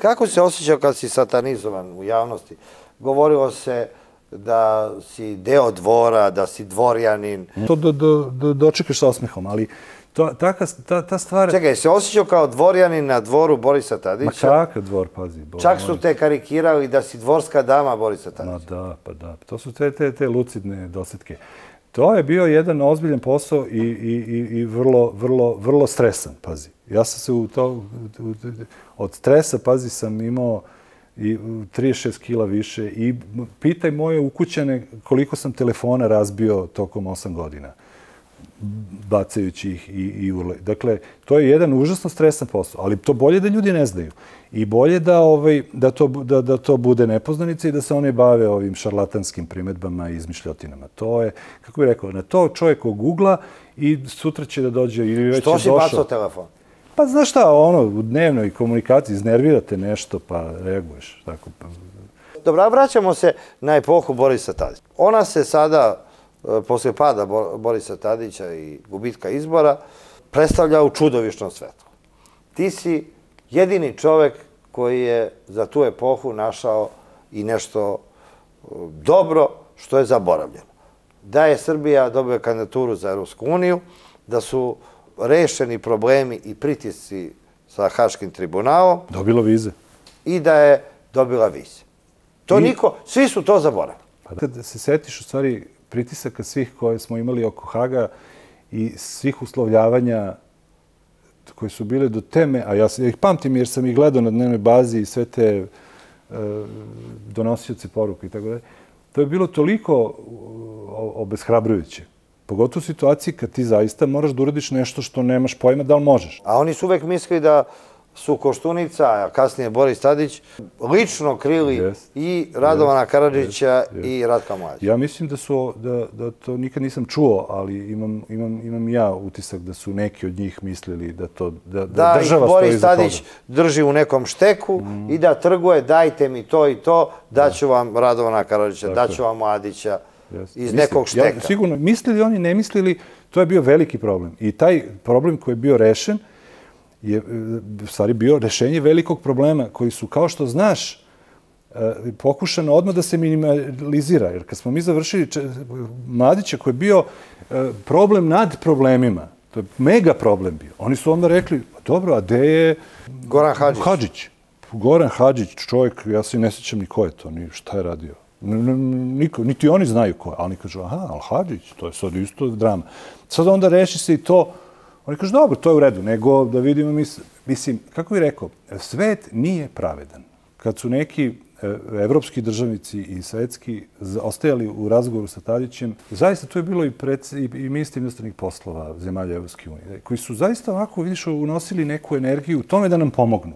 Kako se osjećao kad si satanizovan u javnosti? Govorilo se da si deo dvora, da si dvorjanin. To dočekaš sa osmehom, ali ta stvar... Čekaj, se osjećao kao dvorjanin na dvoru Borisa Tadića? Ma kakav dvor, pazi. Čak su te karikirali da si dvorska dama Borisa Tadića. Ma da, pa da. To su te lucidne dosetke. To je bio jedan ozbiljan posao i vrlo stresan, pazi. Ja sam se od stresa, pazi, sam imao i 36 kila više i pitaj moje ukućane koliko sam telefona razbio tokom 8 godina, bacajući ih i urle. Dakle, to je jedan užasno stresan posao, ali to bolje da ljudi ne znaju. I bolje da to bude nepoznanica i da se one bave ovim šarlatanskim primedbama i izmišljotinama. To je, kako bih rekao, na to čovjek ogugla i sutra će da dođe ili već je došao. Što si bacao telefon? Pa znaš šta, u dnevnoj komunikaciji iznervirate nešto pa reaguješ. Tako. Dobro, vraćamo se na epohu Borisa Tadića. Ona se sada, posle pada Borisa Tadića i gubitka izbora, predstavlja u čudovišnom svetlu. Ti si jedini čovek koji je za tu epohu našao i nešto dobro što je zaboravljeno. Da je Srbija dobila kandidaturu za Evropsku uniju, da su rešeni problemi i pritisci sa Haškim tribunalom. Dobila vize. I da je dobila vize. To niko, svi su to zaboravili. Kada se setiš u stvari pritisaka svih koje smo imali oko Haga i svih uslovljavanja koje su bile do teme, a ja ih pamtim jer sam ih gledao na dnevnoj bazi i sve te donosioce poruke i tako dalje, to je bilo toliko obeshrabrujuće. Pogotovo u situaciji kad ti zaista moraš da uradiš nešto što nemaš pojma da li možeš. A oni su uvek mislili da su Koštunica, a kasnije Boris Tadić, lično krili i Radovana Karadžića i Ratka Mladića. Ja mislim da to nikad nisam čuo, ali imam ja utisak da su neki od njih mislili da država stoji za toga. Da ih Boris Tadić drži u nekom šteku i da trguje, dajte mi to i to, daću vam Radovana Karadžića, daću vam Mladića iz nekog šteka. Sigurno, mislili oni, ne mislili, to je bio veliki problem. I taj problem koji je bio rešen je u stvari bio rešenje velikog problema koji su, kao što znaš, pokušano odmah da se minimalizira. Jer kad smo mi završili Mladića koji je bio problem nad problemima, to je mega problem bio, oni su onda rekli, dobro, a gde je Goran Hadžić? Goran Hadžić, čovjek, ja se ne sjećam ni ko je to, ni šta je radio. Niti oni znaju ko je, ali oni kažu, aha, ali Hadžić, to je sad isto drama. Sad onda reši se i to. Oni kažu, dobro, to je u redu, nego da vidimo, mislim, kako bih rekao, svet nije pravedan. Kad su neki evropski državnici i svetski ostajali u razgovoru sa Tadićem, zaista to je bilo i ministri inostranih poslova zemalja Evropske unije, koji su zaista ovako, vidiš, unosili neku energiju u tome da nam pomognu,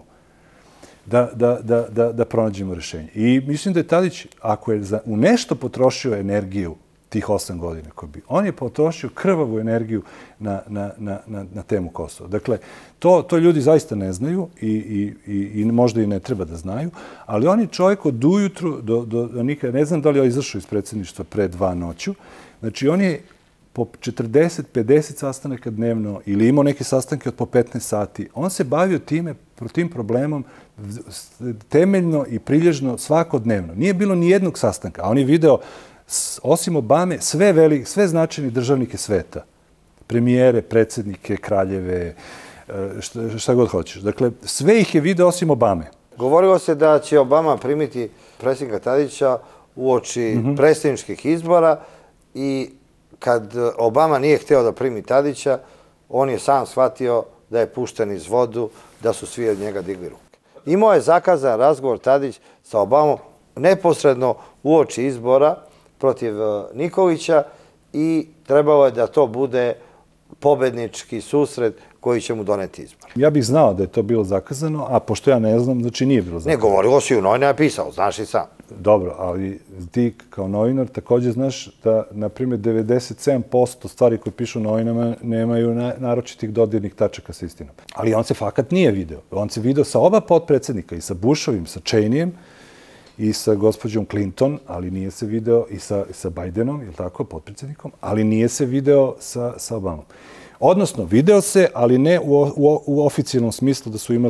da pronađemo rešenje. I mislim da je Tadić, ako je u nešto potrošio energiju tih 8 godina on je potrošio krvavu energiju na temu Kosova. Dakle, to ljudi zaista ne znaju i možda i ne treba da znaju, ali on je čovjek od ujutru do nikada, ne znam da li je izašao iz predsjedništva pre 2 noću, znači on je po 40-50 sastanaka dnevno ili imao neke sastanke od po 15 sati. On se bavio tim problemom temeljno i prilježno svakodnevno. Nije bilo ni jednog sastanka, a on je video osim Obame, sve značajne državnike sveta. Premijere, predsjednike, kraljeve, šta god hoćeš. Dakle, sve ih je video osim Obame. Govorilo se da će Obama primiti predsjednika Tadića uoči predsjedničkih izbora i kad Obama nije hteo da primi Tadića, on je sam shvatio da je pušten iz vodu, da su svi od njega digli ruke. Imao je zakazan razgovor Tadić sa Obamom neposredno uoči izbora protiv Nikolića i trebalo je da to bude pobednički susret koji će mu doneti izbor. Ja bih znao da je to bilo zakazano, a pošto ja ne znam, znači nije bilo zakazano. Ne, govorilo si u novinama, pisao, znaš i sam. Dobro, ali ti kao novinar također znaš da, na primjer, 97% stvari koje pišu u novinama nemaju naročitih dodirnih tačaka sa istinom. Ali on se fakat nije video. On se video sa oba potpredsjednika, i sa Bushovim, sa Cheneyem, i sa gospođom Clinton, ali nije se video i sa Bidenom, je li tako, potpredsjednikom, ali nije se video sa Obamom. Odnosno, video se, ali ne u oficijalnom smislu da su imali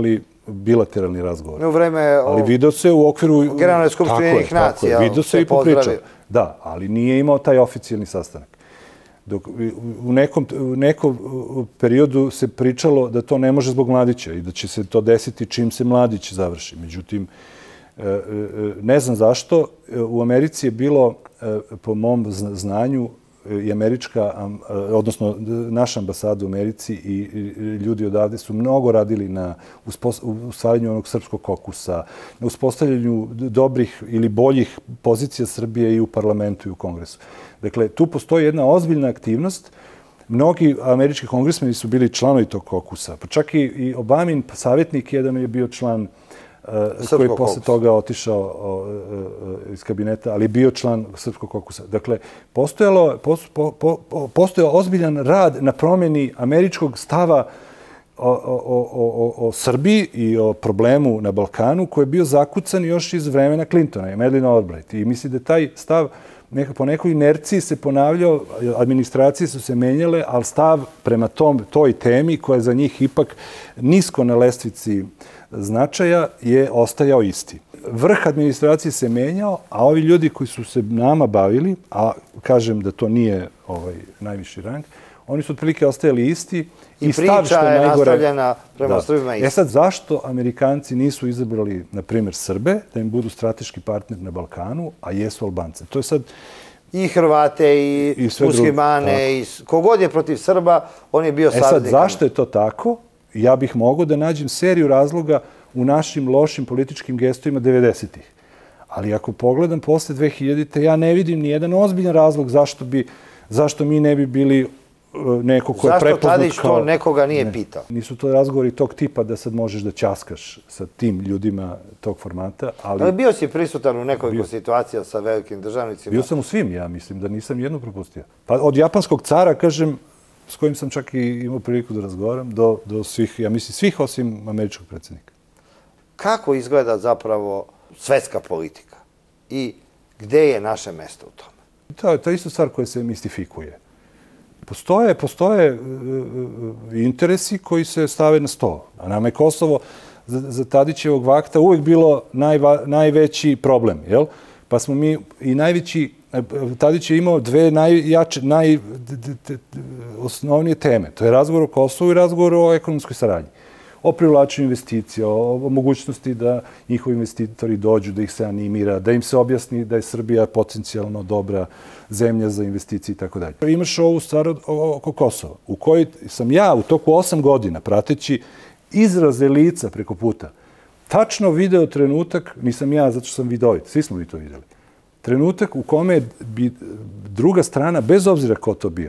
bilateralni razgovor. U vreme... Ali video se u okviru... Generalne skupštine Ujedinjenih nacija. Video se i popričao. Da, ali nije imao taj oficijalni sastanak. Dok u nekom periodu se pričalo da to ne može zbog Mladića i da će se to desiti čim se Mladić završi. Međutim, ne znam zašto, u Americi je bilo, po mom znanju, i američka, odnosno naša ambasada u Americi i ljudi odavde su mnogo radili na usvajanju onog srpskog kokusa, na uspostavljanju dobrih ili boljih pozicija Srbije i u parlamentu i u kongresu. Dakle, tu postoji jedna ozbiljna aktivnost. Mnogi američki kongresmeni su bili članovi tog kokusa. Pa čak i Obamin savjetnik jedan je bio član koji je posle toga otišao iz kabineta, ali bio član Srpskog kokusa. Dakle, postojao ozbiljan rad na promjeni američkog stava o Srbiji i o problemu na Balkanu, koji je bio zakucan još iz vremena Clintona i Madeleine Albright. I mislim da taj stav po nekoj inerciji se ponavljao, administracije su se menjale, ali stav prema toj temi, koja je za njih ipak nisko na lestvici značaja, je ostajao isti. Vrh administracije se menjao, a ovi ljudi koji su se nama bavili, a kažem da to nije najviši rang, oni su otprilike ostajali isti. I priča je nastavljena prema Srbima isti. Sad, zašto Amerikanci nisu izabrali, na primjer, Srbe, da im budu strateški partner na Balkanu, a jesu Albance? To je sad... I Hrvate, i muslimane, i kogod je protiv Srba, on je bio saveznik. Sad, zašto je to tako? Ja bih mogao da nađem seriju razloga u našim lošim političkim gestovima 90-ih. Ali ako pogledam posle 2000-te, ja ne vidim ni jedan ozbiljan razlog zašto mi ne bi bili neko ko je prepoznat kao... Zašto Tadić to nekoga nije pitao? Nisu to razgovori tog tipa da sad možeš da ćaskaš sa tim ljudima tog formata, ali... Ali bio si prisutan u nekoliko situacija sa velikim državnicima? Bio sam u svim, ja mislim, da nisam jednu propustio. Pa od japanskog cara, kažem, s kojim sam čak i imao priliku da razgovaram, do svih, ja mislim, svih osim američkog predsjednika. Kako izgleda zapravo svetska politika i gde je naše mesto u tome? To je isto stvar koja se mistifikuje. Postoje interesi koji se stave na sto. A nama je Kosovo za Tadićevog vakta uvijek bilo najveći problem, jel? Pa smo mi i najveći... Tadić je imao dve najjače, najosnovnije teme. To je razgovor o Kosovu i razgovor o ekonomskoj saradnji. O privlačenju investicija, o mogućnosti da njihovi investitori dođu, da ih se animira, da im se objasni da je Srbija potencijalno dobra zemlja za investicije i tako dalje. Imaš ovu stvar oko Kosova, u kojoj sam ja u toku 8 godina, prateći izraze lica preko puta, tačno video trenutak, nisam ja, zato što sam vidovit, svi smo vi to videli, trenutak u kome bi druga strana, bez obzira ko to bio,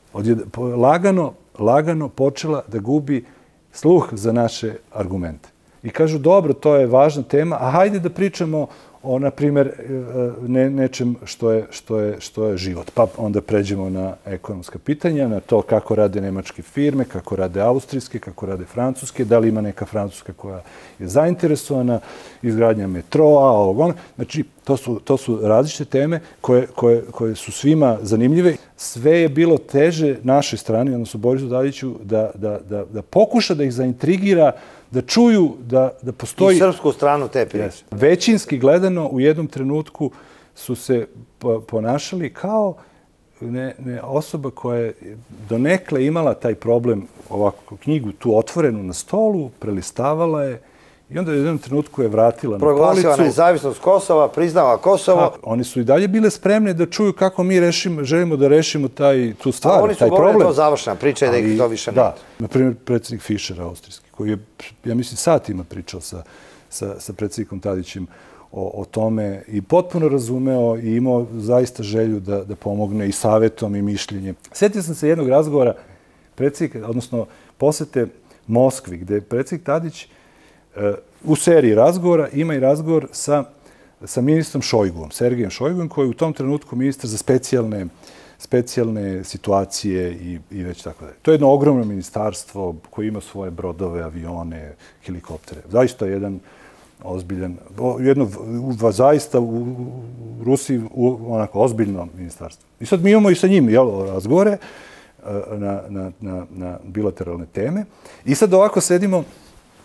lagano počela da gubi sluh za naše argumente. I kažu, dobro, to je važna tema, a hajde da pričamo o, na primjer, nečem što je život. Pa onda pređemo na ekonomska pitanja, na to kako rade nemačke firme, kako rade austrijske, kako rade francuske, da li ima neka francuska koja je zainteresovana, izgradnja metroa, ovog ono. Znači, to su različite teme koje su svima zanimljive. Sve je bilo teže našoj strani, odnosno Borisu Tadiću, da pokuša da ih zaintrigira, da čuju da postoji... I srpsku stranu te priče. Većinski gledano, u jednom trenutku su se ponašali kao osoba koja je donekle imala taj problem, ovakvu knjigu tu otvorenu na stolu, prelistavala je i onda u jednom trenutku je vratila na policu. Proglasila nezavisnost Kosova, priznala Kosovo. Oni su i dalje bile spremne da čuju kako mi želimo da rešimo tu stvar, taj problem. Oni su govorili da je to završena priča i da ih to više ne. Da, na primjer, predsjednik Fischer, austrijski, koji je, ja mislim, satima pričao sa predsjednikom Tadićem o tome i potpuno razumeo i imao zaista želju da pomogne i savjetom i mišljenjem. Sjetio sam se jednog razgovora predsjednika, odnosno posete Moskvi, gde je predsjednik Tadić u seriji razgovora ima i razgovor sa ministrom Šojguom, Sergejem Šojgom, koji je u tom trenutku ministar za specijalne situacije i već tako dalje. To je jedno ogromno ministarstvo koje ima svoje brodove, avione, helikoptere. Zaista jedan ozbiljan, zaista u Rusiji onako ozbiljno ministarstvo. I sad mi imamo i sa njim razgovore na bilateralne teme. I sad ovako sedimo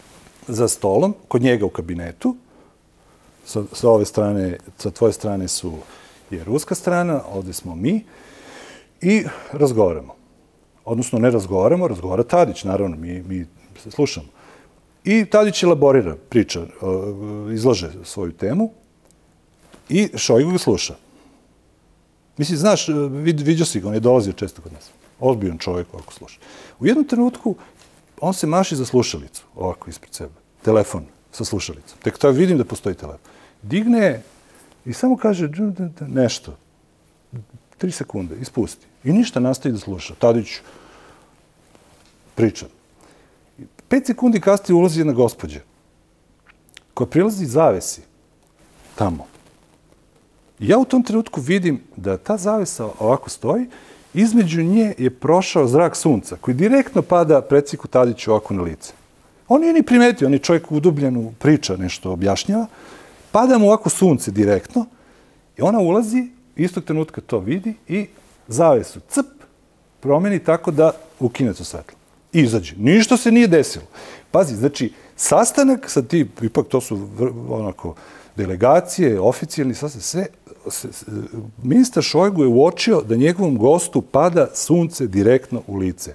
za stolom, kod njega u kabinetu. Sa ove strane, sa tvoje strane je ruska strana, ovde smo mi i razgovaramo. Odnosno, ne razgovaramo, razgovara Tadić, naravno, mi se slušamo. I Tadić elaborira, priča, izlaže svoju temu i Šojgu ga sluša. Mislim, znaš, vidio si ga, on je dolazio često kod nas. Ozbiljan čovjek ovako sluša. U jednom trenutku on se maši za slušalicu, ovako ispred sebe. Telefon sa slušalicom. Tek tako vidim da postoji telefon. Digne i samo kaže nešto. 3 sekunde, ispusti. I ništa, nastavi da sluša. Tadić priča. 5 sekundi kasnije ulazi jedna gospođa koja prilazi zavesi tamo. I ja u tom trenutku vidim da ta zavesa ovako stoji, između nje je prošao zrak sunca koji direktno pada predsjedniku Tadiću ovako na lice. On nije ni primetio, on je čovjek udubljenu priča, nešto objašnjava. Pada mu ovako sunce direktno i ona ulazi, istog trenutka to vidi i zavesu promeni tako da ukine to svetlo. I izađe. Ništa se nije desilo. Pazi, znači, sastanak sa ti, ipak to su onako delegacije, oficijalni sastanak, sve, ministar Šojgu je uočio da njegovom gostu pada sunce direktno u lice.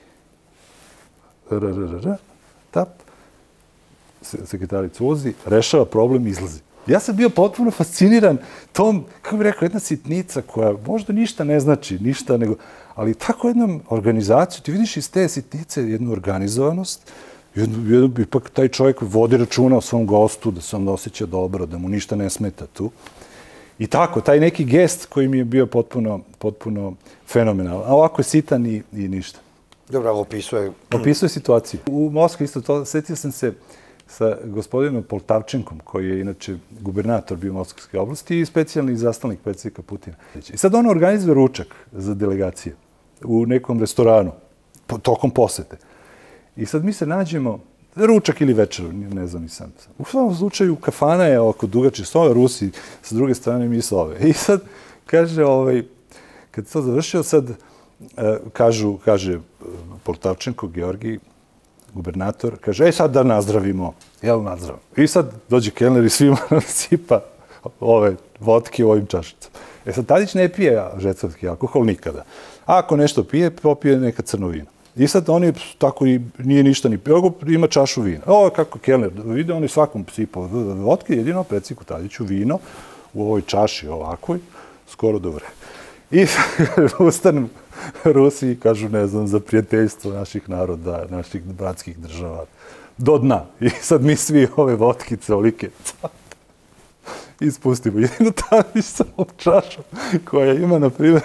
Tap, sekretarica ulazi, rešava problem, izlazi. Ja sam bio potpuno fasciniran tom, kako bih rekao, jedna sitnica koja možda ništa ne znači, ništa nego, ali tako jednom organizaciju, ti vidiš iz te sitnice jednu organizovanost, ipak taj čovjek vodi računa o svom gostu, da se on osjeća dobro, da mu ništa ne smeta tu. I tako, taj neki gest koji mi je bio potpuno fenomenalan. A ovako je sitan i ništa. Dobro, opisuje... Opisuje situaciju. U Moskvi isto to, setio sam se sa gospodinom Poltavčenkom, koji je inače gubernator bio Moskovske oblasti i specijalni zastavnik predsjednika Putina. I sad on organizuje ručak za delegacije u nekom restoranu, tokom posete. I sad mi se nađemo, ručak ili večeru, ne znam i sam. U svom slučaju kafana je oko dugačke s ove, Rusi sa druge strane mi s ove. I sad kaže, kad se to završio, sad kaže Poltavčenko, Georgij, gubernator, kaže, sad da nazdravimo. Jel nazdravimo? I sad dođe kelner i svima sipa ove vodke u ovim čašicama. Sad Tadić ne pije žecovski alkohol nikada. A ako nešto pije, popije neka crno vino. I sad oni tako i nije ništa ni pio, ima čašu vina. Ovo kako kelner vide, oni svakom sipao vodke, jedino predsjedniku Tadiću vino u ovoj čaši ovakoj, skoro do vremena. I ustanu Rusi i kažu, ne znam, za prijateljstvo naših naroda, naših bratskih država, do dna. I sad mi svi ove vodkice, olike, ispustimo. Jedino Tadić sa ovom čašom, koja ima, na primjer,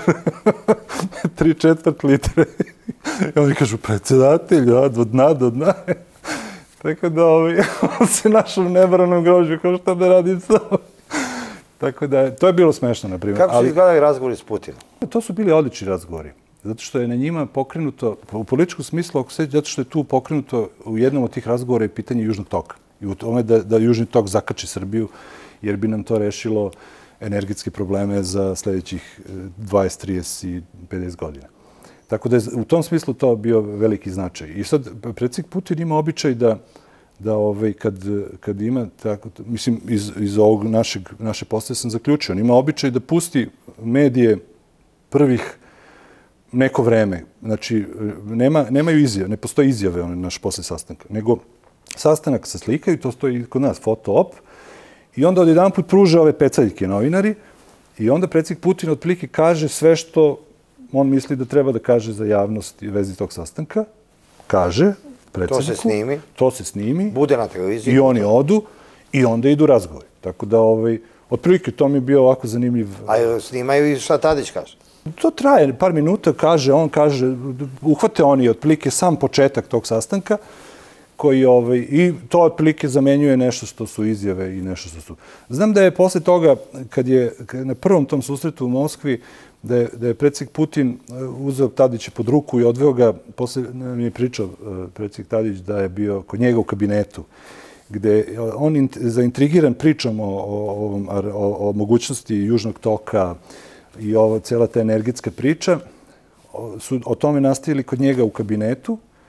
3/4 litre. I oni kažu, predsjedatelj, do dna. Tako da on se našao u nebranom grožju, kao šta da radim sa ovim. Tako da, to je bilo smešno, na primjer. Kako su izgledali razgovori s Putinom? To su bili odlični razgovori. Zato što je na njima pokrenuto, u političkom smislu, zato što je tu pokrenuto u jednom od tih razgovora je pitanje Južnog toka. I u tome da Južni tok zakači Srbiju, jer bi nam to rešilo energetske probleme za sljedećih 20, 30 i 50 godina. Tako da je u tom smislu to bio veliki značaj. I sad, predsjednik Putin ima običaj da kad ima tako, mislim, iz ovog naše postaje sam zaključio, on ima običaj da pusti medije prvih neko vreme. Znači, nemaju izjave, ne postoji izjave naš posle sastanka, nego sastanak sa slikaju, to stoji kod nas, foto-op, i onda odjedan put pruže ove pecaljke novinari i onda predsjednik Putin otprilike kaže sve što on misli da treba da kaže za javnost i vezi tog sastanka. Kaže predsjedniku. To se snimi. Bude na televiziji. I oni odu i onda idu razgovori. Tako da, otprilike, to mi je bio ovako zanimljiv. A snimaju i šta Tadić kaže? To traje par minuta, on kaže, uhvate oni otprilike sam početak tog sastanka, koji i to otprilike zamenjuje nešto što su izjave i nešto što su... Znam da je posle toga, kad je na prvom tom susretu u Moskvi, da je predsjednik Putin uzeo Tadića pod ruku i odveo ga, posle mi je pričao predsjednik Tadić da je bio kod njega u kabinetu, gde on zaintrigiran pričom o mogućnosti Južnog toka i cela ta energetska priča, su o tome nastavili kod njega u kabinetu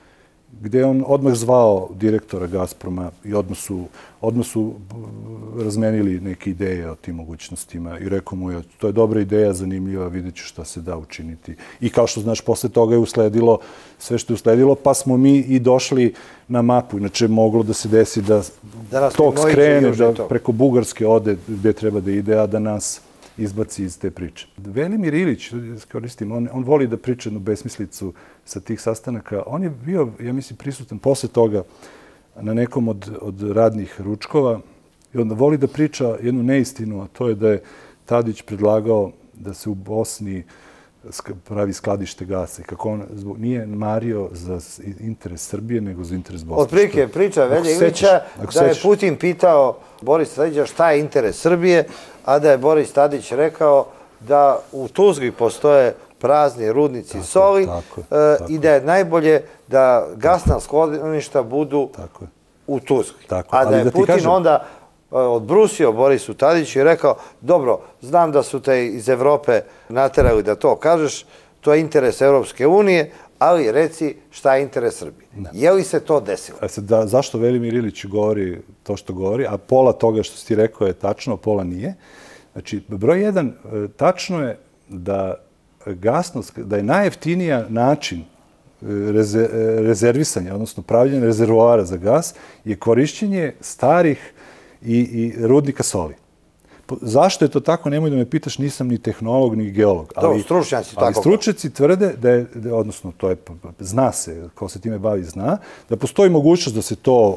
gde je on odmah zvao direktora Gazproma i odmah su razmenili neke ideje o tim mogućnostima i rekao mu je, to je dobra ideja, zanimljiva, vidjet ću šta se da učiniti. I kao što znaš, posle toga je usledilo sve što je usledilo, pa smo mi i došli na mapu. Inače, moglo da se desi da tok skrene, da preko Bugarske ode gde treba da ide, a da nas izbaci iz te priče. Velimir Ilić, koristim, on voli da priča jednu besmislicu sa tih sastanaka. On je bio, ja mislim, prisutan posle toga na nekom od radnih ručkova i onda voli da priča jednu neistinu, a to je da je Tadić predlagao da se u Bosni pravi skladište gasa i kako on nije mario za interes Srbije, nego za interes Bosne. Otprilike priča Velje Ilića da je Putin pitao Borisa Tadića šta je interes Srbije, a da je Boris Tadić rekao da u Tuzli postoje prazni rudnici soli i da je najbolje da gasna skloništa budu u Tuzli. A da je Putin onda odbrusio Borisu Tadiću i rekao, dobro, znam da su te iz Evrope naterali da to kažeš, to je interes Evropske unije, ali reci šta je interes Srbije. Je li se to desilo? Zašto Velimir Ilić govori to što govori, a pola toga što si ti rekao je tačno, pola nije. Znači, broj jedan, tačno je da gasnost, da je najjeftinija način rezervisanja, odnosno pravljenja rezervoara za gas, je korišćenje starih i rudnika soli. Zašto je to tako, nemoj da me pitaš, nisam ni tehnolog, ni geolog. Ali stručnjaci tako. Ali stručnjaci tvrde da je, odnosno, to je, zna se, ko se time bavi zna, da postoji mogućnost da se to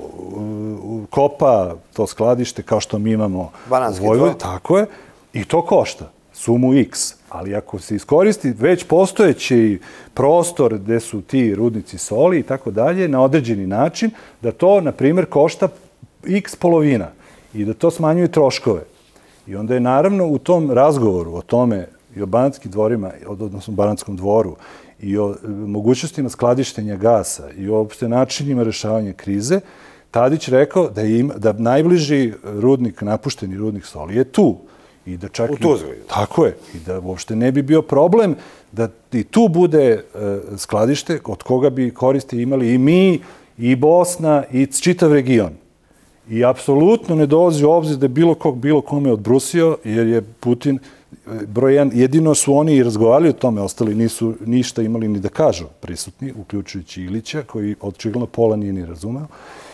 kopa, to skladište, kao što mi imamo Bananski u Vojvodini. Tako je. I to košta sumu X. Ali ako se iskoristi već postojeći prostor gde su ti rudnici soli i tako dalje, na određeni način, da to, na primjer, košta X polovina i da to smanjuje troškove. I onda je naravno u tom razgovoru o tome i o Banatskim dvorima, odnosno Banatskom dvoru, i o mogućnostima skladištenja gasa i o opšte načinima rešavanja krize, Tadić rekao da najbliži rudnik, napušteni rudnik soli je tu. I da čak u Tuzli. Tako je. I da uopšte ne bi bio problem da i tu bude skladište od koga bi koristi imali i mi, i Bosna, i čitav region. I apsolutno ne dolazi u obzir da je bilo kome odbrusio, jer je Putin broj jedan, jedino su oni i razgovarali o tome, ostali nisu ništa imali ni da kažu prisutni, uključujući Ilića, koji očigledno pola nije ni razumeo,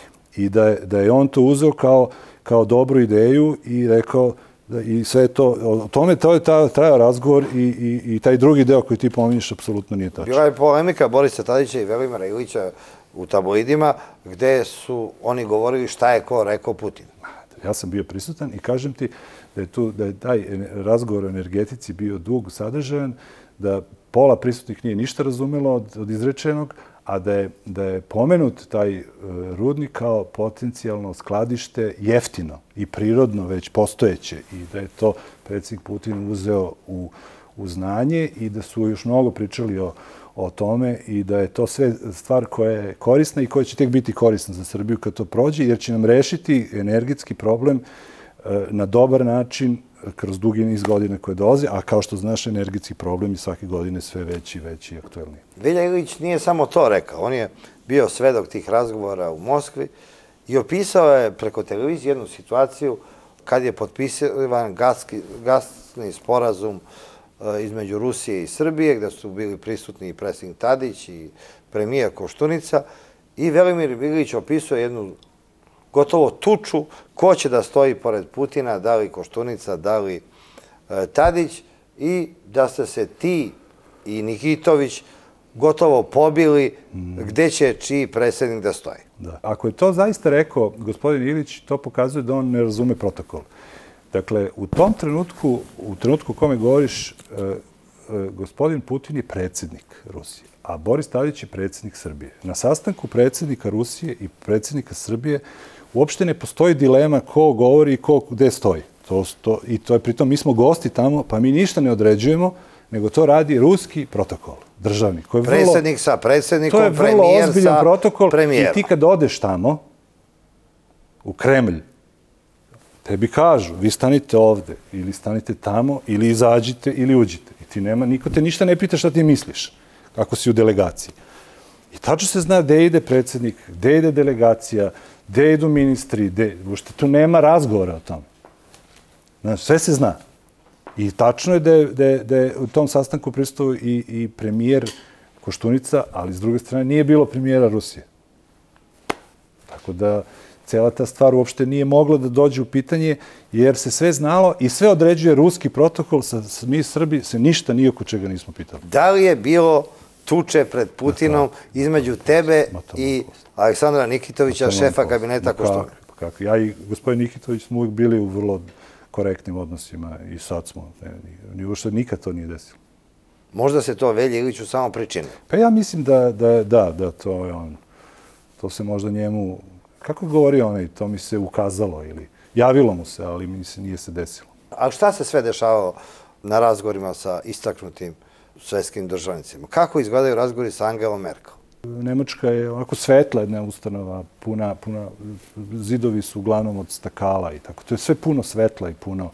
i da je on to uzeo kao dobru ideju i rekao i sve to, o tome to je trajao razgovor i taj drugi deo koji ti pominješ apsolutno nije tačno. Bila je polemika Borisa Tadića i Velimira Ilića u tabloidima, gde su oni govorili šta je ko rekao Putin. Ja sam bio prisutan i kažem ti da je taj razgovor o energetici bio dug, sadržajan, da pola prisutnih nije ništa razumelo od izrečenog, a da je pomenut taj rudnik kao potencijalno skladište jeftino i prirodno već postojeće i da je to predsjednik Putin uzeo u znanje i da su još mnogo pričali o tome i da je to sve stvar koja je korisna i koja će tek biti korisna za Srbiju kad to prođe, jer će nam rešiti energetski problem na dobar način kroz dugi niz godina koje dolaze, a kao što znaš, energetski problem je svake godine sve veći i aktuelniji. Velja Ilić nije samo to rekao, on je bio svedok tih razgovora u Moskvi i opisao je preko televizije jednu situaciju kad je potpisan gasni sporazum između Rusije i Srbije, gde su bili prisutni i predsjednik Tadić i premijer Koštunica, i Velimir Ilić opisuje jednu gotovo tuču ko će da stoji pored Putina, da li Koštunica, da li Tadić, i da ste se ti i Nikitović gotovo pobili gde će čiji predsjednik da stoji. Ako je to zaista rekao gospodin Ilić, to pokazuje da on ne razume protokol. Dakle, u tom trenutku, u trenutku o kome govoriš, gospodin Putin je predsjednik Rusije, a Boris Tadić je predsjednik Srbije. Na sastanku predsjednika Rusije i predsjednika Srbije uopšte ne postoji dilema ko govori i ko gde stoji. I to je pritom, mi smo gosti tamo, pa mi ništa ne određujemo, nego to radi ruski protokol, državni. Predsjednik sa predsjednikom, premijer sa premijerom. To je vrlo ozbiljan protokol premijerom. I ti kad odeš tamo, u Kremlj, tebi kažu, vi stanite ovde, ili stanite tamo, ili izađite, ili uđite. I ti niko te ništa ne pita šta ti misliš, ako si u delegaciji. I tačno se zna gde ide predsjednik, gde ide delegacija, gde idu ministri, uopšte tu nema razgovora o tome. Znaš, sve se zna. I tačno je da je u tom sastanku prisutovao i premijer Koštunica, ali s druge strane nije bilo premijera Rusije. Tako da cela ta stvar uopšte nije mogla da dođe u pitanje, jer se sve znalo i sve određuje ruski protokol, mi Srbi se ništa ni oko čega nismo pitali. Da li je bilo tuče pred Putinom između tebe i Aleksandra Nikitovića, šefa kabineta Koštunica? Ja i gospodin Nikitović smo uvijek bili u vrlo korektnim odnosima i sad smo. Uopšte nikad to nije desilo. Možda se to Velji Iliću samo pričini. Pa ja mislim da to je on. To se možda njemu, kako govori onaj, to mi se ukazalo ili javilo mu se, ali mi se nije se desilo. A šta se sve dešavalo na razgovorima sa istaknutim svetskim državnicima? Kako izgledaju razgovori sa Angelom Merkel? Nemačka je onako svetla jedna ustanova, puna, zidovi su uglavnom od stakala i tako. To je sve puno svetla i puno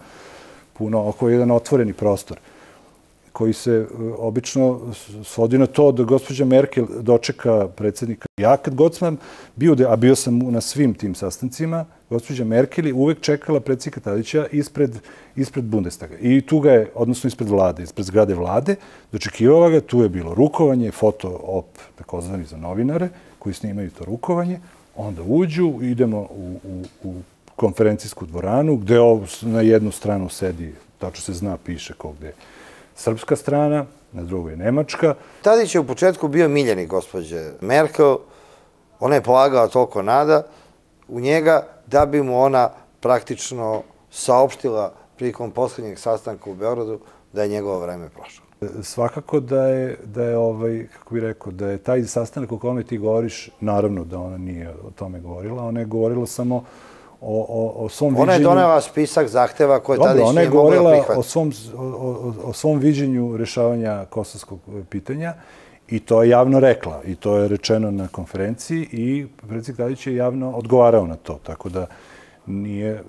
oko jedan otvoreni prostor koji se obično svodi na to da gospođa Merkel dočeka predsjednika. Ja kad god sam bio, a bio sam na svim tim sastancima, gospođa Merkel je uvek čekala predsjednika Tadića ispred Bundestaga. I tu ga je, odnosno ispred vlade, ispred zgrade vlade, dočekivala ga, tu je bilo rukovanje, foto-op, takozvani za novinare, koji snimaju to rukovanje, onda uđu, idemo u konferencijsku dvoranu, gde na jednu stranu sedi, tačno se zna, piše ko gde je srpska strana, na drugoj Nemačka. Tadić je u početku bio miljenik gospođe Merkel. Ona je polagala toliko nada u njega da bi mu ona praktično saopštila prilikom poslednjeg sastanka u Beogradu da je njegovo vreme prošlo. Svakako da je kako bih rekao, da je taj sastanak o kome ti govoriš, naravno da ona nije o tome govorila, ona je govorila samo o svom viđenju. Ona je donela spisak zahteva koje Tadić nije mogla da prihvati. Ona je govorila o svom viđenju rešavanja kosovskog pitanja i to je javno rekla. I to je rečeno na konferenciji i predsjednik Tadić je javno odgovarao na to. Tako da nije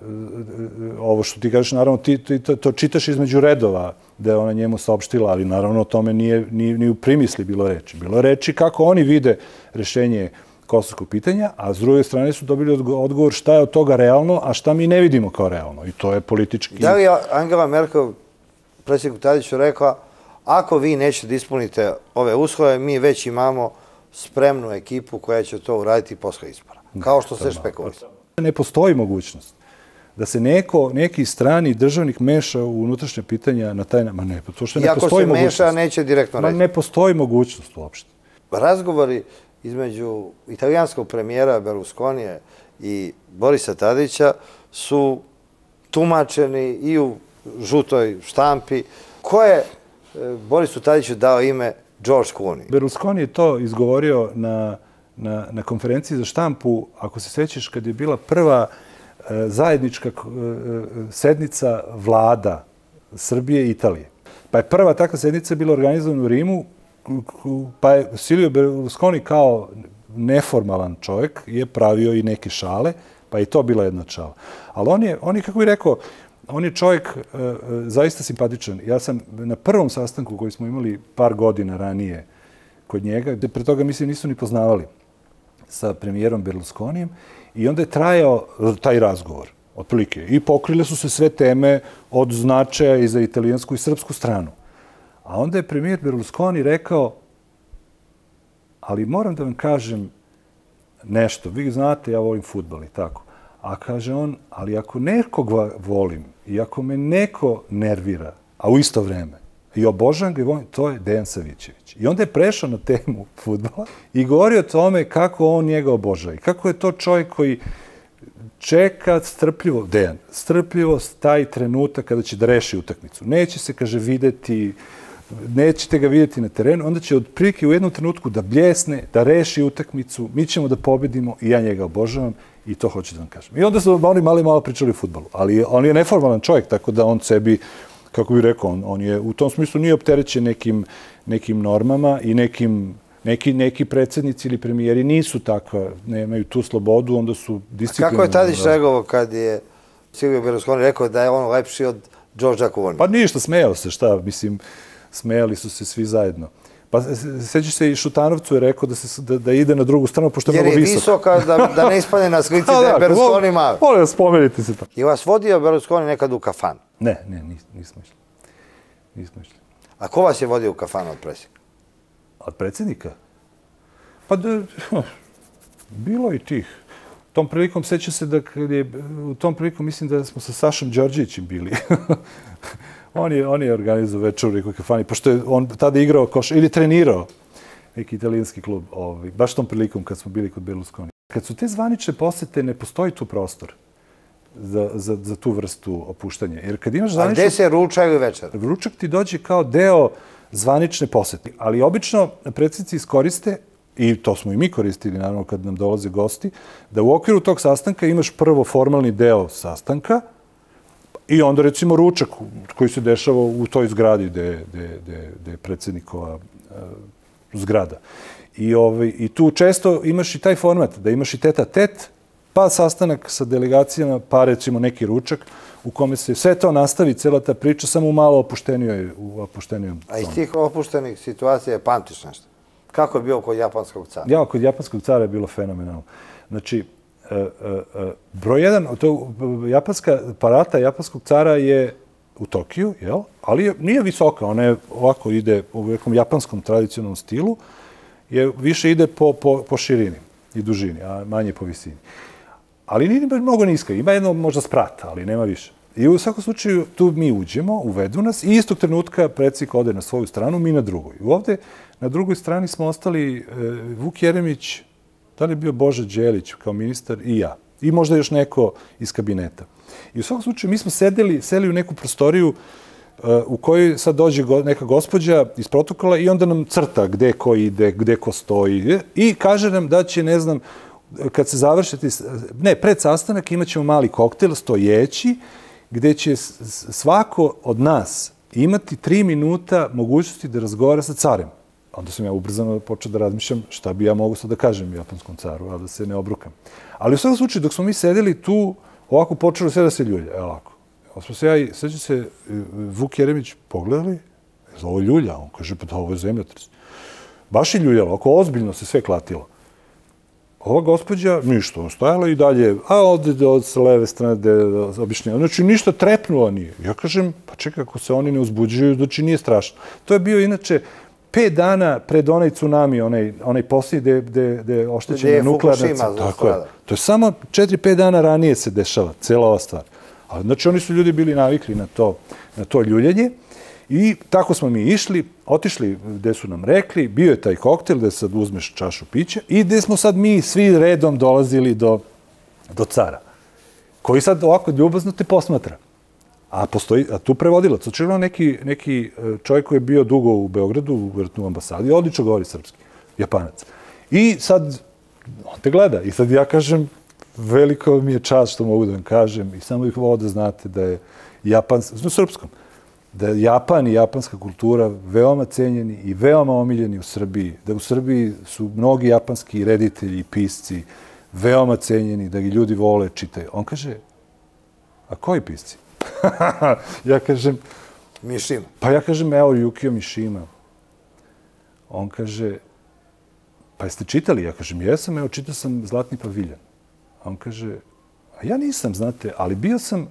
ovo što ti kažeš, naravno ti to čitaš između redova da je ona njemu saopštila, ali naravno o tome nije ni u primisli bilo reči. Bilo je reči kako oni vide rešenje kosovskog pitanja, a s druge strane su dobili odgovor šta je od toga realno, a šta mi ne vidimo kao realno. I to je politički... Da li je Angela Merkel predsjedniku Tadiću rekla, ako vi nećete da ispunite ove uslove, mi već imamo spremnu ekipu koja će to uraditi posle izbora. Kao što se špekulisalo. Ne postoji mogućnost da se neki strani državnik meša u unutrašnje pitanja na taj način. Ne, to što ne postoji mogućnost. I ako se meša, neće direktno reći. Ne postoji mogućnost uopšte. Razgovori između italijanskog premijera Berlusconija i Borisa Tadića su tumačeni i u žutoj štampi. Ko je Borisu Tadiću dao ime George Clooney? Berlusconi je to izgovorio na konferenciji za štampu, ako se sećaš, kad je bila prva zajednička sednica vlada Srbije i Italije. Pa je prva takva sednica bila organizovana u Rimu, pa je Silvio Berlusconi kao neformalan čovjek je pravio i neke šale, pa je to bila jedna šala. Ali on je, kako bih rekao, on je čovjek zaista simpatičan. Ja sam na prvom sastanku koji smo imali par godina ranije kod njega, gde pre toga mislim nisu ni poznavali sa premijerom Berlusconijem, i onda je trajao taj razgovor, otprilike. I pokrile su se sve teme od značaja i za italijansku i srpsku stranu. A onda je premijer Berlusconi rekao, ali moram da vam kažem nešto, vi znate, ja volim fudbal i tako. A kaže on, ali ako nekoga volim i ako me neko nervira, a u isto vreme, i obožavam ga i volim, to je Dejan Savićević. I onda je prešao na temu fudbala i govorio o tome kako on njega obožava. I kako je to čovjek koji čeka strpljivo, Dejan, strpljivost taj trenutak kada će da reši utakmicu. Neće se, kaže, videti, nećete ga vidjeti na terenu, onda će otprilike u jednom trenutku da bljesne, da reši utakmicu, mi ćemo da pobedimo i ja njega obožavam i to hoću da vam kažem. I onda su oni malo pričali o fudbalu, ali on je neformalan čovjek, tako da on sebi, kako bih rekao, on je u tom smislu nije opterećen nekim normama i neki predsjednici ili premijeri nisu takva, nemaju tu slobodu, onda su disciplinarni. Kako je Tadić reagovao kad je Silvio Berlusconi rekao da je on lepši od Georgea Clooney? Pa ništa, smejao se, šta, mislim, smejali su se svi zajedno. Pa sećaš se i Šutanovcu je rekao da ide na drugu stranu, pošto je mnogo visok. Jer je visoka, da ne ispane na slici da je Berlusconi mali. Molim vas, spomenite se to. I vas vodio Berlusconi nekad u kafanu? Ne, nismo išli. A ko vas je vodio u kafanu od predsjednika? Od predsjednika? Pa bilo i tih. Tom prilikom, sećam se da u tom prilikom mislim da smo sa Sašom Đorđevićem bili. On je organizovao večer u nekoj kafani, pošto je on tada igrao ili trenirao neki italijanski klub, baš tom prilikom kad smo bili kod Berlusconi. Kad su te zvanične posete, ne postoji tu prostor za tu vrstu opuštanja. Jer kad imaš zvaničnu... A gde se ruča ili večer? Ručak ti dođe kao deo zvanične posete. Ali obično predsjednici iskoriste, i to smo i mi koristili, naravno, kad nam dolaze gosti, da u okviru tog sastanka imaš prvo formalni deo sastanka i onda, recimo, ručak koji se dešava u toj zgradi gde je predsjednikova zgrada. I tu često imaš i taj format, da imaš i tete-a-tet, pa sastanak sa delegacijama, pa recimo neki ručak u kome se sve to nastavi, cela ta priča, samo u malo opuštenijom zonu. A iz tih opuštenih situacija je pamtiš nešto? Kako je bilo kod japanskog cara? Ja, kod japanskog cara je bilo fenomenalno. Znači, broj jedan, japanska parata japanskog cara je u Tokiju, jel? Ali nije visoka, ona je ovako ide u nekom japanskom tradicionalnom stilu, više ide po širini i dužini, a manje po visini. Ali nije mnogo niska, ima jedno možda sprata, ali nema više. I u svakom slučaju tu mi uđemo, uvedu nas i istog trenutka predsjednik ode na svoju stranu, mi na drugoj. Ovde na drugoj strani smo ostali Vuk Jeremić, da li je bio Boža Đelić kao ministar i ja. I možda još neko iz kabineta. I u svakom slučaju mi smo seli u neku prostoriju u kojoj sad dođe neka gospođa iz protokola i onda nam crta gde ko ide, gde ko stoji i kaže nam da će, ne znam, kad se završiti, pred sastanak imat ćemo mali koktel stojeći, gde će svako od nas imati 3 minuta mogućnosti da razgovara sa carem. Onda sam ja ubrzano počeo da razmišljam šta bi ja mogu sad da kažem japanskom caru, a da se ne obrukam. Ali u svakom slučaju, dok smo mi sedeli tu, ovako počelo sve da se ljulja. Evo ovako. Sveća se, Vuk Jeremić pogledali, ovo ljulja. On kaže, pa da, ovo je zemljotres. Baš je ljuljalo, oko ozbiljno se sve klatilo. Ova gospođa, ništa, stajala i dalje, a ovde od leve strane objašnjava. Znači, ništa trepnula nije. Ja kažem, pa čekaj, ako se oni ne uzbuđuju, znači nije strašno. To je bio, inače, 5 dana pred onaj tsunami, onaj posljednji gde je oštećena nuklearna... Tako je. To je samo 4-5 dana ranije se dešava, cela ova stvar. Ali, znači, oni su ljudi bili navikli na to ljuljanje. I tako smo mi išli, otišli gde su nam rekli, bio je taj koktel gde sad uzmeš čašu pića i gde smo sad mi svi redom dolazili do cara, koji sad ovako ljubazno te posmatra. A tu prevodilac, očigledno neki čovjek koji je bio dugo u Beogradu, u ambasadi, odlično govori srpski, Japanac. I sad on te gleda i sad ja kažem, veliko mi je čast što mogu da vam kažem i samo bih volao da znate da je srpskom, da je Japan i japanska kultura veoma cenjeni i veoma omiljeni u Srbiji, da u Srbiji su mnogi japanski reditelji i pisci veoma cenjeni, da ih ljudi vole, čitaju. On kaže, a koji pisci? Ja kažem... Mishima. Pa ja kažem, evo, Yukio Mishima. On kaže, pa jeste čitali? Ja kažem, jesam, evo, čitao sam Zlatni paviljon. On kaže, a ja nisam, znate, ali bio sam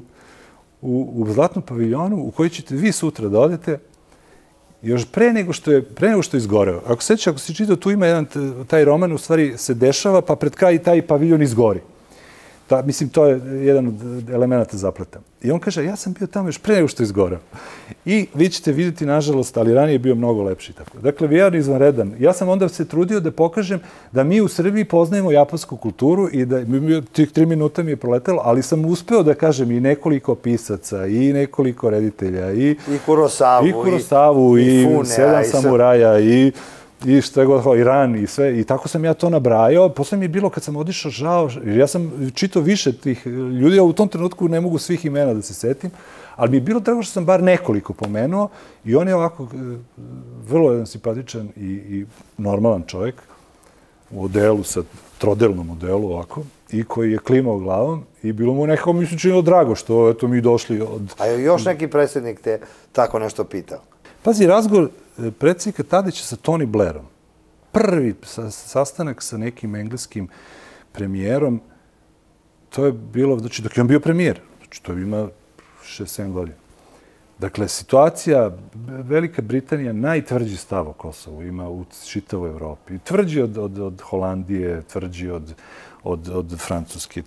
u Zlatnom paviljonu u koji ćete vi sutra da odete još pre nego što je izgoreo. Ako se čitao, tu ima jedan, taj roman u stvari se dešava, pa pred kraj taj paviljon izgori. Mislim, to je jedan od elemenata zapleta. I on kaže, ja sam bio tamo još pre nego što je izgoreo. I vi ćete vidjeti, nažalost, ali ranije je bio mnogo lepši. Dakle, VR izvanredan. Ja sam onda se trudio da pokažem da mi u Srbiji poznajemo japansku kulturu i da tih 3 minuta mi je proletelo, ali sam uspeo da kažem i nekoliko pisaca, i nekoliko reditelja, i Kurosavu, i Sedam samuraja, i što je god, Iran i sve. I tako sam ja to nabrajao. Posle mi je bilo, kad sam odišao, žao, jer ja sam čitao više tih ljudi, a u tom trenutku ne mogu svih imena da se setim, ali mi je bilo drago što sam bar nekoliko pomenuo i on je ovako vrlo jedan simpatičan i normalan čovjek u odelu, sa trodelnom odelu ovako, i koji je klimao glavom i bilo mu nekako mi se činilo drago što eto mi došli od... A je još neki predsjednik te tako nešto pitao? Pazi, razgovor predsjednika Tadića sa Tony Blairom. Prvi sastanak sa nekim engleskim premijerom, to je bilo, znači, dok je on bio premijer. Znači, to ima 6-7 godina. Dakle, situacija, Velika Britanija najtvrđi stav o Kosovu ima u čitavoj Evropi. Tvrđi od Holandije, tvrđi od Francuske.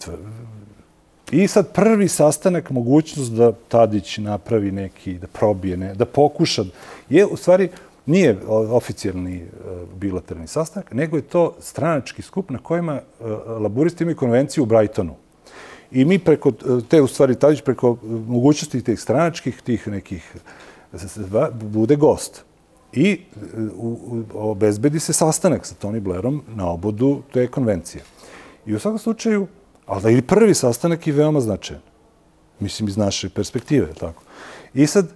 I sad prvi sastanak, mogućnost da Tadić napravi neki, da probije, da pokuša. U stvari, nije oficijalni bilateralni sastanak, nego je to stranački skup na kojima laburisti imaju konvenciju u Brightonu. I mi preko te, u stvari, Tadić preko mogućnosti tih stranačkih, tih nekih, bude gost. I obezbedi se sastanak sa Tony Blairom na obodu te konvencije. I u svakom slučaju, ali da i prvi sastanak je veoma značajan. Mislim, iz naše perspektive, tako. I sad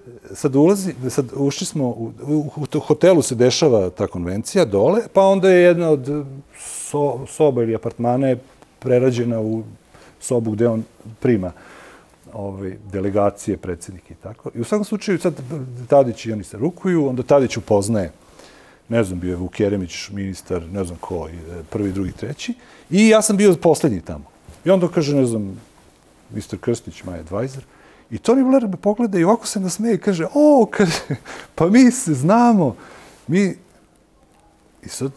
ušli smo, u hotelu se dešava ta konvencija dole, pa onda je jedna od soba ili apartmana je prerađena u sobu gde on prima delegacije, predsjednike i tako. I u svakom slučaju sad Tadić i oni se rukuju, onda Tadić upoznaje, ne znam, bio je Vuk Jeremić, ministar, ne znam ko, prvi, drugi, treći, i ja sam bio poslednji tamo. I onda kaže, ne znam, Mr. Krstić, my advisor, i Tony Blair me pogleda i ovako se nasmeje i kaže, kaže, pa mi se znamo, I sad,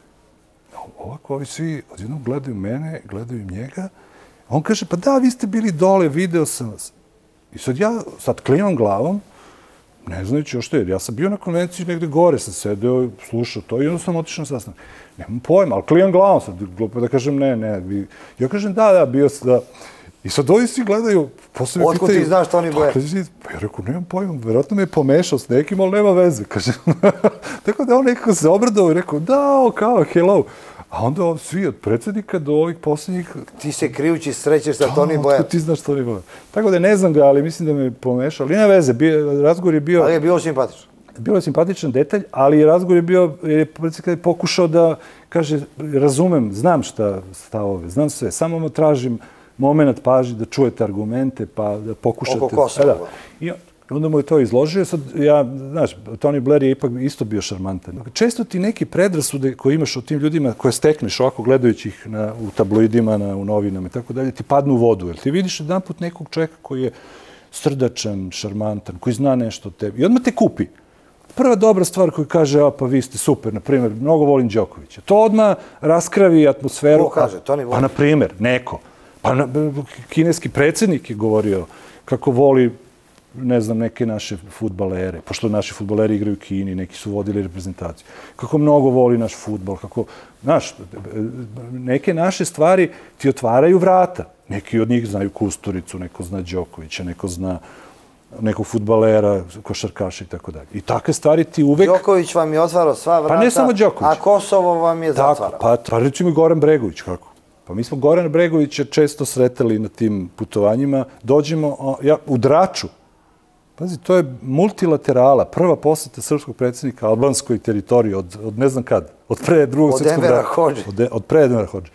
ovako, ovi svi odjednom gledaju mene, gledaju njega. On kaže, pa da, vi ste bili dole, video sam vas. I sad ja klimam glavom, ne znajući što je. Ja sam bio na konvenciji negde gore, sam sedeo, slušao to i onda sam otišao na sastanak. Nemam pojma, ali klimam glavom sad, glupo da kažem ne. Ja kažem da, bio sam da. I sad ovi svi gledaju, posle me pitaju... Otkud ti znaš Tony Blair? Pa ja rekao, nemam pojma, verovatno me je pomešao s nekim, ali nema veze, kažem. Tako da on nekako se obradao i rekao, da, kao, hello. A onda svi od predsjednika do ovih posljednjih... Ti se krijući srećeš sa Tony Blair. Otkud ti znaš Tony Blair? Tako da ne znam ga, ali mislim da me je pomešao. Ali nema veze, razgovor je bio... Ali je bilo simpatično. Bilo je simpatičan detalj, ali razgovor je bio, predsjednik je pokušao da kaže, razumem, znam šta stavove, znam sve, samo tražim moment pažnje da čujete argumente, pa da pokušate... Oko Kosova. I onda mu je to izložio. Sad, znaš, Tony Blair je ipak isto bio šarmantan. Često ti neki predrasude koje imaš o tim ljudima, koje stekneš ovako gledajući ih u tabloidima, u novinama i tako dalje, ti padnu u vodu. Jer ti vidiš jedan put nekog čovjeka koji je srdačan, šarmantan, koji zna nešto o tebi. I odmah te kupi. Prva dobra stvar koju kaže, pa vi ste super, na primjer, mnogo volim Đokovića. To odmah raskravi atmosferu. Ko kaže, Tony Blair? Pa, na primjer, neko. Pa kineski predsjednik je govorio kako voli, ne znam, neke naše fudbalere, pošto naši fudbaleri igraju u Kini, neki su vodili reprezentaciju. Kako mnogo voli naš fudbal, kako, znaš, neke naše stvari ti otvaraju vrata. Neki od njih znaju Kusturicu, neko zna Đokovića, neko zna nekog fudbalera, košarkaša i tako dalje. I takve stvari ti uvek... Đoković vam je otvarao sva vrata, pa ne samo Đoković, a Kosovo vam je zatvarao. Pa recimo i Goran Bregović, kako? Pa mi smo Gorana Bregovića često sretali na tim putovanjima. Dođemo u Draču. Pazi, to je multilaterala. Prva poseta srpskog predsjednika albanskoj teritoriji od ne znam kad. Od pre drugog svjetskog rata. Od pre Envera Hodže.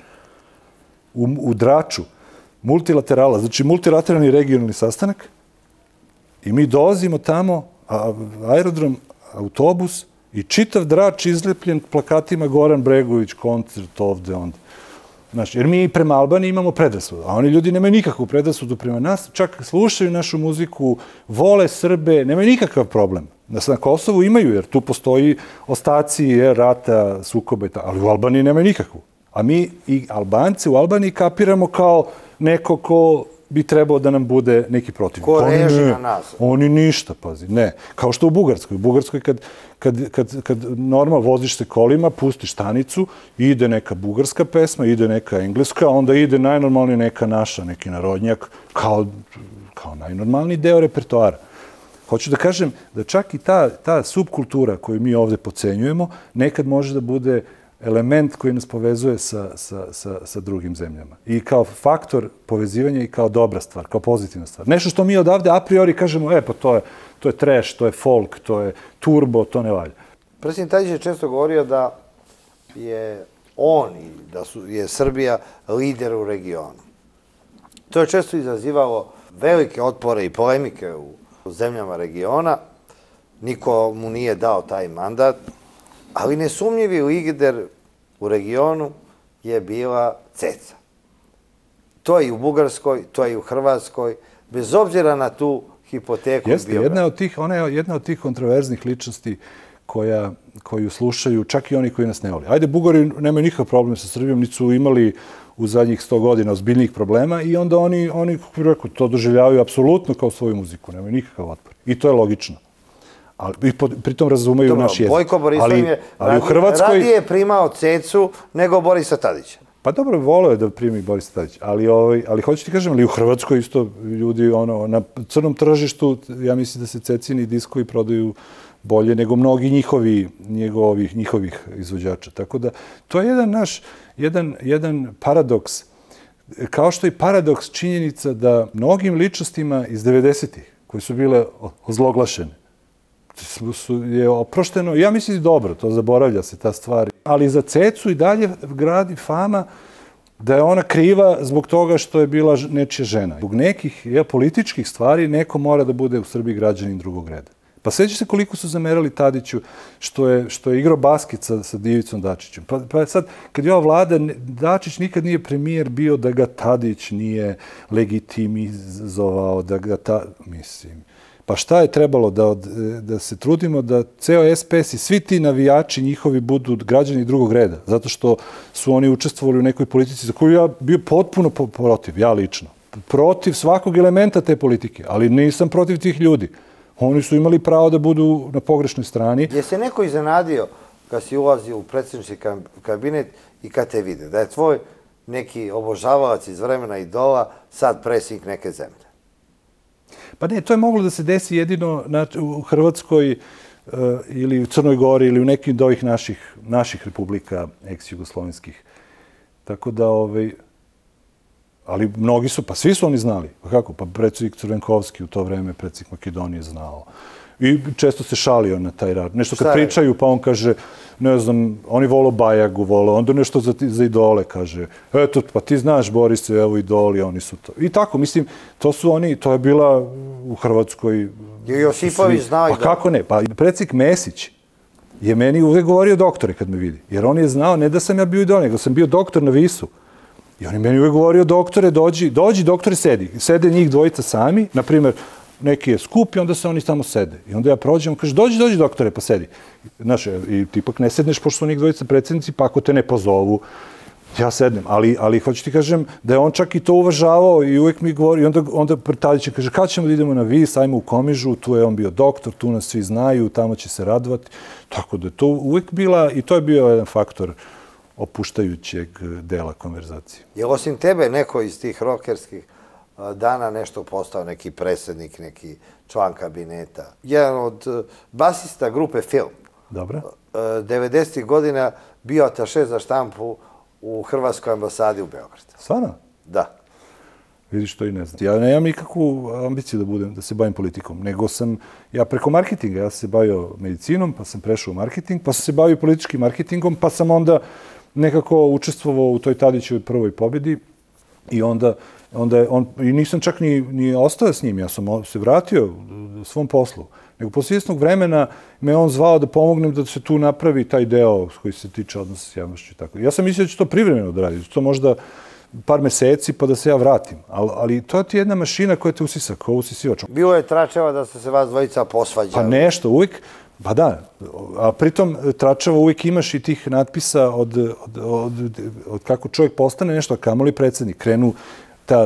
U Draču. Multilaterala. Znači multilateralni regionalni sastanak. I mi dolazimo tamo, aerodrom, autobus i čitav Drač izlepljen plakatima Goran Bregović, koncert ovde, onda. Znaš, jer mi prema Albaniji imamo predrasudu, a oni ljudi nemaju nikakvu predrasudu prema nas, čak slušaju našu muziku, vole Srbe, nemaju nikakav problem. Na Kosovu imaju, jer tu postoji ostaci rata, sukoba i tako, ali u Albaniji nemaju nikakvu. A mi i Albanci u Albaniji kapiramo kao neko ko bi trebao da nam bude neki protivnik. Ko reži na nas. Oni ništa, pazi, ne. Kao što u Bugarskoj. U Bugarskoj kad normalno voziš se kolima, pustiš stanicu, ide neka bugarska pesma, ide neka engleska, onda ide najnormalnije neka naša, neki narodnjak, kao najnormalniji deo repertoara. Hoću da kažem da čak i ta subkultura koju mi ovde pocenjujemo, nekad može da bude element koji nas povezuje sa drugim zemljama. I kao faktor povezivanja i kao dobra stvar, kao pozitivna stvar. Nešto što mi odavde a priori kažemo, pa to je trash, to je folk, to je turbo, to ne valja. Predsjednik Tadić je često govorio da je on i da je Srbija lider u regionu. To je često izazivalo velike otpore i polemike u zemljama regiona. niko mu nije dao taj mandat, ali nesumnjivi lider u regionu je bila Ceca. To je i u Bugarskoj, to je i u Hrvatskoj, bez obzira na tu hipoteku. Jeste, ona je jedna od tih kontroverznih ličnosti koju slušaju čak i oni koji nas ne vole. Ajde, Bugari nemaju nikakav problem sa Srbijom, niti su imali u zadnjih 100 godina ozbiljnijih problema i onda oni kako bih rekao, to doživljavaju apsolutno kao svoju muziku, nemaju nikakav otpor. I to je logično. I pritom razumeju naš jezik. Bojko Borisov je radije primao Cecu nego Borisa Tadića. Pa dobro, voleo je da primi Borisa Tadića, ali hoću ti kažem, ali u Hrvatskoj isto ljudi, na crnom tržištu, ja mislim da se Cecini diskovi prodaju bolje nego mnogi njihovih izvođača. Tako da, to je jedan paradoks, kao što je paradoks činjenica da mnogim ličnostima iz 90-ih, koje su bile ozloglašene, je oprošteno, ja mislim dobro, to zaboravlja se ta stvar, ali za Cecu i dalje gradi fama da je ona kriva zbog toga što je bila nečija žena. Zbog nekih političkih stvari neko mora da bude u Srbiji građanin drugog reda. Pa seća se koliko su zamerali Tadiću što je igrao basket sa Ivicom Dačićem. Pa sad, kad je ova vlada, Dačić nikad nije premijer bio da ga Tadić nije legitimizovao, mislim. Pa šta je trebalo da se trudimo da ceo SPS i svi ti navijači njihovi budu građani drugog reda, zato što su oni učestvovali u nekoj politici za koju ja bio potpuno protiv, ja lično. Protiv svakog elementa te politike, ali nisam protiv tih ljudi. Oni su imali pravo da budu na pogrešnoj strani. Je se neko iznenadio kad si ulazio u predsjednički kabinet i kad te vide, da je tvoj neki obožavalac iz vremena idola sad predsjednik neke zemlje? Pa ne, to je moglo da se desi jedino u Hrvatskoj ili u Crnoj Gori ili u nekim od ovih naših republika ex-jugoslovenskih. Tako da, ali mnogi su, pa svi su oni znali. Pa kako? Pa predsjednik Crvenkovski u to vreme, predsjednik Makedonije znao. I često se šalio na taj rad. Nešto kad pričaju, pa on kaže, ne znam, oni volo Bajagu, onda nešto za idole, kaže. Eto, pa ti znaš, Borise, evo idoli, oni su to. I tako, mislim, to je bila u Hrvatskoj... Je Josipović znao i da... Pa kako ne? Pa predsjednik Mesić je meni uvek govorio doktore kad me vidi. Jer on je znao, ne da sam ja bio idol, nego sam bio doktor na Visu. I on je meni uvek govorio, doktore, dođi, doktore, sedi. Sede njih dvojica sami, na primjer, neki je skup i onda se oni tamo sede. I onda ja prođem, kaže, dođi, doktore, pa sedi. Znaš, i ti ipak ne sedneš, pošto su njih dvojica predsjednici, pa ako te ne pozovu, ja sednem. Ali hoću ti kažem da je on čak i to uvažavao i uvek mi govori, i onda Tadić kaže, kad ćemo da idemo na Vis, ajmo u Komižu, tu je on bio doktor, tu nas svi znaju, tamo će se radovati. Tako da je to uvek bila, i to je bio jedan faktor opuštajućeg dela konverzacije. Je osim tebe neko iz tih rokerskih dana nešto postao, neki predsjednik, neki član kabineta? Jedan od basista grupe Film. Dobro. 90. godina bio ataše za štampu u Hrvatskoj ambasadi u Beogradu. Stvarno? Da. Vidiš, to i ne znam. Ja nemam nikakvu ambiciju da se bavim politikom, nego sam, ja preko marketinga, ja sam se bavio medicinom, pa sam prešao u marketing, pa sam se bavio političkim marketingom, pa sam onda nekako učestvovao u toj Tadićevoj prvoj pobjedi i onda i nisam čak ni ostao s njim, ja sam se vratio svom poslu. Nego posle izvesnog vremena me on zvao da pomognem da se tu napravi taj deo koji se tiče odnosa s javnošću i tako. Ja sam mislio da će to privremeno da radi, to možda par meseci pa da se ja vratim. Ali to ti je jedna mašina koja te usisa, kao usisivač. Bilo je tračeva da ste se vas dvojica posvađali. Pa nešto, uvijek. Pa da, a pritom tračeva uvijek imaš i tih natpisa od kako čovjek postane nešto, a kamoli predsjednik. Krenu ta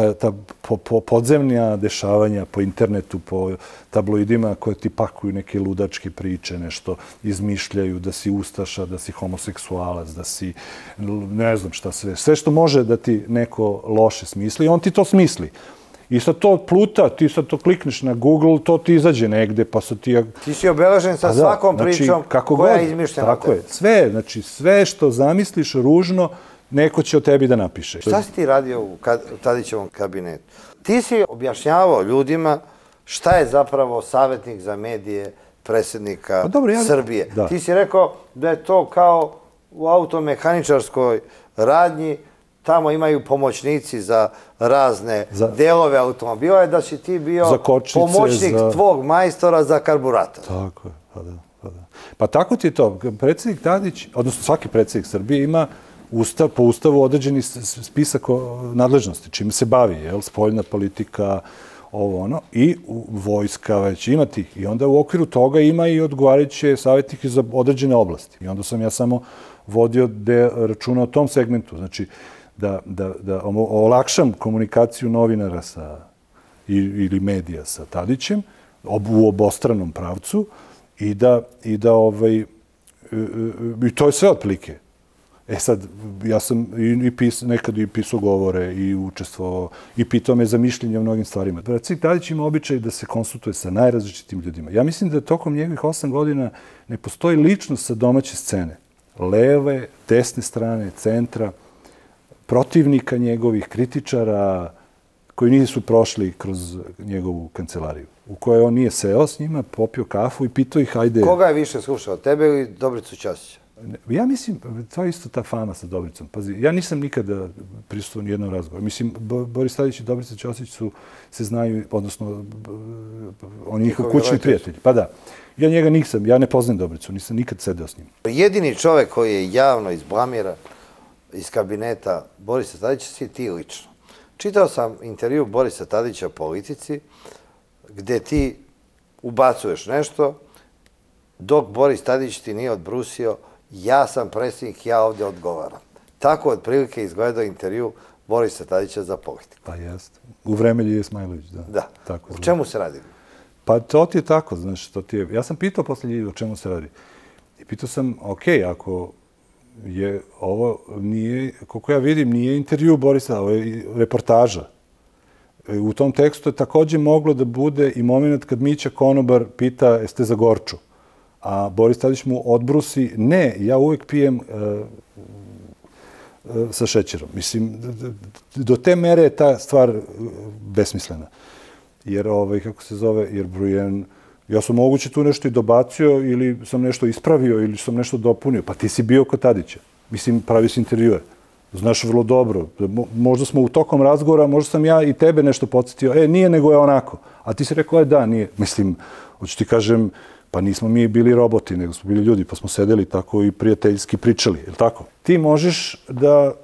podzemnja dešavanja po internetu, po tabloidima koje ti pakuju neke ludačke priče, nešto izmišljaju da si ustaša, da si homoseksualac, da si ne znam šta sve. Sve što može da ti neko loše smisli, on ti to smisli. I sad to pluta, ti sad to klikneš na Google, to ti izađe negde, pa sad ti... Ti si obeležen sa svakom pričom koja je izmišljena. Tako je. Sve što zamisliš ružno, neko će o tebi da napiše. Šta si ti radio u Tadićevom kabinetu? Ti si objašnjavao ljudima šta je zapravo savjetnik za medije predsjednika Srbije. Ti si rekao da je to kao u automehaničarskoj radnji, tamo imaju pomoćnici za razne delove automobila, da si ti bio pomoćnik tvog majstora za karburator. Tako je, pa da. Pa tako ti je to. Predsjednik Tadić, odnosno svaki predsjednik Srbije ima po ustavu određeni spisak nadležnosti, čime se bavi, spoljna politika, ovo ono, i vojska već ima tih. I onda u okviru toga ima i odgovarajuće savjetnike za određene oblasti. I onda sam ja samo vodio računa o tom segmentu. Znači, da olakšam komunikaciju novinara ili medija sa Tadićem u obostranom pravcu i to je sve otplike. Sad, ja sam nekad i pisao govore i učestvovao i pitao me za mišljenje o mnogim stvarima. Predsjednik Tadić ima običaj da se konsultuje sa najrazličitim ljudima. Ja mislim da tokom njegovih 8 godina ne postoji ličnost sa domaće scene. Leve, desne strane, centra, protivnika njegovih, kritičara, koji nisu prošli kroz njegovu kancelariju, u kojoj on nije seo s njima, popio kafu i pitao ih, hajde... Koga je više slušao, tebe ili Dobricu Ćosića? Ja mislim, to je isto ta fama sa Dobricom. Pazi, ja nisam nikada prisustvovao nijednom razgovoru. Mislim, Boris Tadić i Dobrica Ćosić se znaju, odnosno, oni njihov kućni prijatelji. Pa da. Ja njega nisam, ja ne poznajem Dobricu, nisam nikad sedeo s njim. Jedini čovek koji je javno izblamiran iz kabineta Borisa Tadića si ti lično. Čitao sam intervju Borisa Tadića o politici, gde ti ubacuješ nešto, dok Boris Tadić ti nije odbrusio, ja sam predsjednik, ja ovdje odgovaram. Tako otprilike izgledao intervju Borisa Tadića za politiku. Pa jeste. U vreme Ljilje Smajlović, da. Da. O čemu se radi? Pa to ti je tako, znaš, ja sam pitao posle Ljilje o čemu se radi. I pitao sam, ako je ovo nije, koliko ja vidim, nije intervju Borisa, ovo je reportaža. U tom tekstu je također moglo da bude i moment kad Mića Konobar pita jeste za Gorču. A Boris Tadić mu odbrusi, ne, ja uvek pijem sa šećerom. Mislim, do te mere je ta stvar besmislena. Jer, kako se zove, jer Brujen, ja sam moguće tu nešto i dobacio ili sam nešto ispravio ili sam nešto dopunio. Pa ti si bio kod Tadića. Mislim, pravi si intervjue. Znaš vrlo dobro. Možda smo u tokom razgovora, možda sam ja i tebe nešto podsjetio. Nije, nego je onako. A ti si rekao, da, nije. Mislim, hoću ti kažem, pa nismo mi bili roboti, nego smo bili ljudi, pa smo sedeli tako i prijateljski pričali, je li tako? Ti možeš da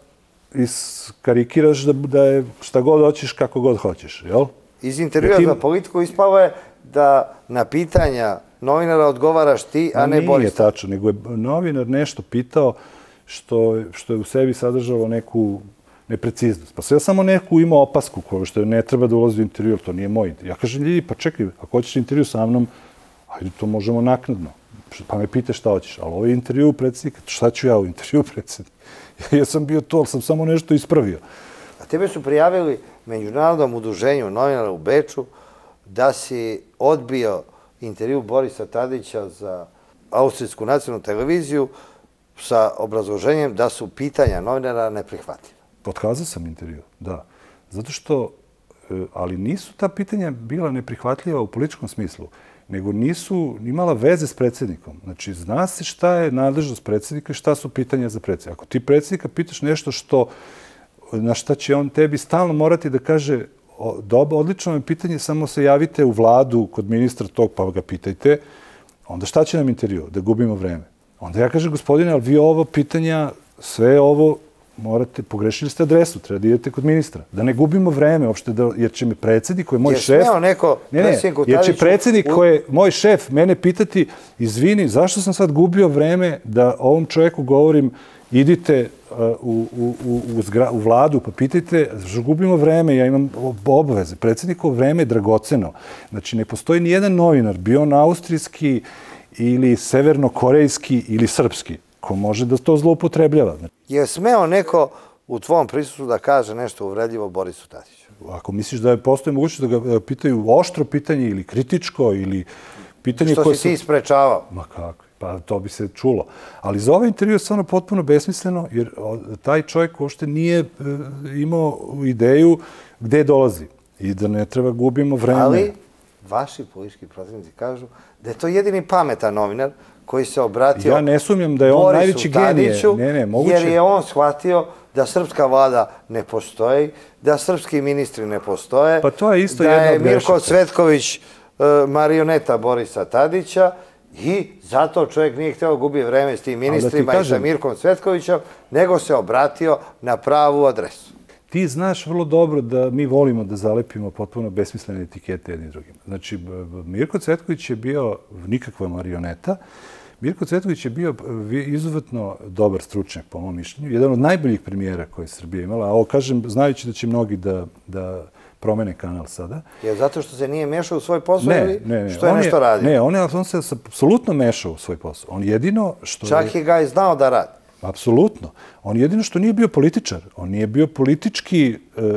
iskarikiraš da je šta god hoćeš, kako god hoćeš, jel? Iz intervjua za politiku ispalo je da na pitanja novinara odgovaraš ti, a ne Boris. Nije tačno, nego je novinar nešto pitao što je u sebi sadržalo neku nepreciznost. Pa sam ja samo neku imao opasku koju što ne treba da ulazi u intervju, to nije moj intervju. Ja kažem, ljudi, pa čekaj, ako hoćeš intervju sa mnom, ajde, to možemo naknadno. Pa me pite šta hoćeš, ali ovo je intervju predsjednika, šta ću ja u intervju predsjednika? Ja sam bio to, ali sam samo nešto ispravio. A tebe su prijavili Međunarodnom udruženju novinara u Beču da si odbio intervju Borisa Tadića za Austrijsku nacionalnu televiziju sa obrazloženjem da su pitanja novinara neprihvatljiva. Otkazao sam intervju, da. Zato što, ali nisu ta pitanja bila neprihvatljiva u političkom smislu, nego nisu imala veze s predsjednikom. Znači, zna se šta je nadležnost predsjednika i šta su pitanja za predsjednika. Ako ti predsjednika pitaš nešto na šta će on tebi stalno morati da kaže odlično je pitanje, samo se javite u vladu kod ministra tog pa ga pitajte, onda šta će nam intervju? Da gubimo vreme. Onda ja kažem, gospodine, ali vi ovo pitanja, sve ovo morate, pogrešili ste adresu, treba da idete kod ministra. Da ne gubimo vreme, uopšte, jer će me predsjednik koji je moj šef... Jer će predsjednik koji je moj šef mene pitati, izvini, zašto sam sad gubio vreme da ovom čovjeku govorim, idite u vladu, pa pitajte, zašto gubimo vreme, ja imam obaveze. Predsjednikovo vreme je dragoceno. Znači, ne postoji ni jedan novinar, bio on austrijski ili severnokorejski ili srpski, ko može da to zloupotrebljava. Je smeo neko u tvom prisustvu da kaže nešto uvredljivo Borisu Tadiću? Ako misliš da postoji mogućnost da ga pitaju oštro pitanje ili kritičko ili pitanje koje... Što si ti sprečavao? Ma kako, pa to bi se čulo. Ali za ovaj intervju je stvarno potpuno besmisleno, jer taj čovjek uopšte nije imao ideju gde dolazi i da ne treba gubimo vreme. Ali vaši politički protivnici kažu da je to jedini pametan novinar koji se obratio ja ne sumnjam da je on najveći genije. Jer je on shvatio da srpska vlada ne postoji, da srpski ministri ne postoje, Pa to je isto da jedna je od Mirko grešaka. Cvetković marioneta Borisa Tadića i zato čovjek nije htio gubi vreme s tim ministrima i sa Mirkom Cvetkovićem, nego se obratio na pravu adresu. Ti znaš vrlo dobro da mi volimo da zalepimo potpuno besmislene etikete jedni drugima. Znači, Mirko Cvetković je bio nikakva marioneta. Mirko Cvetković je bio izuzetno dobar stručnjak, po mom mišljenju. Jedan od najboljih premijera koje je Srbija imala. A ovo kažem, znajući da će mnogi da promene kanal sada. Je zato što se nije mešao u svoj posao ili ne, što je nešto radio? Ne, on se apsolutno mešao u svoj posao. On jedino što Čak i ga je znao da radi. Apsolutno. On jedino što nije bio političar. On nije bio politički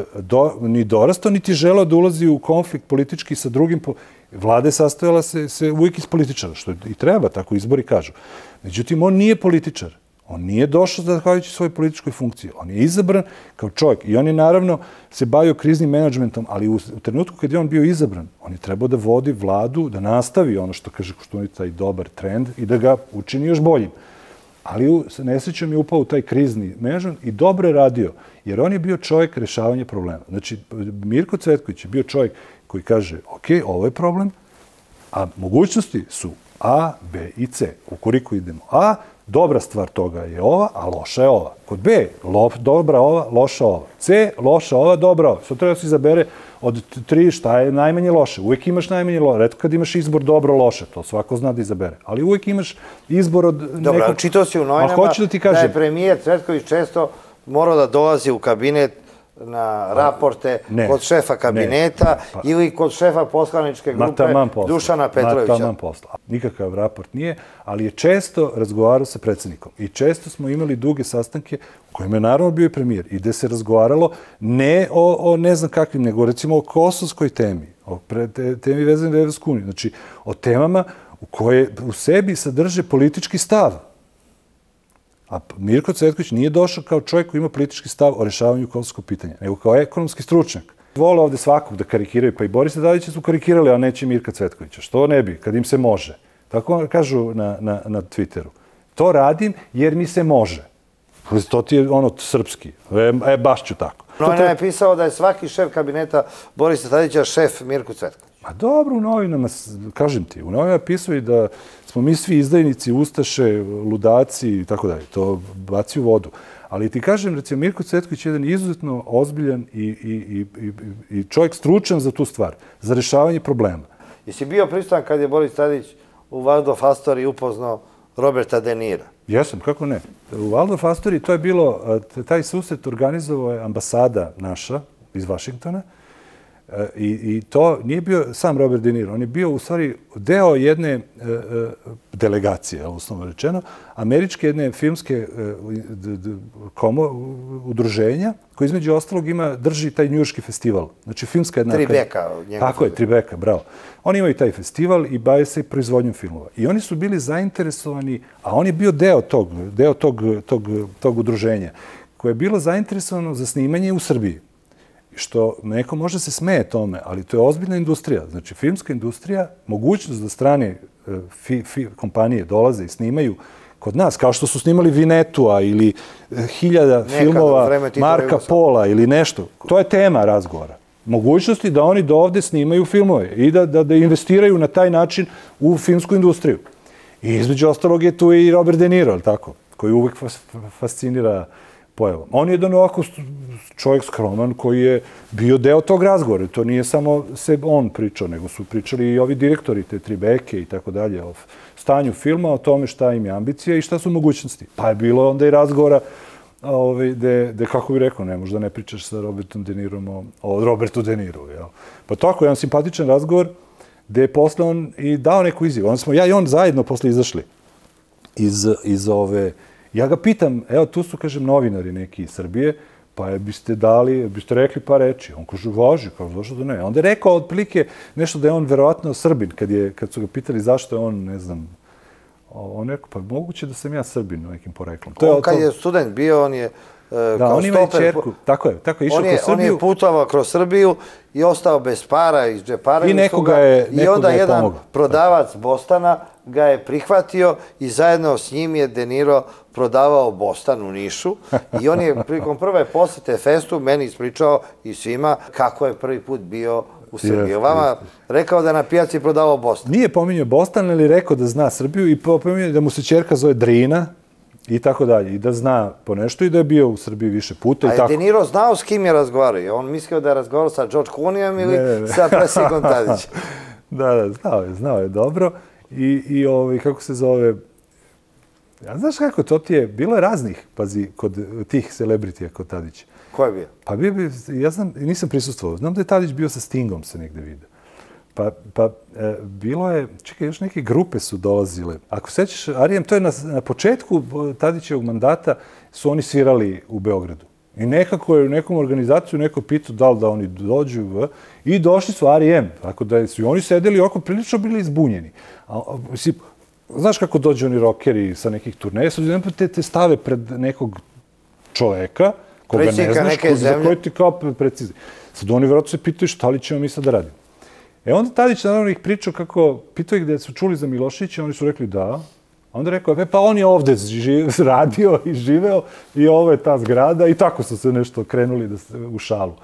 ni dorastao, niti želeo da ulazi u konflikt politički sa drugim. Vlada je sastojala se uvijek iz političara, što i treba, tako izbori kažu. Međutim, on nije političar. On nije došao zahvaljujući svojoj političkoj funkciji. On je izabran kao čovjek. I on je naravno se bavio kriznim menadžmentom, ali u trenutku kad je on bio izabran, on je trebao da vodi vladu, da nastavi ono što kaže Koštunica, taj dobar trend i da ga učini još boljim. Ali sa nesrećom je upao u taj krizni menadžment i dobro je radio, jer on je bio čovjek rešavanja problema. Znači, Mirko Cvetković je bio čovjek koji kaže, ok, ovo je problem, a mogućnosti su A, B i C. Ukoliko idemo A, dobra stvar toga je ova, a loša je ova. Kod B, dobra ova, loša ova. C, loša ova, dobra ova. Što treba da se izabere od 3, šta je najmanje loše? Uvijek imaš najmanje loše. Retko kad imaš izbor dobro, loše, to svako zna da izabere. Ali uvijek imaš izbor od nekog... Dobro, čitao si u novinama da je premijer Cvetković često morao da dolazi u kabinet na raporte kod šefa kabineta ili kod šefa poslaničke grupe Dušana Petrovića. Taman posla. Nikakav raport nije, ali je često razgovarao sa predsjednikom. I često smo imali duge sastanke u kojima je naravno bio i premijer i gde se razgovaralo ne o ne znam kakvim, nego recimo o kosovskoj temi, o temi vezane za Evropsku uniju. Znači, o temama u koje u sebi sadrže politički stav. A Mirko Cvetković nije došao kao čovjek koji ima politički stav o rešavanju kosovskog pitanja, nego kao ekonomski stručnjak. Vole ovde svakog da karikiraju, pa i Borisa Tadića su karikirali, a neće Mirka Cvetkovića. Što ne bi, kad im se može. Tako kažu na Twitteru. To radim jer mi se može. To ti je ono srpski. Baš ću tako. Novina je pisao da je svaki šef kabineta Borisa Tadića šef Mirko Cvetković. Ma dobro, u novinama, kažem ti, u novinama pisao i da smo mi svi izdajnici, ustaše, ludaci i tako dalje. To baci u vodu. Ali ti kažem, recimo, Mirko Cvetković je jedan izuzetno ozbiljan i čovjek stručan za tu stvar, za rešavanje problema. Jesi bio prisutan kad je Boris Tadić u Waldorf Astorii upoznao Roberta De Nira? Jesam, kako ne. U Waldorf Astorii to je bilo, taj susret organizovao je ambasada naša iz Vašingtona. I to nije bio sam Robert De Niro, on je bio u stvari deo jedne delegacije, uslovno rečeno, američke jedne filmske udruženja, koji između ostalog drži taj njujorški festival. Znači filmska jedna... Tribeka. Tako je, Tribeka, bravo. Oni imaju taj festival i bave se proizvodnjom filmova. I oni su bili zainteresovani, a on je bio deo tog udruženja, koje je bilo zainteresovano za snimanje u Srbiji. Što neko može se smeje tome, ali to je ozbiljna industrija. Znači, filmska industrija, mogućnost da strane kompanije dolaze i snimaju kod nas, kao što su snimali Vinetua ili 1000 filmova Marka Pola ili nešto. To je tema razgovora. Mogućnosti da oni do ovde snimaju filmove i da investiraju na taj način u filmsku industriju. I između ostalog je tu i Robert De Niro, tako, koji uvek fascinira pojavom. On je jedan ovako čovjek skroman koji je bio deo tog razgovora. To nije samo se on pričao, nego su pričali i ovi direktori, te Tribeke i tako dalje, o stanju filma, o tome šta im je ambicija i šta su mogućnosti. Pa je bilo onda i razgovora gde, kako bih rekao, ne možda ne pričaš sa Robertom De Nirom o Robertu De Niru. Pa tako, jedan simpatičan razgovor gde je posle on i dao neku izjavu. Onda smo ja i on zajedno posle izašli iz ove... Ja ga pitam, evo tu su, kažem, novinari neki iz Srbije, pa biste rekli par reči. On kaže, važi, kao zašto da ne. Onda je rekao otprilike nešto da je on verovatno Srbin, kad su ga pitali zašto je on, ne znam, on rekao, pa moguće da sam ja Srbin nekim poreklom. On kad je student bio, on je Da, on ima i čerku, tako je, išao kroz Srbiju. On je putovao kroz Srbiju i ostao bez para iz džepara. I nekoga je pomogao. I onda jedan prodavac Bostana ga je prihvatio i zajedno s njim je De Niro prodavao Bostan u Nišu i on je prilikom prve posete festu meni ispričao i svima kako je prvi put bio u Srbiji. Vama rekao da je na pijaci prodavao Bostan. Nije pominjao Bostan, ali rekao da zna Srbiju i pominjao da mu se ćerka zove Drina i tako dalje. I da zna po nešto i da je bio u Srbiji više puta. A je De Niro znao s kim je razgovarao? On mislio da je razgovarao sa George Clooneyem ili sa predsjednikom Tadićem? Da, znao je dobro. I kako se zove... Ja, znaš kako, to ti je... Bilo je raznih, pazi, kod tih celebritija kod Tadića. Ko je bio? Pa ja znam, nisam prisustvovao. Znam da je Tadić bio sa Stingom, se negde vidio. Pa bilo je, čekaj, još neke grupe su dolazile. Ako sećaš, Arijem, to je na početku Tadićevog mandata su oni svirali u Beogradu. I nekako je u nekom organizaciju neko pitao da li da oni dođu i došli su Arijem. Tako da su i oni sedeli oko prilično bili izbunjeni. Znaš kako dođu oni rokeri sa nekih turneja, te stave pred nekog čoveka koga ne znaš, za koji ti kao precizni. Sad oni vjerojatno se pitaju šta li ćemo mi sad da radimo. Onda Tadić naravno ih pričao kako, pitao ih gde su čuli za Miloševića, oni su rekli da. Onda rekao, pa on je ovde radio i živeo i ovo je ta zgrada i tako su se nešto krenuli u šalu.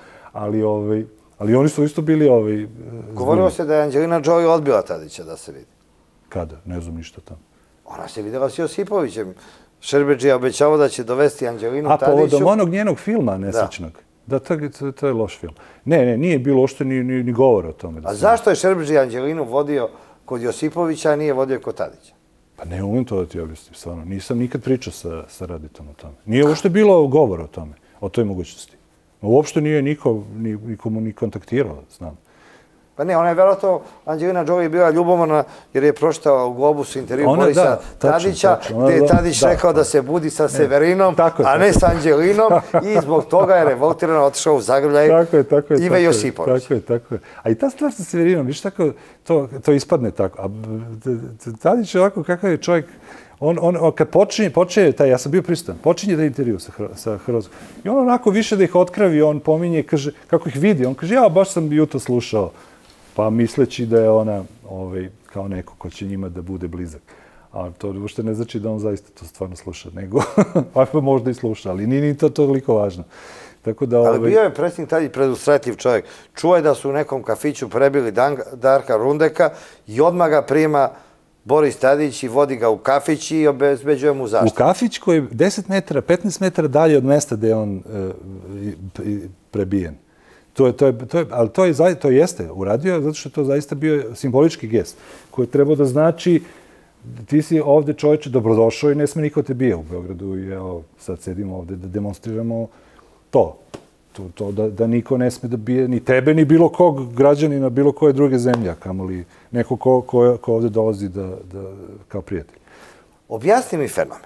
Ali oni su isto bili... Govorilo se da je Anđelina Jolie odbila Tadića da se vidi. Kada? Ne znam ništa tamo. Ona se videla s Josipovićem. Šerbedži je obećavao da će dovesti Anđelinu Tadiću. A povodom onog njenog filma nesrećnog. Da, to je loš film. Ne, nije bilo ošte ni govora o tome. A zašto je Šerbedži Anđelinu vodio kod Josipovića, a nije vodio kod Tadića? Pa ne umem to da ti objasnim, stvarno. Nisam nikad pričao sa Raditom o tome. Nije uopšte bilo govora o tome, o toj mogućnosti. Uopšte nije nikomu ni kontaktirao, znam. Pa ne, ona je vjerojatno, Anđelina Jolie bila ljubomorna jer je pročitala u Globusu intervju Borisa Tadića, gde je Tadić rekao da se budi sa Severinom, a ne sa Anđelinom i zbog toga je revoltirano otišao u zagrljaj Ive Josipović. Tako je. A i ta stvar sa Severinom, viš tako, to ispadne tako. A Tadić je ovako kakav je čovjek, on kad počinje, ja sam bio prisutan, počinje da intervju sa Hrvatskom i on onako više da ih otkravi, on pominje, kaže, kako ih vidi, on kaže, ja baš sam jutro slušao, pa misleći da je ona kao neko ko će njima da bude blizak. A to uopšte ne znači da on zaista to stvarno sluša, nego pa možda i sluša, ali nije to toliko važno. Ali bio je predsjednik Tadić predusretljiv čovjek. Čuo je da su u nekom kafiću prebili Darka Rundeka i odmah ga prima Boris Tadić i vodi ga u kafić i obezbeđuje mu zaštitu. U kafić koji je 10 metara, 15 metara dalje od mesta gde je on prebijen. Ali to jeste uradio, zato što je to zaista bio simbolički gest koji je trebao da znači ti si ovde čovječe dobrodošao i ne sme niko te bije u Beogradu i evo sad sedimo ovde da demonstriramo to da niko ne sme da bije ni tebe ni bilo kog građanina bilo koje druge zemlje, kamoli neko ko ovde dolazi kao prijatelj. Objasni mi fenomen.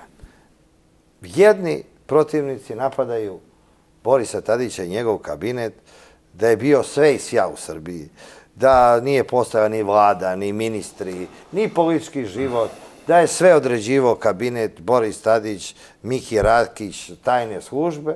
Jedni protivnici napadaju Borisa Tadića i njegov kabinet da je bio sve i sja u Srbiji, da nije postojala ni vlada, ni ministri, ni politički život, da je sve određivao kabinet Boris Tadić, Miki Rakić, tajne službe.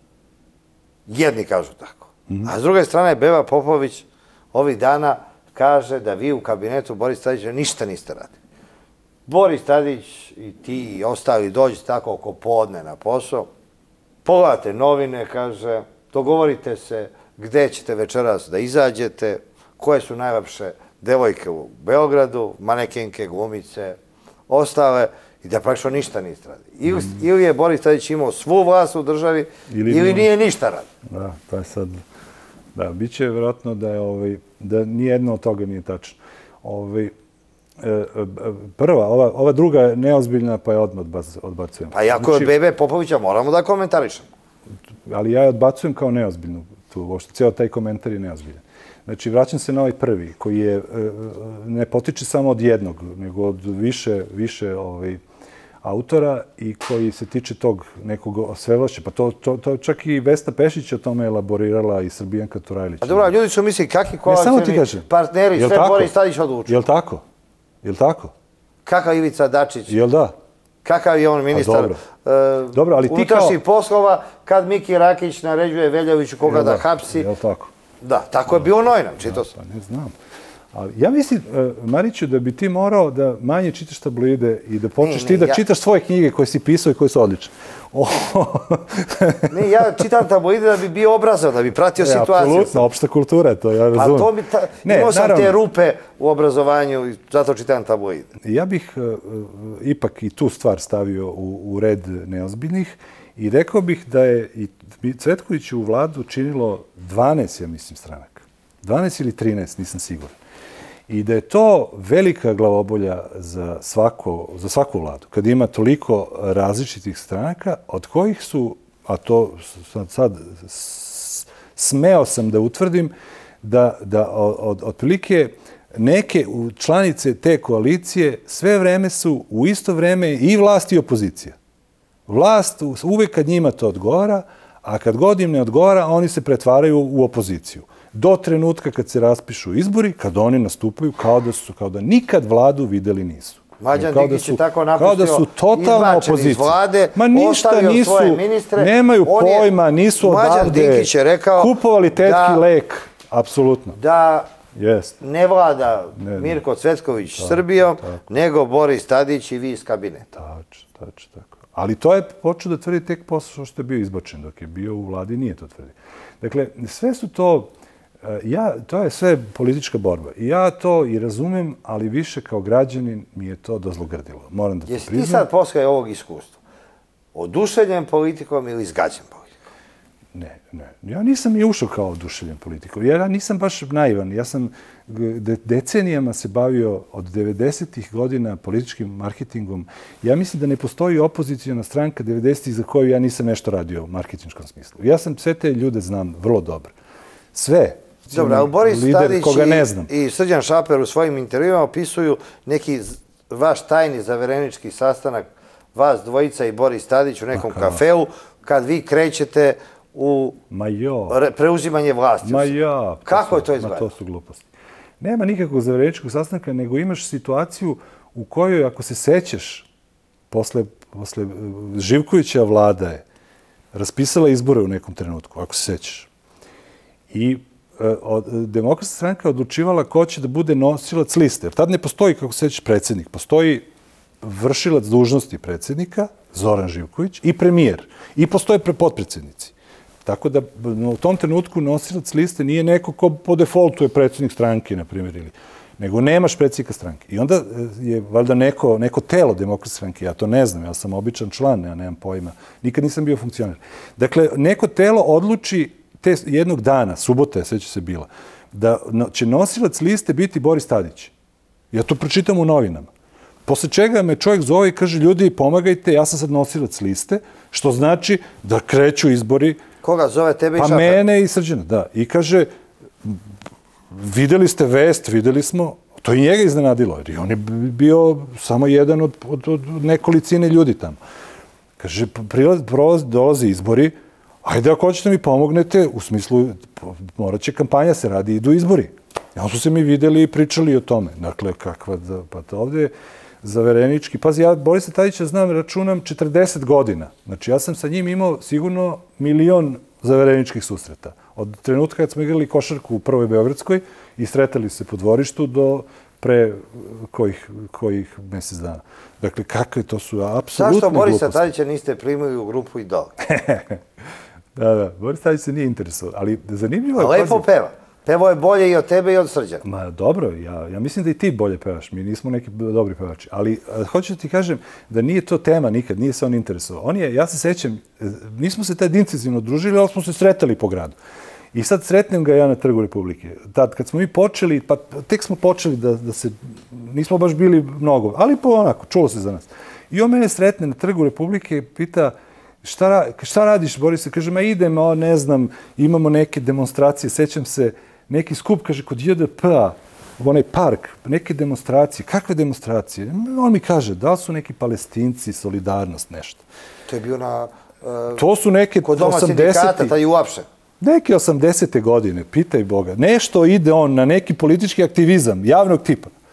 Jedni kažu tako. A s druge strane, Beba Popović ovih dana kaže da vi u kabinetu Boris Tadića ništa niste radili. Boris Tadić i ti i ostali dođete tako oko podne na posao, pogledate novine, kaže, dogovorite se gde ćete večeras da izađete, koje su najlepše devojke u Beogradu, manekenke, glumice, ostale, i da praktično ništa niste radili. Ili je Boris Tadić imao svu vlast u državi, ili nije ništa radio. Da, to je sad... Da, bit će vjerojatno da nijedno od toga nije tačno. Prva, ova druga je neozbiljna, pa je odmah odbacujem. Pa ako je Bebe Popovića, moramo da komentarišemo. Ali ja je odbacujem kao neozbiljnu. Uopšte, cijel taj komentar je neozbiljan. Znači, vraćam se na ovaj prvi, koji ne potiče samo od jednog, nego od više autora i koji se tiče tog nekog svevlašća. Pa to čak i Vesna Pešić o tome elaborirala i Srbijanka Turajlić. A dobro, ljudi su misli kakvi koalicijani partneri, sve Boris Tadić odlučio. Jel' tako? Kakav Ivica Dačić? Jel' da? Kakav je on ministar unutrašnjih poslova kad Miki Rakić naređuje Veljoviću koga da hapsi. Je li tako? Da, tako je bio Nojnan, čitao sam. Ne znam. Ali ja mislim, Mariću, da bi ti morao da manje čitaš tabloide i da počneš ti da čitaš svoje knjige koje si pisao i koje su odlične. Ne, ja čitam tabloide da bi bio obrazovan, da bi pratio situaciju. Apsolutno, opšta kultura je to, ja razumijem. Imao sam te rupe u obrazovanju i zato čitam tabloide. Ja bih ipak i tu stvar stavio u red neozbiljnih i rekao bih da je i Cvetkoviću u vladu činilo 12, ja mislim, stranaka. 12 ili 13, nisam siguran. I da je to velika glavobolja za svaku vladu. Kad ima toliko različitih stranaka, od kojih su, a to sad smeo sam da utvrdim, da otprilike neke članice te koalicije sve vreme su u isto vreme i vlast i opozicija. Vlast uvek kad njima to odgovara, a kad god im ne odgovara, oni se pretvaraju u opoziciju. Do trenutka kad se raspišu izbori, kad oni nastupaju kao da nikad vladu videli nisu. Mlađan Dinkić je tako napustio, izbačen iz vlade, ostavio svoje ministre. Nemaju pojma, nisu odavde kupovali tetki lek. Apsolutno. Da ne vlada Mirko Cvetković Srbijom, nego Boris Tadić i vi iz kabineta. Tačno, tako. Ali to je počeo da tvrdi tek posle što je bio izbačen. Dok je bio u vladi, nije to tvrdi. Dakle, sve su to... To je sve politička borba. I ja to i razumem, ali više kao građanin mi je to dozlogrdilo. Moram da to priznam. Jesi ti sad posle ovog iskustva oduševljen politikom ili zgađen politikom? Ne. Ja nisam i ušao kao oduševljen politikom. Ja nisam baš naivan. Ja sam decenijama se bavio od 90-ih godina političkim marketingom. Ja mislim da ne postoji opozicijona stranka 90-ih za koju ja nisam nešto radio u marketinškom smislu. Ja sam sve te ljude znam vrlo dobro. Sve. Dobro, ali Boris Tadić i Srđan Šaper u svojim intervjuima opisuju neki vaš tajni zaverenički sastanak vas dvojica i Boris Tadić u nekom kafeu kad vi krećete u preuzimanje vlasti. Kako je to izgledalo? To su gluposti. Nema nikakvog zavereničkog sastanka, nego imaš situaciju u kojoj, ako se sećaš, posle Živkovića vlada je raspisala izbore u nekom trenutku, ako se sećaš. I Demokratska stranka odlučivala ko će da bude nosilac liste. Jer tad ne postoji, kako se sećaš, predsjednik. Postoji vršilac dužnosti predsjednika, Zoran Živković, i premijer. I postoje potpredsjednici. Tako da u tom trenutku nosilac liste nije neko ko po defaultu je predsjednik stranke, na primjer, nego nemaš predsjednika stranke. I onda je valjda neko telo Demokratske stranke, ja to ne znam, ja sam običan član, ja nemam pojma, nikad nisam bio funkcioner. Dakle, neko telo odluči te jednog dana, subota je, sveća se bila, da će nosilac liste biti Boris Tadić. Ja to pročitam u novinama. Posle čega me čovjek zove i kaže, ljudi, pomagajte, ja sam sad nosilac liste, što znači da kreću izbori. Koga zove, tebe i Šapera? Pa mene i Srđana, da. I kaže, videli ste vest, videli smo, to i njega iznenadilo, jer on je bio samo jedan od nekolicine ljudi tamo. Kaže, dolaze izbori, ajde, ako hoćete mi pomognete, u smislu, morat će kampanja se radi, idu izbori. I onda su se mi videli i pričali o tome. Dakle, pa to ovdje je zaverenički. Pazi, ja Borisa Tadića znam, računam 40 godina. Znači, ja sam sa njim imao sigurno 1.000.000 zavereničkih susreta. Od trenutka kad smo igrali košarku u Prvoj Beogradskoj i sretali se po dvorištu do pre kojih mjesec dana. Dakle, kakve to su apsolutne gluposti. Zašto Borisa Tadića niste primili u grupu Idol? Da, Boris Tadić se nije interesovao, ali zanimljivo je... A lepo peva. Pevo je bolje i od tebe i od Srđana. Ma dobro, ja mislim da i ti bolje pevaš. Mi nismo neki dobri pevači. Ali hoću da ti kažem da nije to tema nikad, nije se on interesovao. Ja se sećam, nismo se tad intenzivno družili, ali smo se sretali po gradu. I sad sretnem ga ja na Trgu Republike. Tad kad smo mi počeli, pa tek smo počeli da se, nismo baš bili mnogo, ali onako, čulo se za nas. I on mene sretne na Trgu Republike, pita, šta radiš, Boris? Kaže, ma idemo, ne znam, imamo neke demonstracije, sećam se, neki skup, kaže, kod JDP-a, u onaj park, neke demonstracije. Kakve demonstracije? On mi kaže, da li su neki Palestinci, solidarnost, nešto. To je bio na... To su neke 80... Kod doma sindikata, taj uapšen. Neke 80. godine, pitaj Boga. Nešto ide on na neki politički aktivizam, javnog tipa.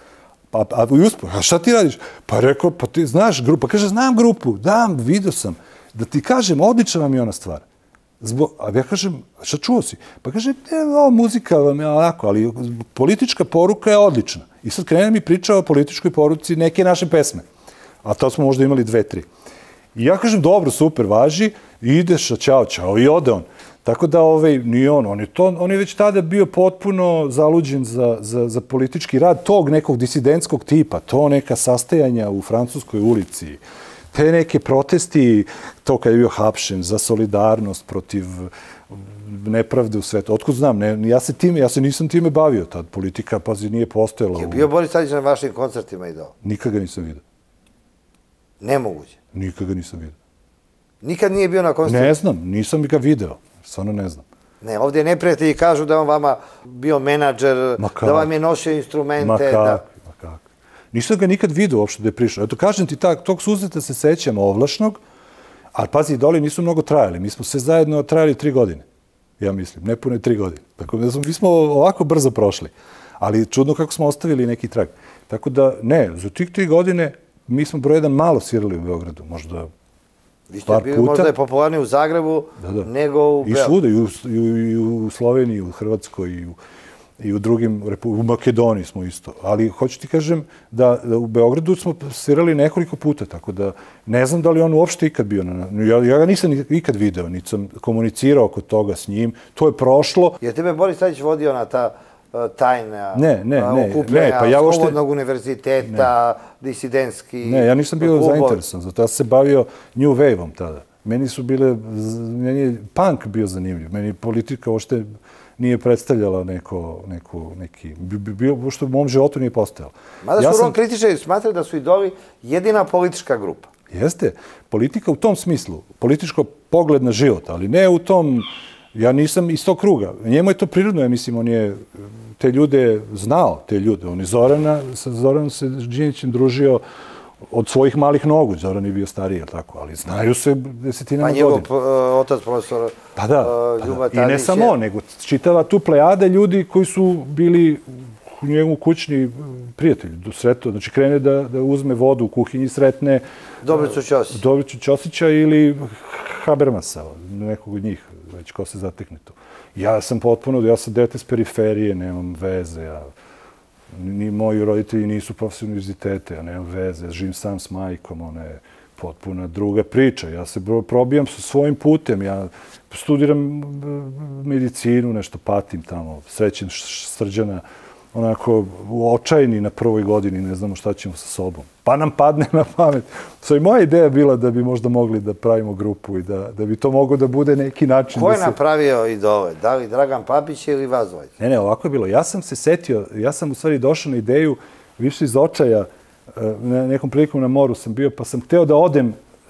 A usput, a šta ti radiš? Pa rekao, pa ti znaš grupu. Pa kaže, znam grupu, da, vidio sam. Da ti kažem, odlična vam je ona stvar. A ja kažem, šta čuo si? Pa kaže, muzika vam je onako, ali politička poruka je odlična. I sad krene mi priča o političkoj poruci neke naše pesme. A to smo možda imali 2-3. I ja kažem, dobro, super, važi, ideš, čao, i ode on. Tako da nije on je već tada bio potpuno zaluđen za politički rad tog nekog disidentskog tipa, to neka sastajanja u Francuskoj ulici, te neke protesti, to kad je bio hapšen za solidarnost protiv nepravde u svetu. Otkud znam, ja se nisam time bavio tad, politika, pazi, nije postojala. Je bio Boris Tadić na vašim koncertima i dao? Nikad ga nisam vidio. Nemoguće? Nikad ga nisam vidio. Nikad nije bio na koncertima? Ne znam, nisam ga video. Stvarno ne znam. Ne, ovdje neprijatelji kažu da on vama bio menadžer, da vam je nosio instrumente. Ma kako. Nisam ga nikad vidio uopšte da je prišao. Eto, kažem ti, tog susreta se sećam ovlašnog, ali pazi, idoli nisu mnogo trajali. Mi smo sve zajedno trajali 3 godine. Ja mislim, nepune 3 godine. Tako da mi smo ovako brzo prošli. Ali čudno kako smo ostavili neki trag. Tako da, ne, za tih 3 godine mi smo broj jedan malo svirali u Beogradu. Možda vi ste bili možda je popularniji u Zagrebu nego u Beogradu. I svuda, i u Sloveniji, i u Hrvatskoj, i u drugim, u Makedoniji smo isto. Ali hoću ti kažem da u Beogradu smo svirali nekoliko puta, tako da ne znam da li on uopšte ikad bio. Ja ga nisam ikad video, niti sam komunicirao oko toga s njim. To je prošlo. Je tebe Boris Tadić vodio na ta tajna okupljanja Slobodnog univerziteta, disidentski... Ne, ja nisam bio zainteresan, zato ja sam se bavio New Wave-om tada. Meni je punk bio zanimljiv, meni politika uopšte nije predstavljala neki... Uopšte u mom životu nije postojalo. Mada su kritičari smatrali da su idoli jedina politička grupa. Jeste. Politika u tom smislu, političko pogled na život, ali ne u tom... Ja nisam iz tog kruga. Njemu je to prirodno, ja mislim, on je te ljude znao, te ljude. On je sa Zoranom se Đinđićem družio od svojih malih nogu. Zoran je bio stariji, ali tako, ali znaju se desetinama godina. Pa njegov otac, profesor Ljuba Tadić. I ne samo on, nego čitava tu plejada ljudi koji su bili njemu kućni prijatelji. Znači, krene da uzme vodu u kuhinji, sretne Dobricu Ćosića ili Habermasa, nekog od njih, već ko se zatekne tu. Ja sam dete s periferije, nemam veze, ni moji roditelji nisu profesori univerzitete, ja nemam veze, živim sam s majkom, ona je potpuna druga priča. Ja se probijam sa svojim putem, ja studiram medicinu, nešto patim tamo, srećem Srđana, onako očajni na prvoj godini, ne znamo šta ćemo sa sobom. Pa nam padne na pamet. I moja ideja bila da bi možda mogli da pravimo grupu i da bi to moglo da bude neki način. Ko je napravio idole? Da li Dragan Papić ili vas dvojica? Ne, ovako je bilo. Ja sam se setio, ja sam u stvari došao na ideju, više iz očaja, nekom prilikom na moru sam bio, pa sam hteo da odem,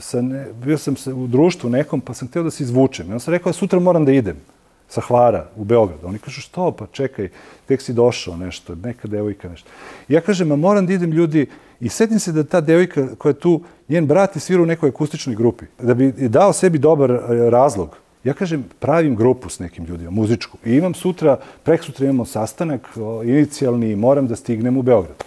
bio sam u društvu nekom, pa sam hteo da se izvučem. Ja sam rekao da sutra moram da idem sa Hvara u Beograd. Oni kažu, što? Pa čekaj, tek si došao nešto, neka devojka nešto. Ja kažem, a moram da idem ljudi i setim se da ta devojka koja je tu, njen brat je svirao u nekoj akustičnoj grupi. Da bi dao sebi dobar razlog, ja kažem, pravim grupu s nekim ljudima, muzičku. I imam preksutra imamo sastanak inicijalni, moram da stignem u Beograd.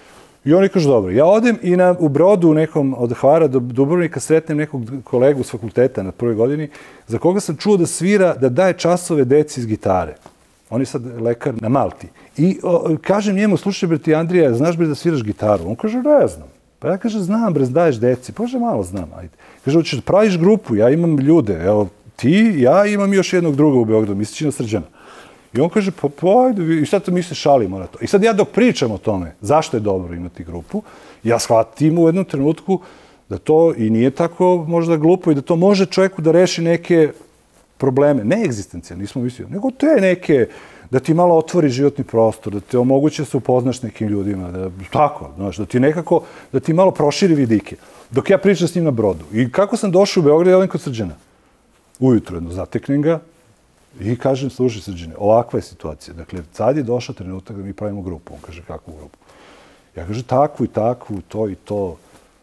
I oni kažu, dobro, ja odem i u Brodu nekom od Hvara do Dubrovnika sretnem nekog kolegu s fakulteta na prvoj godini, za koga sam čuo da svira, da daje časove deci iz gitare. On je sad lekar na Malti. I kažem njemu, slušaj bre ti Andrija, znaš bre da sviraš gitaru? On kaže, ne znam. Pa ja kažem, znam bre, daješ deci. Pa kaže, malo znam, ajde. Kaže, hoćeš da praviš grupu, ja imam ljude, evo ti, ja imam još jednog druga u Beogradu, mislići na Srđana. I on kaže, pa ajde, i sad mi se šalimo na to. I sad ja dok pričam o tome, zašto je dobro imati grupu, ja shvatim u jednom trenutku da to i nije tako možda glupo i da to može čovjeku da reši neke probleme, ne egzistencija, nismo mislili, nego te neke, da ti malo otvori životni prostor, da te omoguće da se upoznaš nekim ljudima, tako, znaš, da ti nekako, da ti malo proširi vidike. Dok ja pričam s njim na Brodu. I kako sam došao u Beograd, ja odem kod Srđana. Ujutro jedno zateknem ga i kažem, slušaj Srđane, ovakva je situacija. Dakle, sad je došao trenutak da mi pravimo grupu. On kaže, kakvu grupu? Ja kažem, takvu i takvu, to i to.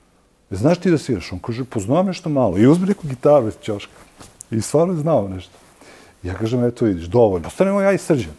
Znaš ti da sviraš? On kaže, poznam nešto malo. I uzme neku gitaru iz ćoška. I stvarno je znao nešto. Ja kažem, eto vidiš, dovoljno. Ostanemo ja i Srđan.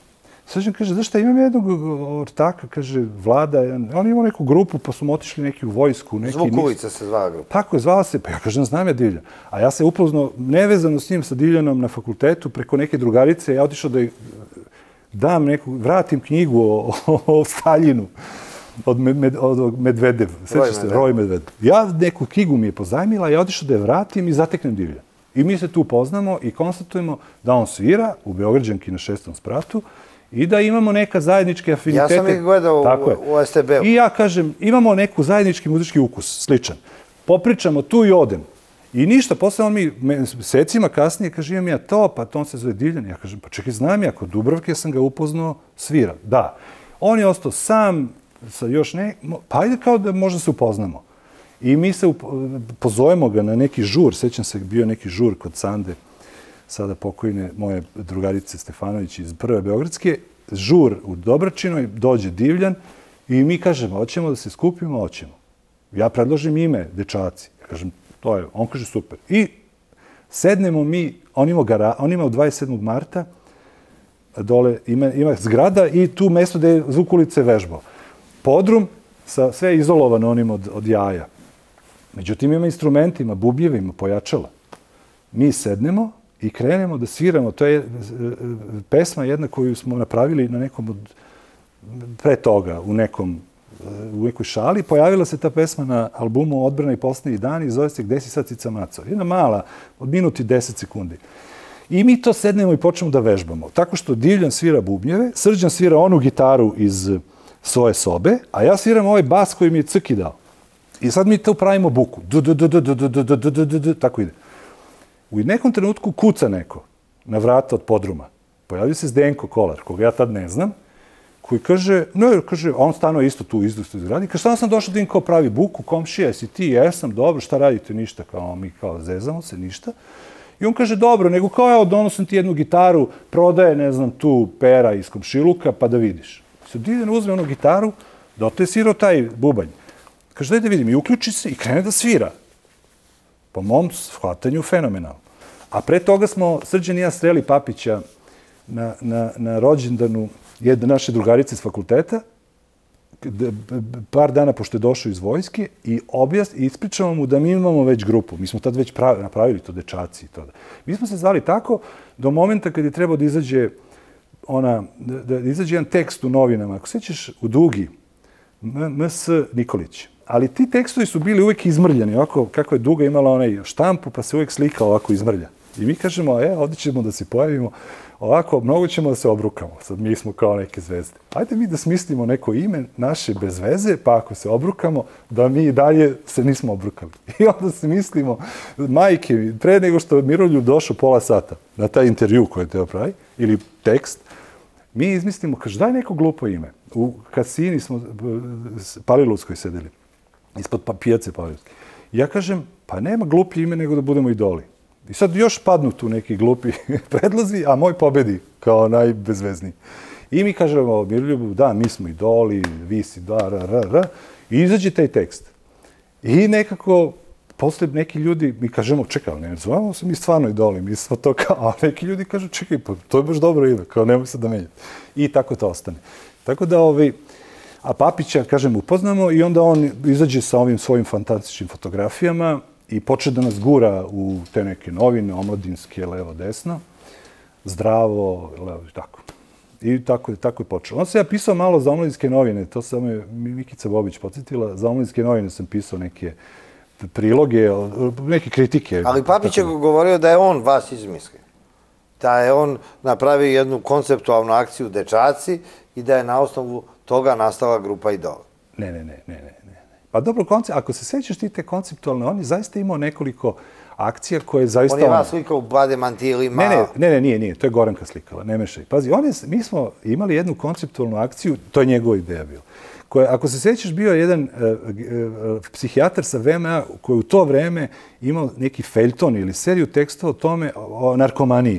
Srđan kaže, znaš šta, imam jednog ortaka, kaže, Vlada, on imao neku grupu, pa su otišli neki u vojsku. Zvukovica se zvala grupa. Tako je, zvala se, pa ja kažem, znam ja Divljan. A ja se upoznao, nevezano s njim, sa Divljanom na fakultetu, preko neke drugarice, ja otišao da dam vratim knjigu o Staljinu od Medvedev. Sećaš se, Roj Medvedev. Ja neku knjigu mi je pozajmila, ja otišao da je vratim i zateknem Divljan. I mi se tu poznamo i konstatujemo da on svira u Beograđanki na 6. spratu i da imamo neka zajedničke afinitete. Ja sam ih gledao u STB-u. I ja kažem, imamo neku zajednički muzički ukus, sličan. Popričamo tu i odem. I ništa, posle on mi mesecima kasnije kaže, imam ja to, pa to on se zove Divljan. Ja kažem, pa čekaj, znam ja, kod Dubravke sam ga upoznao, svira. Da. On je ostao sam, sa još pa ajde kao da možda se upoznamo. I mi se pozovemo ga na neki žur, sećam se, bio neki žur kod Sande, sada pokojne moje drugarice Stefanović iz Prve Beogradske, žur u Dobračinoj, dođe Divljan i mi kažemo, hoćemo da se skupimo, hoćemo. Ja predložim ime, dečaci. Ja kažem, to je, on kaže super. I sednemo mi, on ima u 27. marta, dole ima zgrada i tu mesto gde je Zvuk ulice vežbao. Podrum, sve izolovano onim od jaja. Međutim, ima instrumentima, bubljevima, pojačala. Mi sednemo i krenemo da sviramo. To je pesma jedna koju smo napravili na nekom pre toga, u nekoj šali. Pojavila se ta pesma na albumu Odbrana i poslednji dan i zove se Gde si sad Cica Maco? Jedna mala, od minuti 10 sekundi. I mi to sednemo i počnemo da vežbamo. Tako što Divljan svira bubnjeve, Srđan svira onu gitaru iz svoje sobe, a ja sviram ovaj bas koji mi je Crki dao. I sad mi to pravimo buku. Tako ide. U nekom trenutku kuca neko na vrata od podruma. Pojavio se Zdenko Kolar, koga ja tad ne znam, koji kaže, on stanuje isto tu, isto izgradi, kaže, šta sam došao da im kao pravi buku, komšija, jesi ti, jesam, dobro, šta radite, ništa, kao mi kao zezamo se, ništa. I on kaže, dobro, nego kao evo, donosim ti jednu gitaru, prodaje, ne znam, tu Pera iz komšiluka, pa da vidiš. Sad Divljan uzme onu gitaru, dotle je svirao taj bubanj. Kaže, daj da vidim, i uključi se i krene da svira. Po mom shvatanju fenomenalno. A pre toga smo, Srđan i ja, sreli Papića na rođendanu jedne naše drugarice iz fakulteta, par dana pošto je došao iz vojske i ispričamo mu da mi imamo već grupu. Mi smo tad već napravili to, dečaci i to. Mi smo se zvali tako do momenta kad je trebao da izađe jedan tekst u novinama. Ako sećaš, u Dugi, M.S. Nikolić. Ali ti tekstovi su bili uvek izmrljani, ovako kako je Duga imala onaj štampu, pa se uvek slika ovako izmrlja. I mi kažemo, ovdje ćemo da se pojavimo, ovako, mnogo ćemo da se obrukamo. Sad mi smo kao neke zvezde. Ajde mi da smislimo neko ime naše bez veze, pa ako se obrukamo, da mi dalje se nismo obrukali. I onda se mislimo, majke, pre nego što je Miroljub došao pola sata na taj intervju koji je teo pravi, ili tekst, mi izmislimo, kaže, daj neko glupo ime. U kasini smo Palilulskoj sedeli, ispod pijace Palilulske. Ja kažem, pa nema gluplje ime nego da budemo idoli. I sad još padnu tu neki glupi predlozi, a moj pobedi kao najbezvezniji. I mi kažemo Miroljubu, da, mi smo idoli, vi si i izađe taj tekst. I nekako, posle neki ljudi, mi kažemo, čekaj, ne zvamo se mi stvarno idoli, mi smo to kao, a neki ljudi kažu, čekaj, pa to je baš dobro ime, kao nemoj se da menjati. I tako to ostane. Tako da, a Papića, kažem, upoznamo i onda on izađe sa ovim svojim fantastičnim fotografijama i počne da nas gura u te neke novine, omladinske, levo, desno, zdravo, levo, tako. I tako je počelo. Onda sam ja pisao malo za omladinske novine, to sam je Mikica Bobić podsjetila, za omladinske novine sam pisao neke priloge, neke kritike. Ali Papić je govorio da je on vas izmislio. Da je on napravio jednu konceptualnu akciju Dečaci i da je na osnovu toga nastala grupa Idola. Ne. Pa dobro, ako se sećaš ti te konceptualne, on je zaista imao nekoliko akcija koje je zaista... On je vas slikao u Bade mantilima... Nije, to je Goranka slikala, ne mešaj. Pazi, mi smo imali jednu konceptualnu akciju, to je njegova ideja bila, koja, ako se sećaš, bio jedan psihijatar sa VMA koji u to vreme imao neki feljton ili seriju tekstova o tome, o narkomaniji,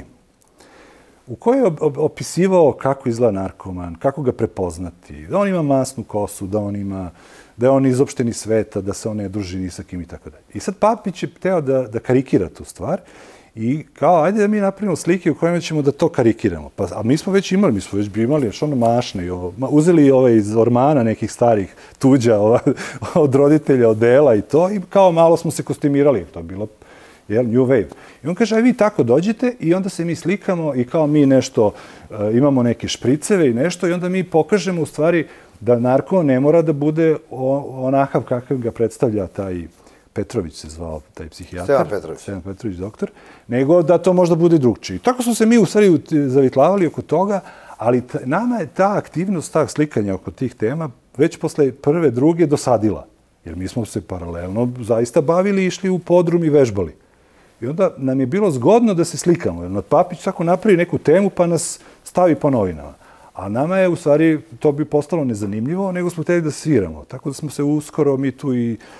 u kojoj je opisivao kako izgleda narkoman, kako ga prepoznati, da on ima masnu kosu, da je on iz opštenih sveta, da se on ne druži ni sa kim i tako dalje. I sad Papić je hteo da karikira tu stvar I kao, ajde da mi napravimo slike u kojima ćemo da to karikiramo. A mi smo već imali još ono mašne i ovo. Uzeli ove iz ormana nekih starih tuđa, od roditelja, od dela i to, i kao malo smo se kostimirali. To je bilo New Wave. I on kaže, aj vi tako dođete i onda se mi slikamo i kao mi nešto, imamo neke špriceve i nešto i onda mi pokažemo u stvari da narko ne mora da bude onakav kakav ga predstavlja taj Petrović se zvao, taj psihijatar. Stevan Petrović, doktor. Nego da to možda bude drugčiji. Tako smo se mi u stvari zavitlavali oko toga, ali nama je ta aktivnost, ta slikanja oko tih tema već posle prve, druge dosadila. Jer mi smo se paralelno zaista bavili i išli u podrum i vežbali. I onda nam je bilo zgodno da se slikamo. Jer Papić tako napravi neku temu pa nas stavi po novinama. A nama je u stvari to bi postalo nezanimljivo, nego smo hteli da sviramo. Tako da smo se uskoro mi tu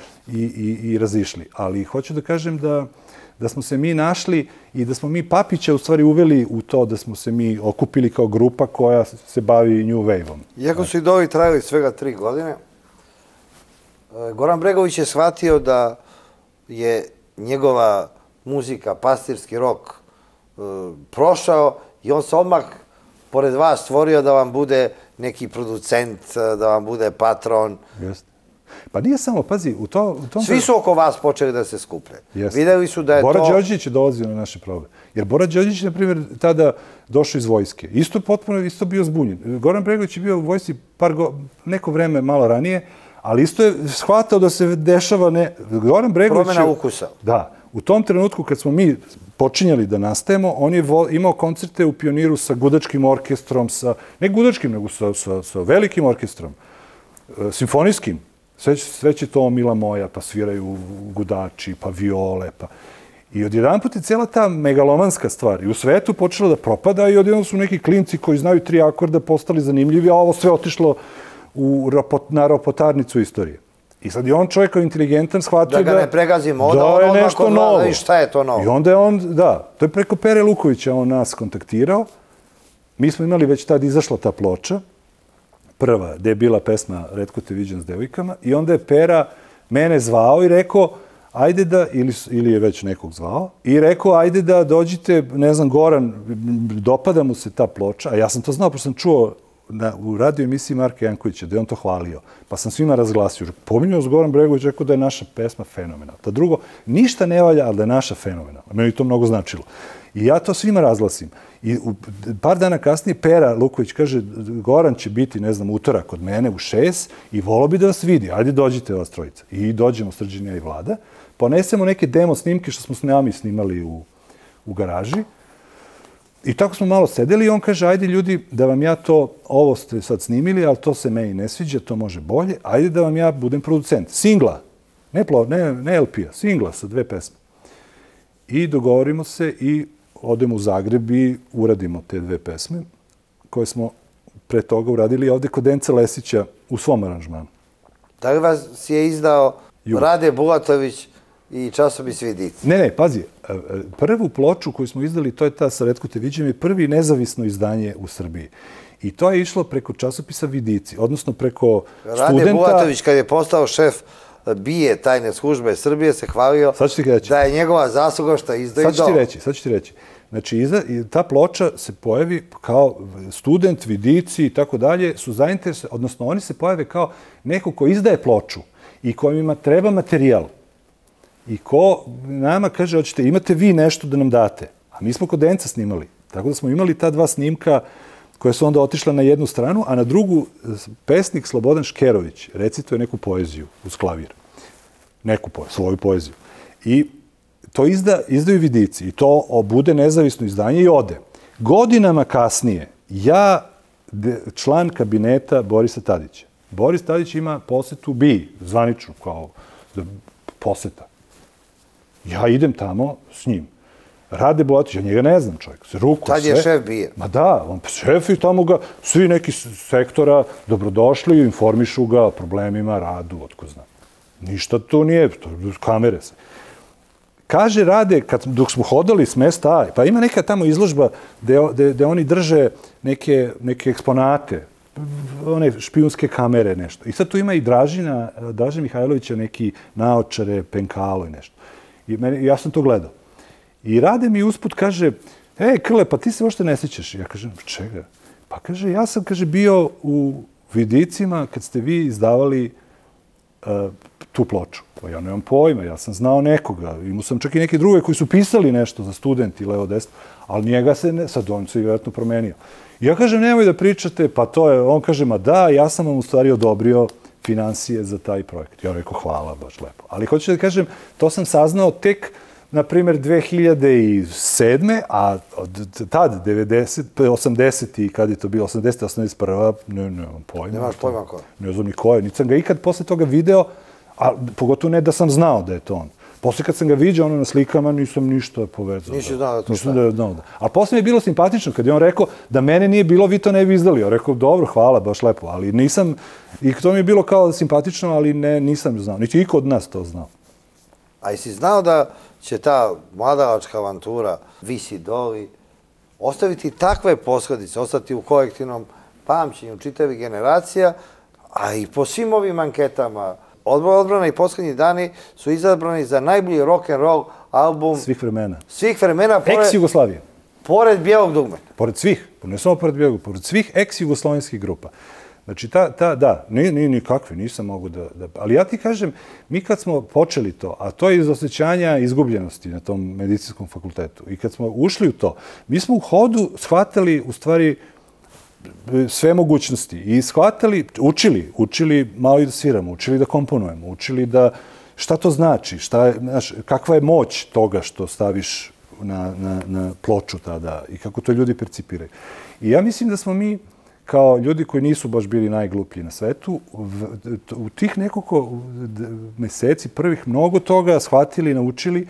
i razišli. Ali hoću da kažem da smo se mi našli i da smo mi Papića u stvari uveli u to da smo se mi okupili kao grupa koja se bavi New Wave-om. Iako su idovi trajali svega 3 godine, Goran Bregović je shvatio da je njegova muzika, pastirski rok, prošao i on se odmah pored vas stvorio da vam bude neki producent, da vam bude patron. Jeste. Pa nije samo, pazi, u tom... Svi su oko vas počeli da se skupe. Videli su da je to... Bora Đorđević je dolazio na naše probe. Jer Bora Đorđević, na primjer, tada došao iz vojske. Isto bio zbunjen. Goran Bregović je bio u vojsci neko vreme malo ranije, ali isto je shvatao da se dešava Goran Bregović... Promena ukusa. Da. U tom trenutku kad smo mi počinjali da nastajemo, on je imao koncerte u Pioniru sa gudačkim orkestrom, ne gudačkim, nego sa velikim orkestrom, simfonijskim. Sve će to Mila moja, pa sviraju gudači, pa viole, pa... I odjedan put je cijela ta megalomanska stvar i u svetu počela da propada i odjedan su neki klinci koji znaju 3 akorda postali zanimljivi, a ovo sve otišlo na ropotarnicu istorije. I sad je on čovjek kao inteligentan shvatio da ga ne pregazimo, da je nešto novo. I šta je to novo? I onda je on, da, to je preko Pere Lukovića on nas kontaktirao. Mi smo imali već tad izašla ta ploča, prva, gde je bila pesma Retko te viđam s devojkama, i onda je Pera mene zvao i rekao, ajde da, ili je već nekog zvao, i rekao, ajde da dođite, ne znam, Goran, dopada mu se ta ploča, a ja sam to znao, pošto sam čuo u radio emisiji Marka Jankovića, da je on to hvalio, pa sam svima razglasio. Pominjao s Goran Bregović, rekao da je naša pesma fenomenalna. Ta drugo, ništa ne valja, ali da je naša fenomenalna. Meni to mnogo značilo. I ja to svima razglasim. I par dana kasnije Pera Luković kaže, Goran će biti, ne znam, utorak kod mene u 6 i volao bi da vas vidi. Ajde, dođite vas trojica. I dođemo Srđan, ja i Vlada. Ponesemo neke demo snimke što smo s nami snimali u garaži. I tako smo malo sedeli i on kaže, ajde ljudi, da vam ja to, ovo ste sad snimili, ali to se meni ne sviđa, to može bolje, ajde da vam ja budem producent. Singla, ne LP-a, singla sa 2 pesme. I dogovorimo se i odemo u Zagreb i uradimo te 2 pesme, koje smo pre toga uradili ovde kod Denca Lesića u svom aranžmanu. Da li vas je izdao Rade Bulatović i časopis Vidici? Ne, pazi, prvu ploču koju smo izdali, to je ta sa Retko te viđam, je prvi nezavisno izdanje u Srbiji. I to je išlo preko časopisa Vidici, odnosno preko studenta... Rade Bulatović, kad je postao šef BIA tajne službe Srbije, se hvalio da je njegova zasluga što je izdao i dao. Sad ću ti reći. Znači, ta ploča se pojavi kao student, Vidici i tako dalje, su zainteresovani, odnosno oni se pojave kao neko ko izdaje ploču i kojima treba materijal. I ko nama kaže, hoćete, imate vi nešto da nam date. A mi smo kod Denca snimali. Tako da smo imali ta 2 snimka koja su onda otišla na jednu stranu, a na drugu pesnik Slobodan Škerović recituje neku poeziju uz klavir. Svoju poeziju. I to izdaju Vidici. I to bude nezavisno izdanje i ode. Godinama kasnije, ja, član kabineta Borisa Tadića. Boris Tadić ima posetu BIA, zvaničnu kao poseta. Ja idem tamo s njim. Rade Bulatović, ja njega ne znam čovjek. Tad je šef BIA. Ma da, on šef i tamo ga, svi neki sektora dobrodošli, informišu ga o problemima, radu, otko znam. Ništa to nije, kamere se. Kaže Rade, dok smo hodali s mesta, pa ima neka tamo izložba gde oni drže neke eksponate, one špijunske kamere, nešto. I sad tu ima i Draža Mihajlovića, neki naočare, penkalo i nešto. I ja sam to gledao. I Rade mi usput kaže, Krle, pa ti se uopšte ne sjećaš. Ja kažem, čega? Pa kaže, ja sam, kaže, bio u Vidicima kad ste vi izdavali tu ploču. Pa ja nemam pojma, ja sam znao nekoga. Imao sam čak i neke druge koji su pisali nešto za studenti, levo desno, ali njega se ne, sad on se vjerojatno promenio. Ja kažem, nemoj da pričate, pa to je, on kaže, ma da, ja sam vam u stvari odobrio finansije za taj projekt. Ja rekao, hvala, baš lepo. Ali hoću da kažem, to sam saznao tek, na primjer, 2007. A od tad, 90, 80. i kad je to bilo, 80. 81. Nemam pojma. Nemaš pojma ko? Ne znam ni ko je. Niti sam ga ikad posle toga video, a pogotovo ne da sam znao da je to on. Posle kad sam ga vidio na slikama, nisam ništa povezao. Nisi znao da to šta? Nisam da znao da. A posle mi je bilo simpatično kad je on rekao da mene nije bilo, vi to ne bi izdali. Ja rekao, dobro, hvala, baš lepo. Ali nisam, i to mi je bilo kao simpatično, ali nisam znao. Niti iko od nas to znao. A jesi znao da će ta mladalačka avantura Visi Doli ostaviti takve posledice, ostati u kolektivnom pamćenju čitavih generacija, a i po svim ovim anketama Odbrana i Poslednji dani su izabrani za najbolji rock'n'roll album svih vremena. Svih vremena. Ex-Jugoslavije. Pored Bijelog dugmeta. Pored svih, ne samo pored Bijelog, pored svih ex-jugoslovenskih grupa. Znači, da, nije nikakve, nisam mogu da... Ali ja ti kažem, mi kad smo počeli to, a to je iz osjećanja izgubljenosti na tom medicinskom fakultetu, i kad smo ušli u to, mi smo u hodu shvatali, u stvari, sve mogućnosti i shvatali, učili malo i da sviramo, učili da komponujemo, učili da šta to znači, kakva je moć toga što staviš na ploču tada i kako to ljudi percipiraju. I ja mislim da smo mi, kao ljudi koji nisu baš bili najgluplji na svetu, u tih nekoliko meseci prvih mnogo toga shvatili, naučili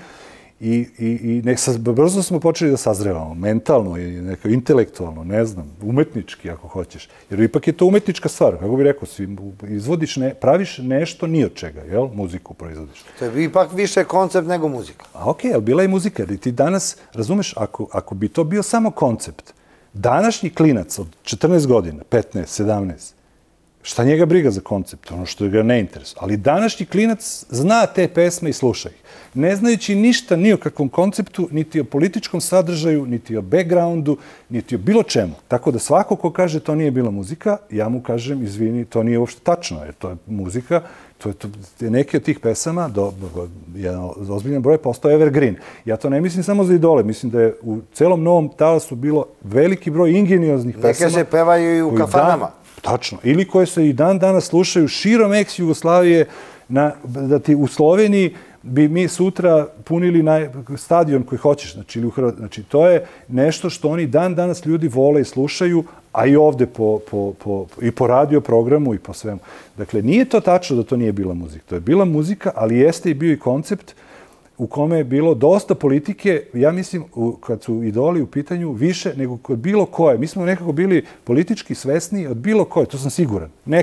i brzo smo počeli da sazrevamo, mentalno i intelektualno, ne znam, umetnički ako hoćeš. Jer ipak je to umetnička stvar, kako bih rekao, izvodiš, praviš nešto ni od čega, jel? Muziku proizvodiš. To je ipak više koncept nego muzika. A okej, ali bila je muzika, jer ti danas, razumeš, ako bi to bio samo koncept, današnji klinac od 14 godina, 15, 17, šta njega briga za koncept, ono što ga ne interesuje. Ali današnji klinac zna te pesme i sluša ih. Ne znajući ništa ni o kakvom konceptu, niti o političkom sadržaju, niti o backgroundu, niti o bilo čemu. Tako da svako ko kaže to nije bila muzika, ja mu kažem, izvini, to nije uopšte tačno, jer to je muzika, neke od tih pesama, jedan ozbiljan broj, postao evergreen. Ja to ne mislim samo za Idole, mislim da je u celom novom talasu bilo veliki broj ingenioznih pesama. Neke se pevaju i u kafanama. Tačno. Ili koje se i dan danas slušaju širom ex-Jugoslavije, da ti u Sloveniji bi mi sutra punili stadion koji hoćeš, znači, ili u Hrvatskoj. Znači, to je nešto što oni dan danas ljudi vole i slušaju, a i ovde i po radio programu i po svemu. Dakle, nije to tačno da to nije bila muzika. To je bila muzika, ali jeste i bio i koncept u kome je bilo dosta politike, ja mislim, kad su Idoli u pitanju, više nego kod bilo koje. Mi smo nekako bili politički svesni od bilo koje, to sam siguran. Ne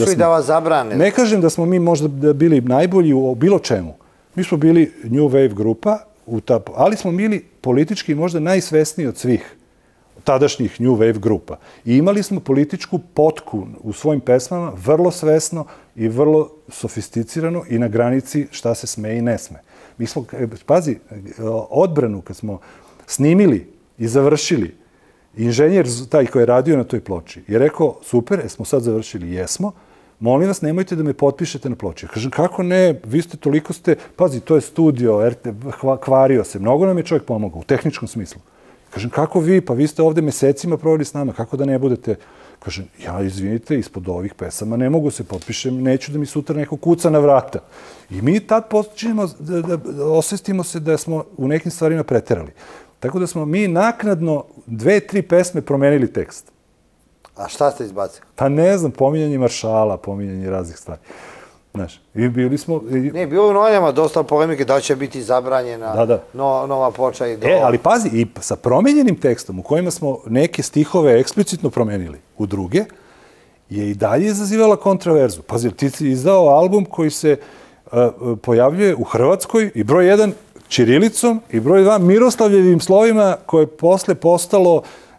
kažem da smo mi možda bili najbolji u bilo čemu. Mi smo bili New Wave grupa, ali smo bili politički možda najsvesniji od svih tadašnjih New Wave grupa. I imali smo političku potku u svojim pesmama, vrlo svesno i vrlo sofisticirano i na granici šta se sme i ne sme. Mi smo, pazi, Odbranu kad smo snimili i završili, inženjer, taj koji je radio na toj ploči, je rekao, super, smo sad završili, jesmo, molim vas, nemojte da me potpišete na ploči. Kažem, kako ne, vi ste toliko pazi, to je studio, kvario se, mnogo nam je čovjek pomogao, u tehničkom smislu. Kažem, kako vi, pa vi ste ovde mesecima proveli s nama, kako da ne budete... Kažem, ja, izvinite, ispod ovih pesama ne mogu se potpišem, neću da mi sutra neko kuca na vrata. I mi tad počinjemo da osvestimo se da smo u nekim stvarima preterali. Tako da smo mi naknadno 2-3 pesme promenili tekst. A šta ste izbacili? Pa ne znam, pominjanje maršala, pominjanje raznih stvari. Znaš, i bili smo... Ne, bilo u novinama dosta polemike da će biti zabranjena nova ploča i ali pazi, i sa promenjenim tekstom u kojima smo neke stihove eksplicitno promenili u druge, je i dalje izazivala kontraverzu. Pazi, ti si izdao album koji se pojavljuje u Hrvatskoj i broj 1 ćirilicom i broj 2 Miroslavljevim slovima koje je posle postalo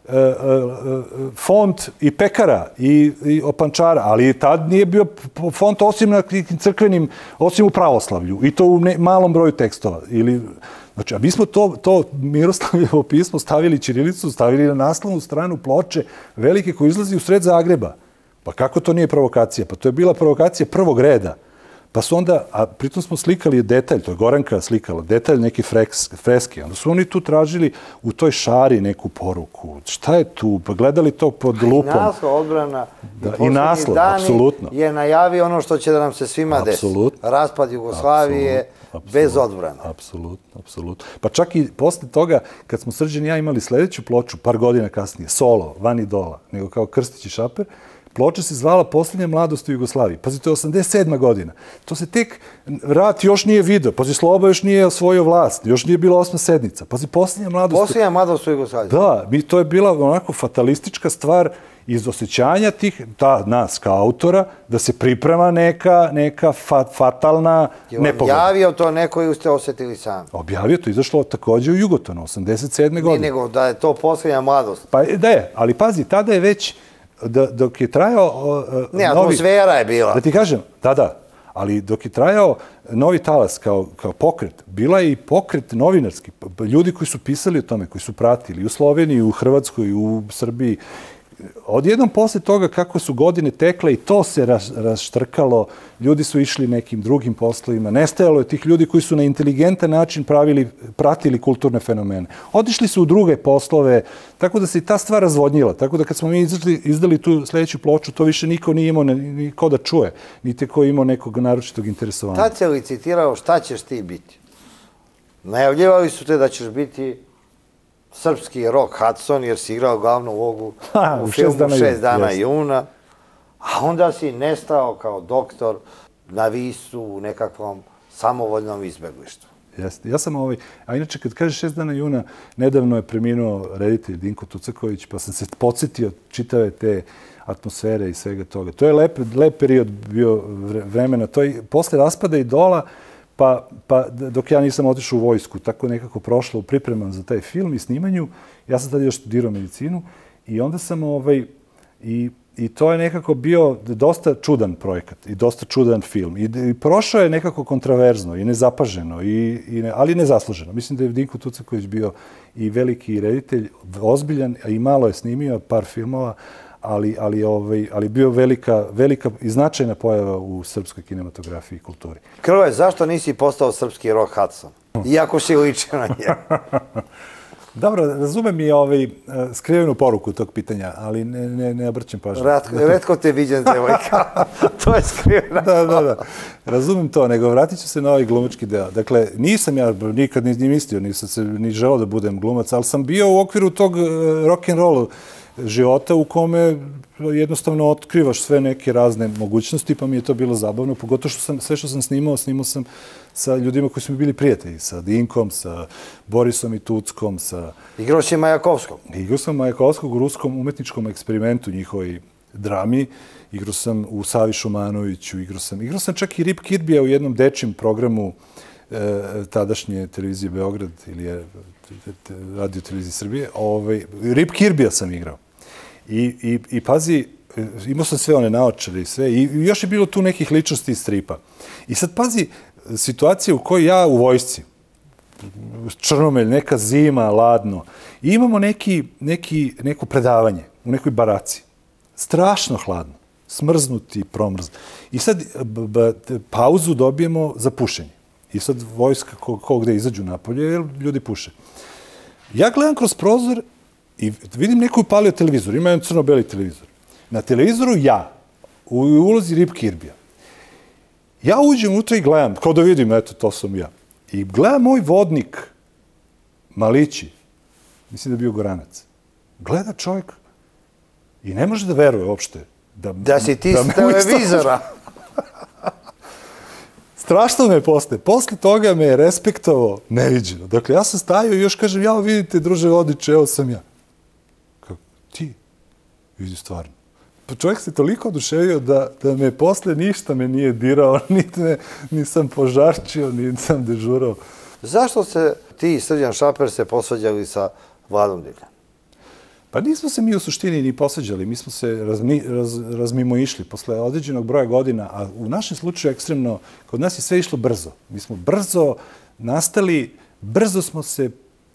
font i pekara i opančara, ali tad nije bio font osim na crkvenim, osim u pravoslavlju i to u malom broju tekstova. Znači, a mi smo to Miroslavljevo pismo stavili, ćirilicu, stavili na naslovnu stranu ploče velike koji izlazi u sred Zagreba. Pa kako to nije provokacija? Pa to je bila provokacija prvog reda. Pa su onda, a pritom smo slikali detalj, to je Goranka slikala, detalj neke freske. Onda su oni tu tražili u toj šari neku poruku. Šta je tu? Pa gledali to pod lupom. I naslov odbrana. I naslov, apsolutno. Je najavio ono što će da nam se svima desi. Raspad Jugoslavije bez odbrane. Apsolutno, apsolutno. Pa čak i posle toga, kad smo Srđan i ja imali sledeću ploču, par godina kasnije, solo, van idola, nego kao Krstić i Šaper, ploča se zvala Poslednja mladost u Jugoslaviji. Pazi, to je 87. godina. To se tek, rat još nije video. Pazi, Sloba još nije osvojio vlast. Još nije bila 8. sednica. Pazi, Poslednja mladost... Poslednja mladost u Jugoslaviji. Da, to je bila onako fatalistička stvar iz osjećanja nas kao autora, da se priprema neka fatalna nepogoda. Objavio to neko i ste osetili sami. Objavio to, izašlo takođe u Jugotonu, 87. godine. Ne, nego da je to Poslednja mladost. Pa da je, ali pazi, tada je već dok je trajao... Ne, atmosfera je bila. Da ti kažem, da, ali dok je trajao Novi talas kao pokret, bila je i pokret novinarski. Ljudi koji su pisali o tome, koji su pratili u Sloveniji, u Hrvatskoj, u Srbiji. Odjednom posle toga kako su godine tekle i to se raštrkalo, ljudi su išli nekim drugim poslovima, nestajalo je tih ljudi koji su na inteligentan način pratili kulturne fenomene. Otišli su u druge poslove, tako da se i ta stvar razvodnjila. Tako da kad smo mi izdali tu sledeću ploču, to više niko nije imao niko da čuje, niti ko imao nekog naročitog interesovanja. Tad se licitirao šta ćeš ti biti. Najavljivali su te da ćeš biti srpski Rock Hudson, jer si igrao glavnu ulogu u filmu 6 dana juna, a onda si nestao kao doktor na Visu u nekakvom samovoljnom izbeglištvu. Jeste. Ja sam a inače kad kažeš 6 dana juna, nedavno je preminuo reditelj Dinko Tucaković, pa sam se podsjetio čitave te atmosfere i svega toga. To je lep period bio vremena. To je posle raspada Idola, pa dok ja nisam otišao u vojsku, tako nekako prošlo pripremam za taj film i snimanju. Ja sam tada još studirao medicinu i onda sam i to je nekako bio dosta čudan projekat i dosta čudan film. I prošao je nekako kontraverzno i nezapaženo, ali nezasluženo. Mislim da je Dinko Tucaković bio i veliki reditelj, ozbiljan, a i malo je snimio par filmova, ali bio velika i značajna pojava u srpskoj kinematografiji i kulturi. Krvoje, zašto nisi postao srpski Rock Hudson? Iako si ličio na njega. Dobro, razumem i skrivenu poruku tog pitanja, ali ne obrćem pažnju. Retko te viđen, devojka. To je skrivena. Da. Razumem to, nego vratit ću se na ovaj glumački deo. Dakle, nisam ja nikad ni mislio, nisam se ni želeo da budem glumac, ali sam bio u okviru tog rock'n'rolla života u kome jednostavno otkrivaš sve neke razne mogućnosti, pa mi je to bilo zabavno, pogotovo što sve što sam snimao sam sa ljudima koji su mi bili prijatelji, sa Dinkom, sa Borisom i Tuckom, sa... Igrao si Majakovskog? Igrao sam Majakovskog u ruskom umetničkom eksperimentu, njihovoj drami, igrao sam u Savi Šumanoviću, igrao sam čak i Rip Kirbija u jednom dečijem programu tadašnje televizije Beograd ili radio televizije Srbije. Rip Kirbija sam igrao. I pazi, imao sam sve one naočare i sve. I još je bilo tu nekih ličnosti iz stripa. I sad pazi, situacija u kojoj ja u vojsci, Črnomelj, neka zima, ladno, i imamo neko predavanje u nekoj baraci. Strašno hladno. Smrznuti, promrznuti. I sad pauzu dobijemo za pušenje. I sad vojska ko gde izađu napolje, jer ljudi puše. Ja gledam kroz prozor i vidim neko upalio televizor. Ima jedan crno-beli televizor. Na televizoru ja, u ulozi Rip Kirbija. Ja uđem unutra i gledam, kao da vidim, eto, to sam ja. I gledam moj vodnik, Malići, mislim da je bio Goranac. Gleda čovjek i ne može da veruje uopšte. Da si ti s televizora. Strašno me posle. Posle toga me je respektovao neviđeno. Dakle, ja sam stajao i još kažem, ja vidite, druže vodiče, evo sam ja. Kako? Ti? Vidi stvarno. Pa čovjek se toliko oduševio da me posle ništa me nije dirao, nisam požarčio, nisam dežurao. Zašto se ti i Srđan Šaper se posvađali sa Vladom Divljan? Pa nismo se mi u suštini ni posveđali, mi smo se razmimo išli posle određenog broja godina, a u našem slučaju ekstremno, kod nas je sve išlo brzo. Mi smo brzo nastali, brzo smo se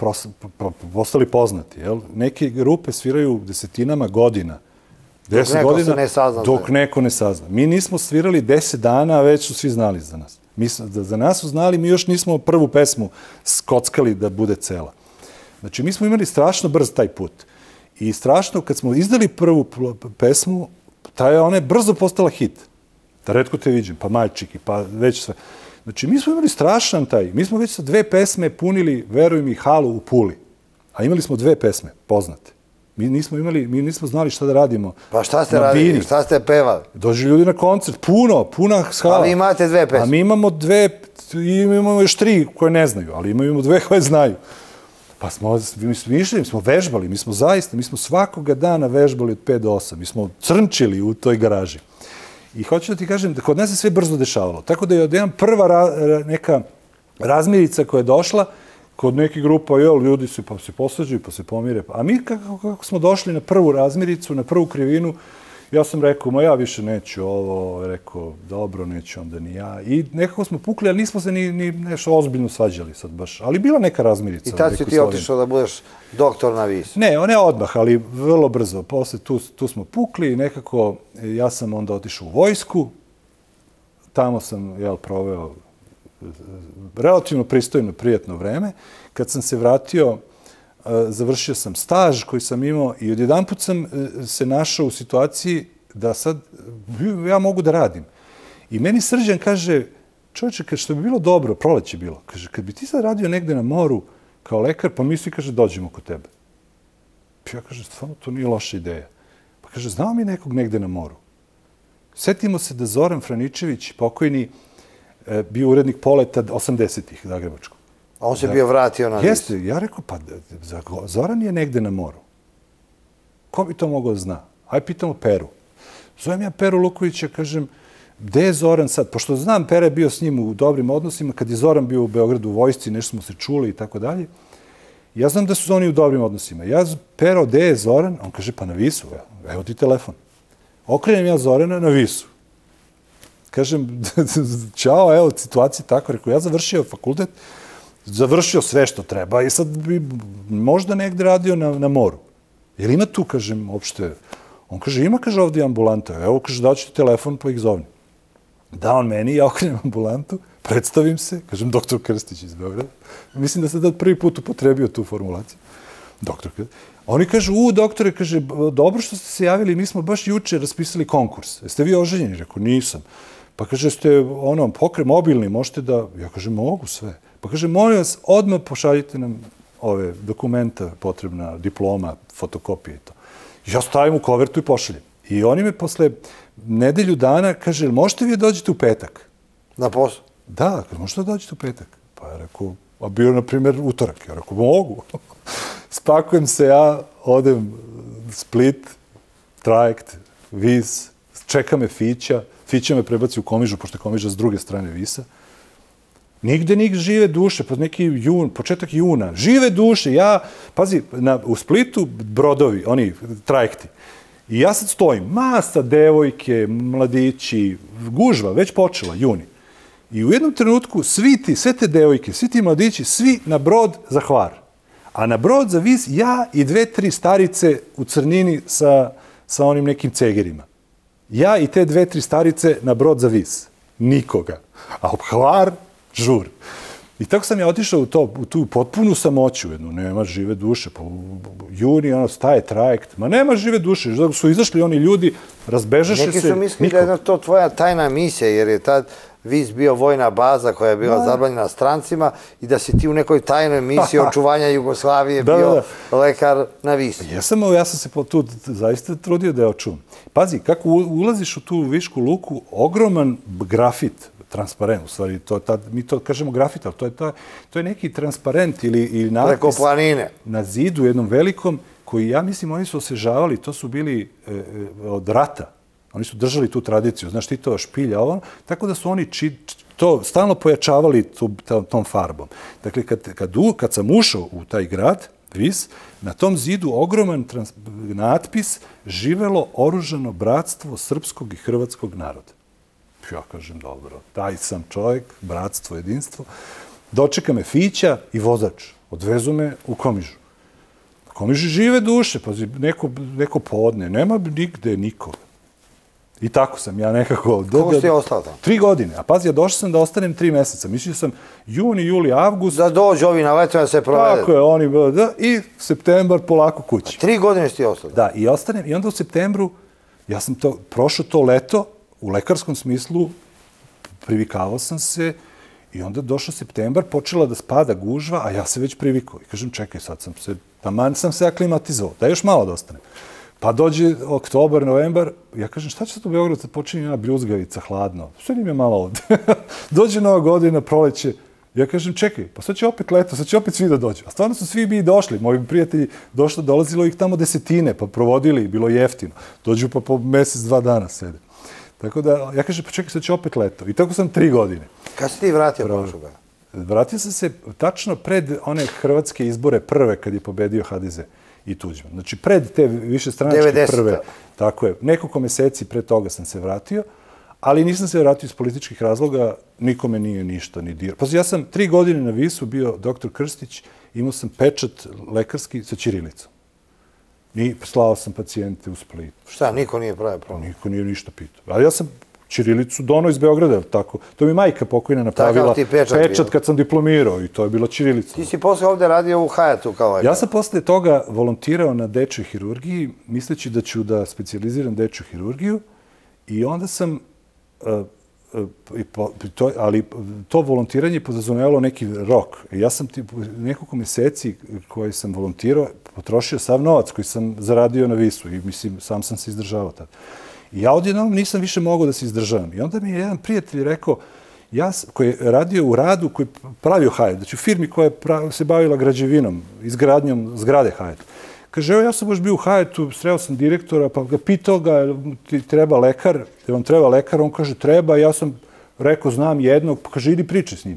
postali poznati. Neke grupe sviraju desetinama godina. 10 godina dok neko ne sazna. Mi nismo svirali 10 dana, a već su svi znali za nas. Za nas su znali, mi još nismo prvu pesmu skockali da bude cela. Znači, mi smo imali strašno brz taj put. I strašno, kad smo izdali prvu pesmu, ona je brzo postala hit. Da retko te viđem, pa Majčiki, pa već sve. Znači, mi smo imali strašan mi smo već sa 2 pesme punili, veruj mi, halu u Puli. A imali smo 2 pesme, poznate. Mi nismo znali šta da radimo. Pa šta ste radili, šta ste pevali? Dođu ljudi na koncert, puna hala. A vi imate 2 pesme? A mi imamo 2, imamo još 3 koje ne znaju, ali imamo 2 koje znaju. Pa smo vežbali, mi smo svakoga dana vežbali od 5 do 8. Mi smo crnčili u toj garaži. I hoću da ti kažem da kod nas se sve brzo dešavalo. Tako da je jedan prva neka razmirica koja je došla, kod nekih grupa, ljudi se posvađaju, pa se pomire. A mi kako smo došli na prvu razmiricu, na prvu krivinu, ja sam rekao, ja više neću ovo, rekao, dobro, neću onda ni ja. I nekako smo pukli, ali nismo se ni nešto ozbiljno svađali sad baš. Ali bila neka razmirica. I tad si ti otišao da budeš doktor na Visu? Ne odmah, ali vrlo brzo. Posle tu smo pukli i nekako ja sam onda otišao u vojsku. Tamo sam, proveo relativno pristojno, prijatno vreme. Kad sam se vratio, završio sam staž koji sam imao i odjedanput sam se našao u situaciji da sad ja mogu da radim. I meni Srđan kaže, čovječe, što bi bilo dobro, proleće bilo, kaže, kad bi ti sad radio negde na moru kao lekar, pa mi svi, kaže, dođemo kod tebe. Ja kaže, stvarno, to nije loša ideja. Pa kaže, znao mi nekog negde na moru. Setimo se da Zoran Franičević, pokojni, bio urednik Poleta 80-ih Zagrebačkog. A on se bio vratio na Visu. Jeste, ja rekao, pa Zoran je negde na moru. Ko bi to mogao da zna? Ajde pitamo Peru. Zovem ja Peru Lukovića, kažem, gde je Zoran sad? Pošto znam, Pera je bio s njim u dobrim odnosima, kad je Zoran bio u Beogradu u vojsci, nešto smo se čuli i tako dalje. Ja znam da su oni u dobrim odnosima. Ja, Pero, gde je Zoran? On kaže, pa na Visu. Evo ti telefon. Okrenem ja Zorana na Visu. Kažem, čao, evo, situacija tako. Rekao, ja završio fakultet, završio sve što treba i sad bi možda negde radio na moru. Jer ima tu, kažem, uopšte... On kaže, ima, kaže, ovdje ambulanta. Evo, kaže, daću ti telefon, pa ih zovni. Da on meni, ja okrenem ambulantu, predstavim se, kažem, doktor Krstić iz Beograda. Mislim da sam tad prvi put upotrebio tu formulaciju. Doktor Krstić. Oni kažu, doktore, kaže, dobro što ste se javili, mi smo baš juče raspisali konkurs. Jeste vi oženjeni? Rekao, nisam. Pa kaže, ste mobilni, možete da... Ja kažem, mogu sve. Pa kaže, molim vas, odmah pošaljite nam ove dokumenta, potrebna diploma, fotokopije i to. Ja stavim u kovertu i pošaljem. I oni me posle nedelju dana kaže, možete vi dođete u petak? Na posao? Da, možete da dođete u petak? Pa ja rekao, a bio, na primjer, utorak. Ja rekao, mogu. Spakujem se ja, odem Split, trajekt, Vis, čeka me Fića. Fića me prebaci u Komižu, pošto je Komiža s druge strane Visa. Nigde žive duše, početak juna. Žive duše, pazi, u Splitu brodovi, oni trajekti. I ja sad stojim, masa, devojke, mladići, gužva, već počela, juni. I u jednom trenutku sve te devojke, svi ti mladići, svi na brod za Hvar. A na brod za Vis ja i 2-3 starice u crnini sa onim nekim cegerima. Ja i te 2-3 starice na brod za Vis. Nikoga. A Hvar, žur. I tako sam ja otišao u tu potpunu samoću jednu. Nema žive duše. Po juni staje trajekt. Ma nema žive duše. Zato su izašli oni ljudi, razbežaše se. Neki su mislili da je to tvoja tajna misija, jer je tad Vis bio vojna baza koja je bila zabranjena strancima i da si ti u nekoj tajnoj misiji očuvanja Jugoslavije bio lekar na Visu. Ja sam se tu zaista trudio da je očuvam. Pazi, kako ulaziš u tu Višku luku, ogroman grafit, transparent, u stvari, mi to kažemo grafit, ali to je neki transparent ili natpis na zidu jednom velikom, koji, ja mislim, oni su osvežavali, to su bili od rata. Oni su držali tu tradiciju, znaš ti to špilja, ovo, tako da su oni to stalno pojačavali tom farbom. Dakle, kad sam ušao u taj grad, Vis, na tom zidu ogroman natpis živelo oružano bratstvo srpskog i hrvatskog naroda. Ja kažem, dobro, taj sam čovjek, bratstvo, jedinstvo. Dočeka me Fića i vozač. Odvezu me u Komižu. U Komiži žive duše, pazi, neko podne, nema nigde nikoga. I tako sam ja nekako... Koliko si je ostao tamo? 3 godine. A pazi, ja došao sam da ostanem 3 meseca. Mislio sam juni, juli, avgust. Da dođu ovi na leto da se provede. Tako je, oni... I septembar polako kući. 3 godine si ti ostao? Da, i ostanem. I onda u septembru, ja sam prošao to leto, u lekarskom smislu, privikavao sam se i onda došao septembar, počela da spada gužva, a ja se već privikao. I kažem, čekaj, sad taman sam se aklimatizovao, da još malo da ostanem. Pa dođe oktobar, novembar, ja kažem, šta će sad u Beogradu, sad počinje jedna bljuzgavica, hladno, sve im je malo ovde. Dođe Nova godina, proleće, ja kažem, čekaj, pa sad će opet leto, sad će opet svi da dođu. A stvarno su svi mi došli, moji prijatelji dolazilo ih tamo 10, pa provodili, bilo jeftino. Dođu pa po mesec, 2 dana sede. Tako da, ja kažem, pa čekaj, sad će opet leto. I tako sam 3 godine. Kad si ti vratio prošlo ga? Vratio sam se tačno pred one hrvatske izbore prve, kad je pobedio HDZ i Tuđman. Znači, pred te višestranačke prve. Tako je. Nekoliko meseci pre toga sam se vratio, ali nisam se vratio iz političkih razloga, nikome nije ništa ni dirao. Pa ja sam 3 godine na Visu bio doktor Krstić, imao sam pečat lekarski sa ćirilicom. I slao sam pacijente u Split. Šta, niko nije pravio problem? Niko nije ništa pitao. Ali ja sam ćirilicu donao iz Beograda, tako. To mi majka pokojna napravila pečat kad sam diplomirao i to je bila ćirilica. Ti si posle ovde radio u Hayatu kao lekar. Ja sam posle toga volontirao na dečjoj hirurgiji, misleći da ću da specijaliziram dečju hirurgiju i onda sam, ali to volontiranje podrazumevalo neki rok. Ja sam nekoliko meseci koji sam volontirao potrošio sav novac koji sam zaradio na Visu i mislim, sam se izdržavao tada. I ja odjednom nisam više mogao da se izdržavam. I onda mi je jedan prijatelj rekao, koji je radio u radu, koji je pravio Hayat, znači u firmi koja se bavila građevinom, izgradnjom zgrade Hayat. Kaže, evo ja sam baš bio u Hayatu, sreo sam direktora, pa ga pitao ga, ti treba lekar, te vam treba lekar, on kaže, treba, ja sam rekao, znam jednog, pa kaže, idi pričaj s njim.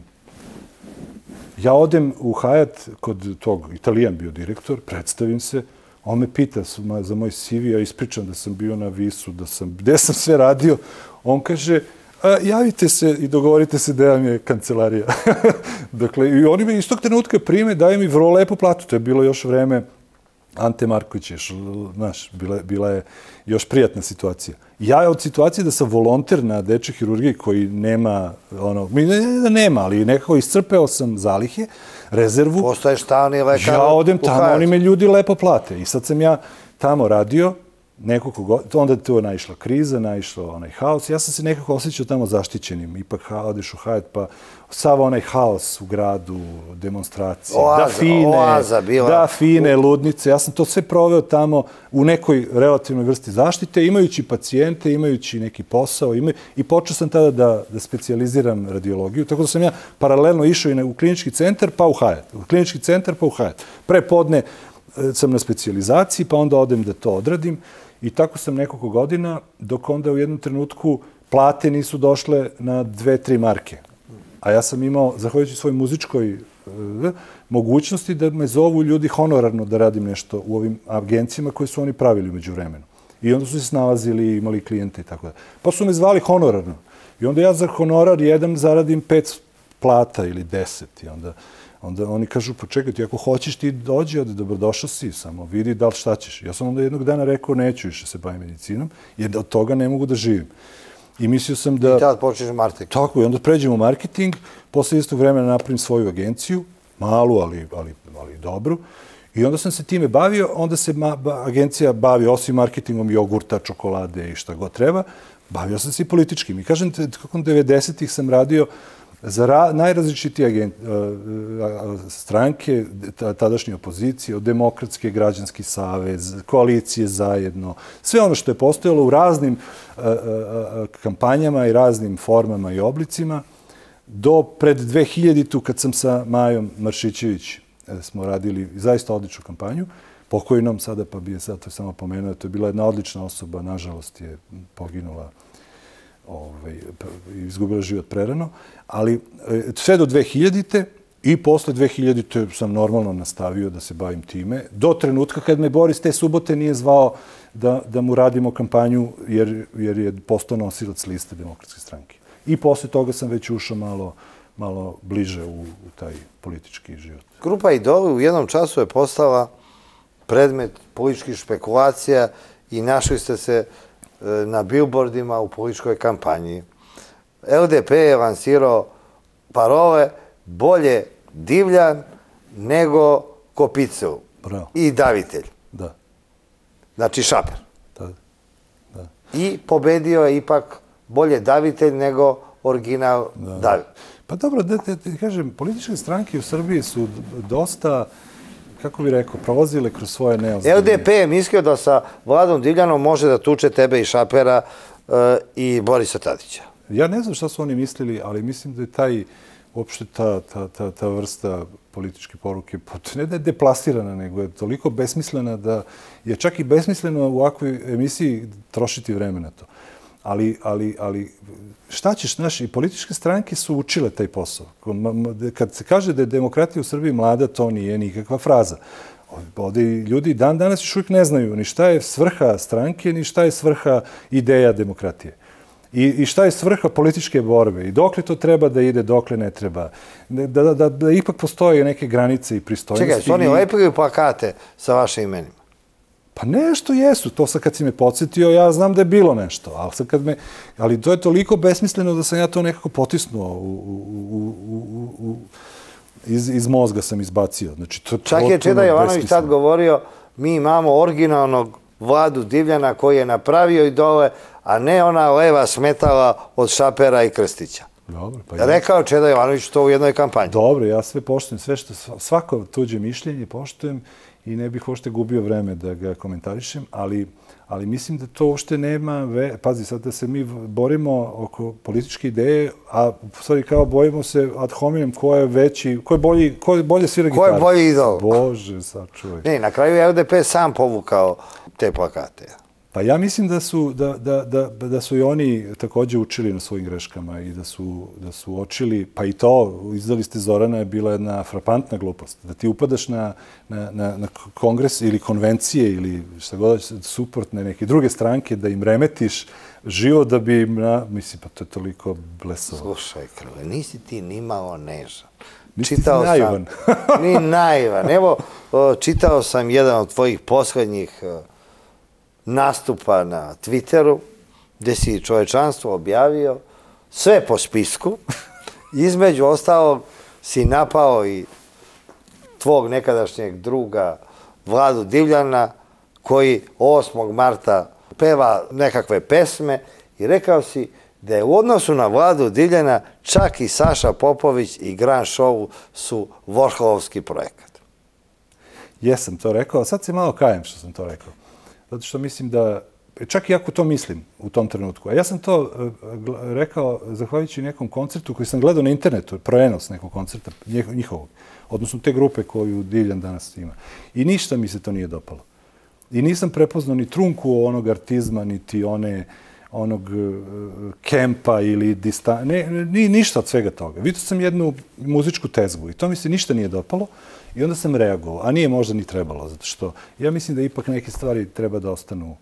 Ja odem u Hayat, kod tog, Italijan bio direktor, predstavim se, on me pita za moj CV, ja ispričam da sam bio na Visu, gde sam sve radio. On kaže, javite se i dogovorite se da vam je kancelarija. Dakle, i oni me iz tog trenutka prime, daju mi vrlo lepu platu. To je bilo još vreme Ante Markovića, znaš, bila je još prijatna situacija. Ja od situacije da sam volonter na dečjoj hirurgiji koji nema, nema, ali nekako iscrpeo sam zalihe, rezervu. Postaješ stalni lekar. Ja odem tamo, oni me ljudi lepo plate. I sad sam ja tamo radio nekoliko godina, onda je tu naišla kriza, naišlo onaj haos. Ja sam se nekako osjećao tamo zaštićenim. Ipak odeš u Hayat, pa sav onaj haos u gradu, demonstracije, da fine, ludnice. Ja sam to sve proveo tamo u nekoj relativnoj vrsti zaštite, imajući pacijente, imajući neki posao. I počeo sam tada da specijaliziram radiologiju. Tako da sam ja paralelno išao i u klinički centar, pa u Hayat. U klinički centar, pa u Hayat. Prepodne sam na specijalizaciji, pa onda odem da to odradim. I tako sam nekoliko godina, dok onda u jednom trenutku plate nisu došle na 2-3 marke. A ja sam imao, zahvaljujući svojoj muzičkoj mogućnosti, da me zovu ljudi honorarno da radim nešto u ovim agencijama koje su oni pravili umeđu vremenu. I onda su se snalazili, imali klijente i tako da. Pa su me zvali honorarno. I onda ja za honorar jedan zaradim 5 plata ili 10. I onda oni kažu, pa čekaj ti, ako hoćeš ti dođi, dobrodošao si, samo vidi da li šta ćeš. Ja sam onda jednog dana rekao, neću više se bavim medicinom, jer od toga ne mogu da živim. I mislio sam da... I tada počneš marketing. Tako, i onda pređem u marketing, posle istog vremena napravim svoju agenciju, malu, ali dobru, i onda sam se time bavio, onda se agencija bavi osim marketingom jogurta, čokolade i šta god treba, bavio sam se i političkim. I kažem, kako 90-ih sam radio za najrazličitije stranke, tadašnje opozicije, od Demokratske, Građanski savez, koalicije zajedno, sve ono što je postojalo u raznim kampanjama i raznim formama i oblicima, do pred 2000-tu kad sam sa Majom Maršićević smo radili zaista odličnu kampanju, pokojnom sada, pa bi je sad to samo pomenuo, to je bila jedna odlična osoba, nažalost je poginula, izgubila život prerano, ali sve do 2000-te I posle 2000. sam normalno nastavio da se bavim time, do trenutka kad me Boris te subote nije zvao da mu radimo kampanju, jer je postao nosilac liste Demokratske stranke. I posle toga sam već ušao malo bliže u taj politički život. Grupa Idoli u jednom času je postala predmet političkih špekulacija i našli ste se na billboardima u političkoj kampanji. LDP je lansirao parole bolje Divljan nego Kopicel i davitelj. Da. Znači Šaper. Da. I pobedio je ipak bolje davitelj nego original davitelj. Pa dobro, da kažem, političke stranke u Srbiji su dosta, kako bih rekao, prolazile kroz svoje neozbiljne. LDP je mislio da sa Vladom Divljanom može da tuče tebe i Šapera i Borisa Tadića. Ja ne znam šta su oni mislili, ali mislim da je uopšte ta vrsta političke poruke, ne da je deplasirana, nego je toliko besmislena da je čak i besmisleno u ovakvoj emisiji trošiti vreme na to. Ali šta ćeš, naši političke stranke su učile taj posao. Kad se kaže da je demokratija u Srbiji mlada, to nije nikakva fraza. Ovde ljudi dan danas još uvijek ne znaju ni šta je svrha stranke, ni šta je svrha ideja demokratije. I šta je svrha političke borbe. I dokle to treba da ide, dokle ne treba. Da ipak postoje neke granice i pristojnosti. Čekaj, su oni lepili plakate sa vašim imenima? Pa nešto jesu. To sad kad si me podsjetio, ja znam da je bilo nešto. Ali to je toliko besmisleno da sam ja to nekako potisnuo. Iz mozga sam izbacio. Čak je Čeda Jovanović tad govorio, mi imamo originalnog Vladu Divljana koji je napravio Idole, a ne ona leva smetala od Šapera i Krstića. Rekao Čeda Jovanović to u jednoj kampanji. Dobro, ja sve poštujem, svako tuđe mišljenje poštujem i ne bih uopšte gubio vreme da ga komentarišem, ali mislim da to uopšte nema... Pazi, sad da se mi borimo oko političke ideje, a u stvari kao bojimo se ad hominem ko je veći, ko je bolje svira gitaru. Ko je bolji idol? Bože, sačuvaj. Ne, na kraju je LDP sam povukao te plakate. Pa ja mislim da su i oni takođe učili na svojim greškama i da su uočili, pa i to, izdali ste Zorana, je bila jedna frapantna glupost. Da ti upadaš na kongres ili konvencije ili šta god, suportne neke druge stranke, da im remetiš život da bi mislim, pa to je toliko blesovo. Slušaj, Krle, nisi ti nimalo nežan. Nisi ti naivan. Ni naivan. Evo, čitao sam jedan od tvojih poslednjih nastupa na Twitteru, gde si čovečanstvo objavio sve po spisku. Između ostalog si napao i tvog nekadašnjeg druga Vladu Divljana, koji 8. marta peva nekakve pesme i rekao si da je u odnosu na Vladu Divljana čak i Saša Popović i Grand Show su Vorholovski projekat. Jesam to rekao, a sad se malo kajem što sam to rekao. Zato što mislim da, čak i ako to mislim u tom trenutku, a ja sam to rekao zahvaljujući nekom koncertu koji sam gledao na internetu, prenos nekog koncerta njihovog, odnosno te grupe koju Divljan danas ima. I ništa mi se to nije dopalo. I nisam prepoznao ni trunku onog artizma, niti onog kempa ili ništa od svega toga. Vidio sam jednu muzičku tezgu i to mi se ništa nije dopalo i onda sam reagovao, a nije možda ni trebalo, zato što ja mislim da ipak neke stvari treba da ostanu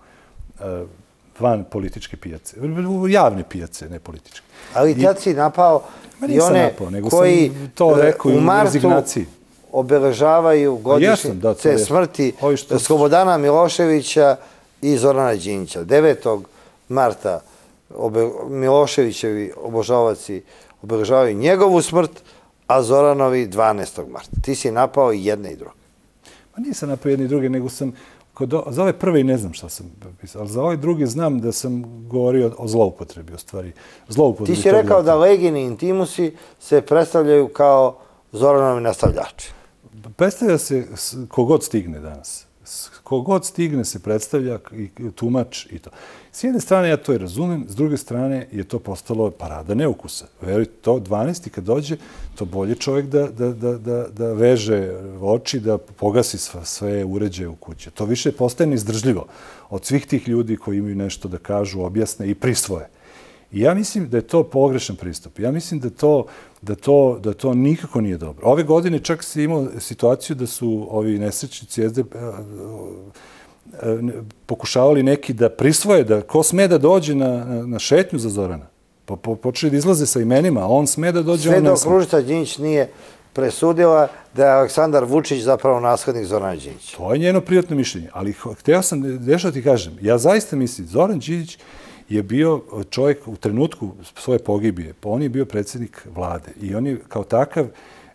van političke pijace, javne pijace, ne političke. Ali tad si napao i one koji u martu obeležavaju godišnjice smrti Slobodana Miloševića i Zorana Đinđića. 9. marta Miloševićevi obožavaci obeležavaju njegovu smrt, a Zoranovi 12. marta. Ti si napao i jedne i druge. Pa nisam napao jedne i druge, nego sam, za ove prve i ne znam šta sam pisao, ali za ove druge znam da sam govorio o zloupotrebi, o stvari. Ti si rekao da Legini Intimusi se predstavljaju kao Zoranovi nastavljači. Predstavlja se kogod stigne danas. Kogod stigne se predstavlja i tumač i to. S jedne strane ja to i razumem, s druge strane je to postalo parada neukusa. Verujte, to 12. kad dođe, to bolje čovjek da veže oči, da pogasi sve uređaje u kući. To više postaje neizdržljivo od svih tih ljudi koji imaju nešto da kažu, objasne i prisvoje. I ja mislim da je to pogrešan pristup. Ja mislim da to nikako nije dobro. Ove godine čak se imao situaciju da su ovi nesrećnici pokušavali neki da prisvoje, da ko sme da dođe na šetnju za Zorana. Počeli da izlaze sa imenima, a on sme da dođe, on ne sme. Sve dok Ružica Đinđić nije presudila da je Aleksandar Vučić zapravo naslednik Zorana Đinđića. To je njeno privatno mišljenje, ali hteo sam nešto da ti kažem. Ja zaista mislim, Zoran Đinđić je bio čovjek u trenutku svoje pogibije, on je bio predsjednik vlade i on je kao takav,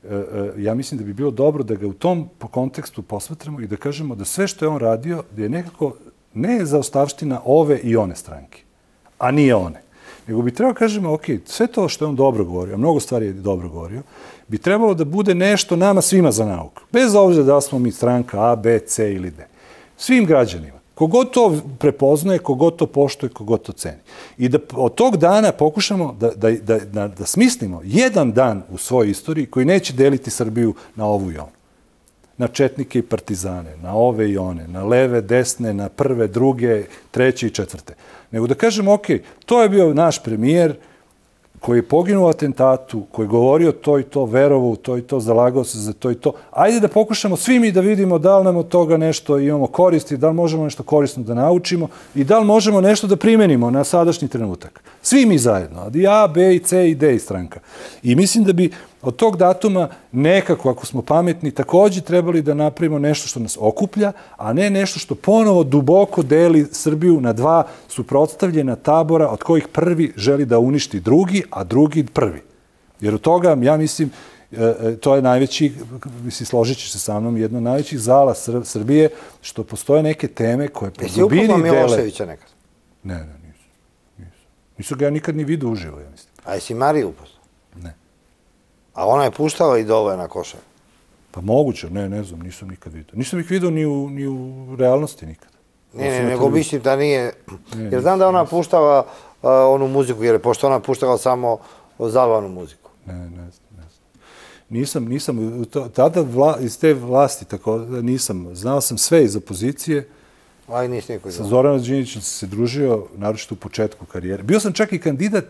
ja mislim da bi bilo dobro da ga u tom kontekstu posmatramo i da kažemo da sve što je on radio, da je nekako ne zaostavština ove i one stranke, a nije one. Nego bi trebalo kažemo, ok, sve to što je on dobro govorio, a mnogo stvari je dobro govorio, bi trebalo da bude nešto nama svima za nauku. Bez obzira da smo mi stranka A, B, C ili D. Svim građanima. Kogod to prepoznaje, kogod to poštuje, kogod to ceni. I da od tog dana pokušamo da smislimo jedan dan u svojoj istoriji koji neće deliti Srbiju na ovu i onu. Na četnike i partizane, na ove i one, na leve, desne, na prve, druge, treće i četvrte. Nego da kažemo, ok, to je bio naš premijer koji je poginuo u atentatu, koji je govorio to i to, verovao u to i to, zalagao se za to i to. Ajde da pokušamo svi mi da vidimo da li nam od toga nešto imamo koristi, da li možemo nešto korisno da naučimo i da li možemo nešto da primenimo na sadašnji trenutak. Svi mi zajedno, i A, B, i C, i D i stranka. I mislim da bi od tog datuma nekako, ako smo pametni, također trebali da napravimo nešto što nas okuplja, a ne nešto što ponovo duboko deli Srbiju na dva suprotstavljena tabora od kojih prvi želi da uništi drugi, a drugi prvi. Jer od toga, ja mislim, to je najveći, mislim, složit ćeš se sa mnom, jedno najvećih zala Srbije, što postoje neke teme koje po dubini dele... Jesi Miloševića nekad? Ne, nisam. Nisam ga ja nikad ni vidio uživo, ja mislim. A jesi Mariju upoznao? Ne. A ona je puštala i dole na košar? Pa moguće, ne znam, nisam nikad vidio. Nisam ih vidio ni u realnosti nikad. Ne, nego mislim da nije... Jer znam da ona puštala onu muziku, jer je pošto ona puštala samo zabavnu muziku. Ne znam. Nisam, tada iz te vlasti, tako nisam, znao sam sve iz opozicije. Ali nisi niko znao. Sa Zoranom Đinđićem sam se družio, naročito u početku karijere. Bio sam čak i kandidat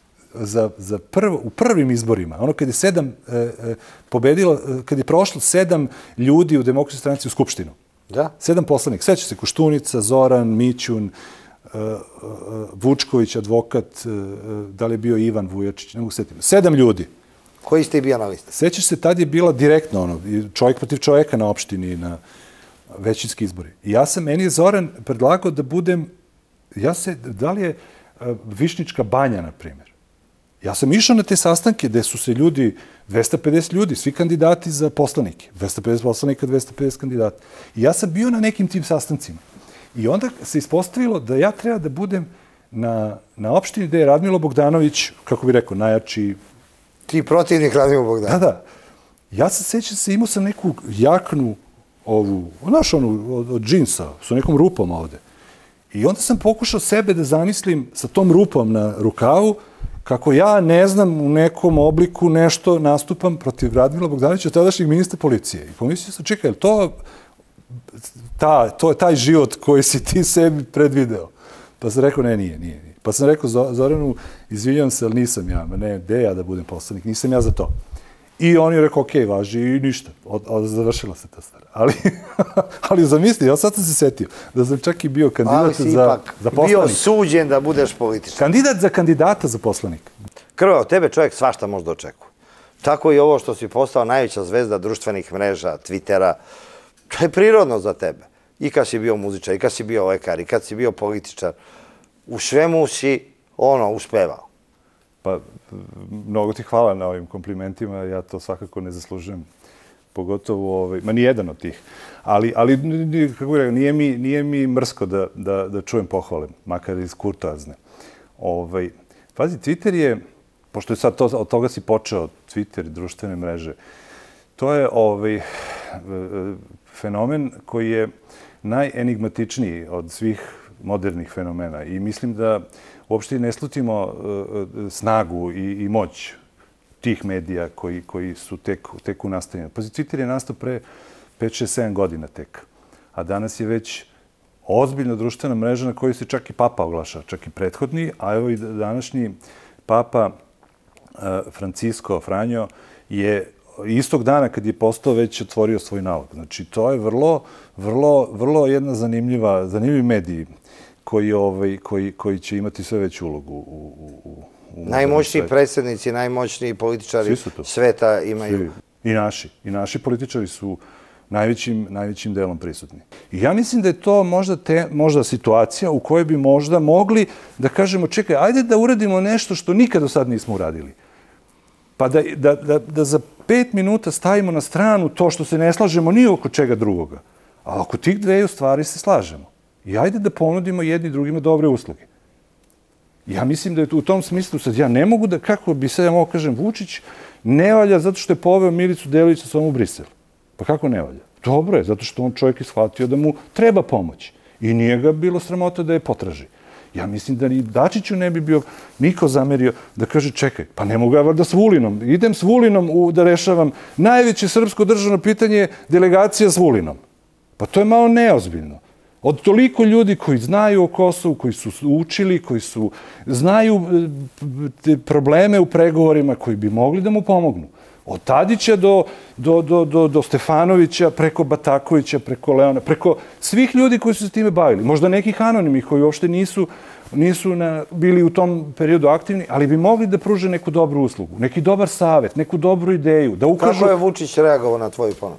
u prvim izborima, ono kad je pobedilo, kad je prošlo 7 ljudi u Demokratskoj stranci u Skupštinu. Da? 7 poslanika. Seća se Koštunica, Zoran, Mićun, Vučković, advokat, da li je bio Ivan Vujačić, ne mogu setiti. 7 ljudi. Koji ste bio na listi? Sećaš se, tad je bila direktno ono, čovjek protiv čovjeka na opštini, na većinski izbori. I meni je Zoran predlagao da budem, da li je Višnjička banja, na primjer. Ja sam išao na te sastanke gde su se ljudi, 250 ljudi, svi kandidati za poslanike. 250 poslanika, 250 kandidata. I ja sam bio na nekim tim sastancima. I onda se ispostavilo da ja treba da budem na opštini gde je Radmilo Bogdanović, kako bi rekao, najjači... Ti protivnik Radmilo Bogdanović? Da. Ja se sećam se, imao sam neku jaknu znaš onu, od džinsa, sa nekom rupom ovde. I onda sam pokušao sebe da zamislim sa tom rupom na rukavu, kako ja ne znam u nekom obliku nešto nastupam protiv Radmila Bogdanovića, tadašnjeg ministra policije. I pomislio sam, čekaj, to je taj život koji si ti sebi predvideo? Pa sam rekao, ne, nije. Pa sam rekao Zoranu, izvinjam se, ali nisam ja, ne, gde ja da budem poslanik, nisam ja za to. I on je rekao, ok, važi i ništa. Završila se ta stvar. Ali zamisli, ja sad sam se setio da sam čak i bio kandidat za poslanik. Bio suđen da budeš političar. Kandidat za kandidata za poslanika. Krva, od tebe čovjek svašta može da očekuje. Tako i ovo što si postao najveća zvezda društvenih mreža, Twittera, to je prirodno za tebe. I kad si bio muzičar, i kad si bio lekar, i kad si bio političar, u svemu si, uspevao. Pa, mnogo ti hvala na ovim komplimentima, ja to svakako ne zaslužujem, pogotovo, ni jedan od tih. Ali kako bih rekao, nije mi mrsko da čujem pohvale, makar iz kurtoazne. Pazi, Twitter je, pošto je sad od toga si počeo, Twitter, društvene mreže, to je fenomen koji je najenigmatičniji od svih modernih fenomena i mislim da uopšte ne slutimo snagu i moć tih medija koji su tek u nastajanju. Pazi, Twitter je nastao pre 5, 6, 7 godina tek, a danas je već ozbiljna društvena mreža na kojoj se čak i papa oglaša, čak i prethodni, a evo i današnji papa Francisco Franjo je istog dana kad je postao već otvorio svoj nalog. Znači, to je vrlo jedna zanimljiv medij koji će imati sve veću ulogu u najmoćniji predsjednici, najmoćniji političari sveta imaju. I naši političari su najvećim delom prisutni. I ja mislim da je to možda situacija u kojoj bi možda mogli da kažemo, čekaj, ajde da uradimo nešto što nikad do sad nismo uradili. Pa da za 5 minuta stavimo na stranu to što se ne slažemo ni oko čega drugoga. A oko tih dveju stvari se slažemo. I ajde da ponudimo jedni drugima dobre usluge. Ja mislim da je u tom smislu sad ja ne mogu da, kako bi sad ja mogu kažem, Vučić ne valja zato što je poveo Milicu Delević sa sobom u Brisel. Pa kako ne valja? Dobro je, zato što on čovjek je shvatio da mu treba pomoć. I nije ga bilo sramota da je potraži. Ja mislim da ni Dačiću ne bi bio niko zamerio da kaže čekaj, pa ne mogu ja valjda s Vulinom. Idem s Vulinom da rešavam najveće srpsko državno pitanje delegacija s Vulinom. Pa to je malo neozbiljno. Od toliko ljudi koji znaju o Kosovu, koji su učili, koji znaju probleme u pregovorima, koji bi mogli da mu pomognu. Od Tadića do Stefanovića, preko Batakovića, preko Leona, preko svih ljudi koji su se time bavili. Možda nekih anonimnih koji uopšte nisu bili u tom periodu aktivni, ali bi mogli da pruže neku dobru uslugu, neki dobar savet, neku dobru ideju, da ukažu... Kako je Vučić reagovao na tvoju ponudu?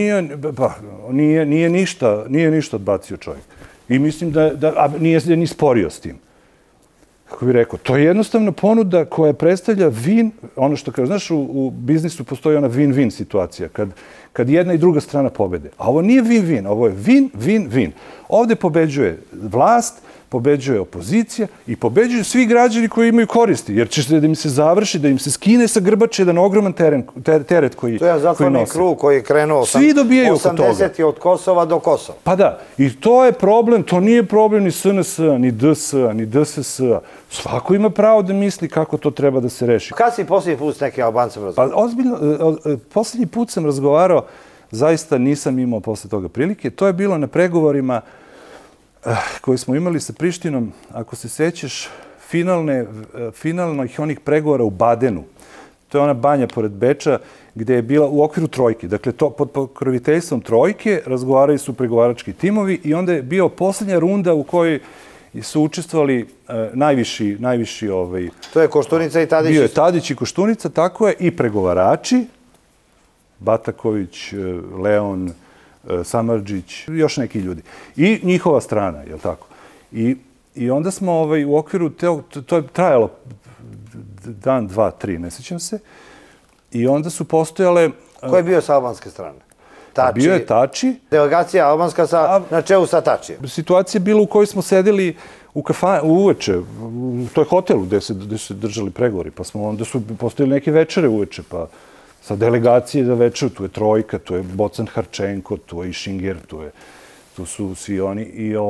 Nije ništa odbacio čovjek. I mislim da nije ni sporio s tim. Kako bih rekao, to je jednostavno ponuda koja predstavlja ono što kaže, znaš, u biznisu postoji ona win-win situacija, kad jedna i druga strana pobede. A ovo nije win-win, ovo je win-win-win. Ovde pobeđuje vlast, pobeđuje opozicija i pobeđuju svi građani koji imaju koristi, jer će da im se završi, da im se skine sa grbače jedan ogroman teret koji nose. To je zatvorni krug koji je krenuo 80 od Kosova do Kosova. Pa da, i to je problem, to nije problem ni SNS-a, ni DS-a, ni DSS-a. Svako ima pravo da misli kako to treba da se reši. Kad si posljednji put s nekim Albancem razgovarao? Pa ozbiljno, posljednji put sam razgovarao, zaista nisam imao posle toga prilike. To je bilo na pregovorima koji smo imali sa Prištinom, ako se sećaš, finalnih onih pregovora u Badenu. To je ona banja pored Beča, gde je bila u okviru trojke. Dakle, pod pokroviteljstvom trojke razgovarali su pregovarački timovi i onda je bio posljednja runda u kojoj su učestvovali najviši... To je Koštunica i Tadić. Bio je Tadić i Koštunica, tako je, i pregovarači, Bataković, Leon, Samardžić, još neki ljudi. I njihova strana, je li tako? I onda smo u okviru, to je trajalo dan, dva, tri, ne sjećam se, i onda su postojale... Ko je bio sa albanske strane? Tači. Bio je Tači. Delegacija albanska na čelu sa Tačijem. Situacija je bila u kojoj smo sedeli uveče, to je hotelu gde se držali pregovori, pa onda su postojali neke večere uveče, pa sa delegacije za večer, tu je Trojka, tu je Bocan Harčenko, tu je Išinger, tu su svi oni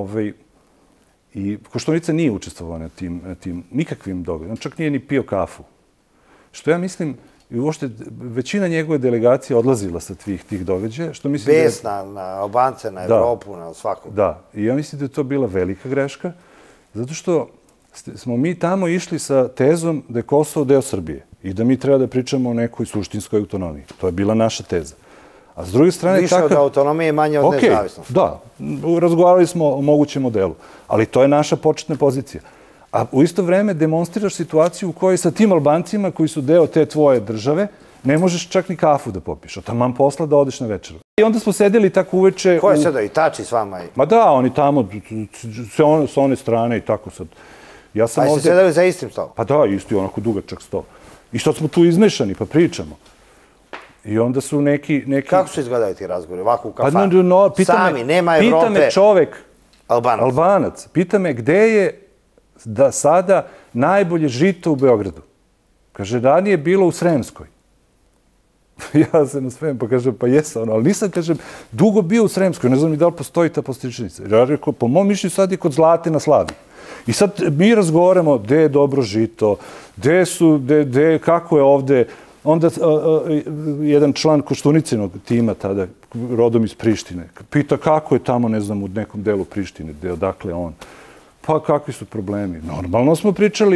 i Koštunica nije učestvovala na tim nikakvim događajima, čak nije ni pio kafu. Što ja mislim, i uopšte većina njegove delegacije odlazila sa tih događaja. Bes na Albance, na Evropu, na svakog. Da, i ja mislim da je to bila velika greška, zato što smo mi tamo išli sa tezom da je Kosovo deo Srbije i da mi treba da pričamo o nekoj suštinskoj autonomiji. To je bila naša teza. A s druge strane... Više od autonomije i manje od nezavisnosti. Da, razgovarali smo o mogućem modelu, ali to je naša početna pozicija. A u isto vreme demonstriraš situaciju u kojoj sa tim Albancima koji su deo te tvoje države ne možeš čak ni kafu da popiš. A taman posla da odeš na večer. I onda smo sedeli tako uveče... Ko je sedao? I Tači s vama? Ma da, oni tamo, s one strane i tako sad. Pa ste sedeli za istim stolom? Pa da, isti onako dugačak sto. I što smo tu izmešani, pa pričamo. I onda su neki... Kako su izgledali ti razgovori? Ovako u kafanu? Sami, nema Evrope. Pita me čovek, Albanac. Albanac, pita me gde je da sada najbolje žito u Beogradu. Kaže, ranije je bilo u Sremskoj. Ja se nasmejem, pa kažem, pa jesam, ali nisam, kažem, dugo bio u Sremskoj, ne znam ni da li postoji ta postičnica. Ja rekao, po mom mišljenju sad je kod Zlate na Slavi. I sad mi razgovaramo gde je dobro žito, kako je ovde, onda jedan član Koštunicenog tima tada, rodom iz Prištine, pita kako je tamo, ne znam, u nekom delu Prištine, odakle on. Pa kakvi su problemi? Normalno smo pričali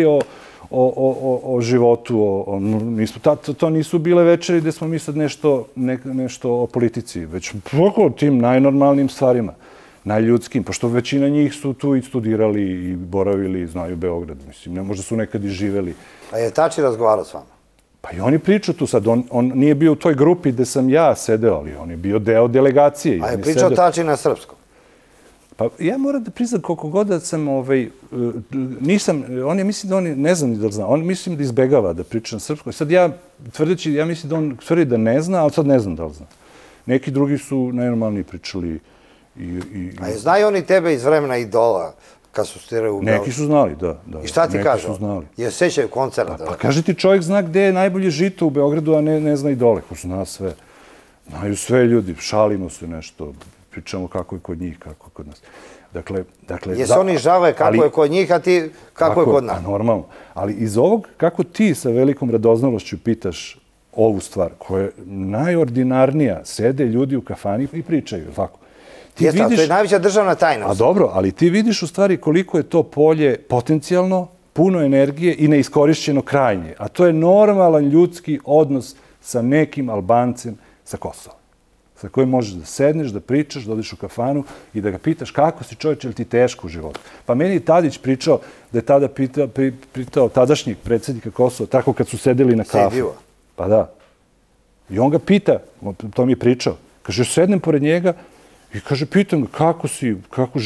o životu, to nisu bile večeri gde smo mi sad nešto o politici, već o tim najnormalnim stvarima, najljudskim, pošto većina njih su tu i studirali i boravili i znaju Beograd, mislim, možda su nekad i živeli. A je Tači razgovarao s vama? Pa i on je pričao tu sad, on nije bio u toj grupi gde sam ja sedeo, ali on je bio deo delegacije. A je pričao Tači na srpskom? Pa ja moram da priznam koliko god da sam, nisam, on je mislim da on, ne znam ni da li zna, on mislim da izbegava da priča na srpskom. Sad ja tvrdeći, ja mislim da on tvrdi da ne zna, ali sad ne znam da li zna. Neki drugi su najnormalniji pričali A je znaju oni tebe iz vremena Idola, kad su stirali u Beogradu? Neki su znali, da. I šta ti kažu? Je sećaju koncerta? Pa kaže ti čovjek zna gde je najbolje žito u Beogradu, a ne zna Idole, ko zna sve. Znaju sve ljudi, šalimo se nešto, pričamo kako je kod njih, kako je kod nas. Dakle, jesu oni žale kako je kod njih, a ti kako je kod nas? Normalno. Ali iz ovog, kako ti sa velikom radoznalošću pitaš ovu stvar, koja je najordinarnija, sede ljudi u kafani i pričaju, ovako. Jeste, ali to je najveća državna tajna. A dobro, ali ti vidiš u stvari koliko je to polje potencijalno, puno energije i neiskorišćeno krajnje. A to je normalan ljudski odnos sa nekim Albancem sa Kosova, sa kojim možeš da sedneš, da pričaš, da odeš u kafanu i da ga pitaš kako si čovječe, ili ti teško u životu. Pa meni je Tadić pričao da je tada pitao tadašnjeg predsjednika Kosova, tako kad su sedeli na kafu. Sedivo. Pa da. I on ga pita, to mi je pričao, kaže, sednem pored njega i kaže, pitam ga kako si,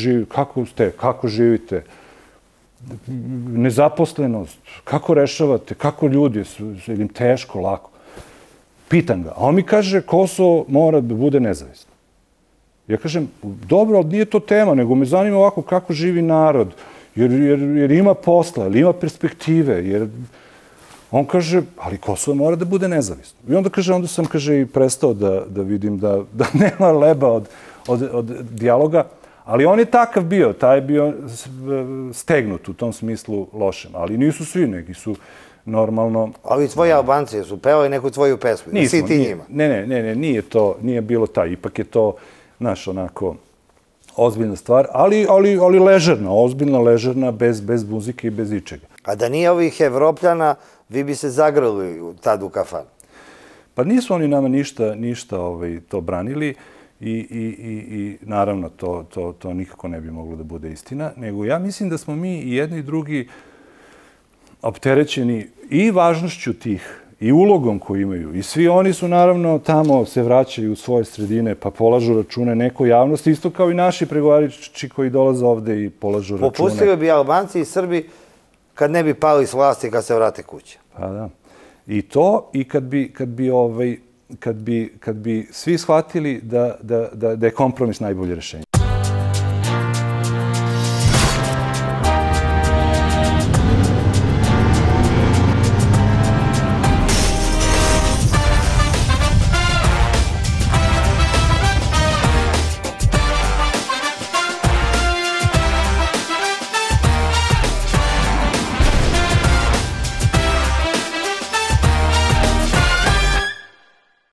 kako živite, nezaposlenost, kako rešavate, kako ljudi, je li im teško, lako. Pitam ga, a on mi kaže, Kosovo mora da bude nezavisno. Ja kažem, dobro, ali nije to tema, nego me zanima ovako kako živi narod, jer ima posla, ili ima perspektive, jer on kaže, ali Kosovo mora da bude nezavisno. I onda kaže, onda sam, kaže, i prestao da vidim da nema leba od dijaloga, ali on je takav bio, taj je bio stegnut u tom smislu lošem, ali nisu svi, neki su normalno... Ali tvoji Albanci su pevali neku tvoju pesmu, da si ti njima? Ne, nije bilo taj, ipak je to, znaš, onako, ozbiljna stvar, ali ležerna, ozbiljna, ležerna, bez muzike i bez ičega. A da nije ovih Evropljana, vi bi se zagrali tad u kafanu? Pa nisu oni nama ništa to branili i naravno to nikako ne bi moglo da bude istina, nego ja mislim da smo mi i jedni i drugi opterećeni i važnošću tih i ulogom koju imaju. I svi oni su naravno tamo se vraćaju u svoje sredine pa polažu račune nekoj javnosti, isto kao i naši pregovarači koji dolaze ovde i polažu račune. Popustili bi Albanci i Srbi kad ne bi pali s vlasti kad se vrate kuće. Pa da. I to, i kad bi svi shvatili da je kompromis najbolje rešenje.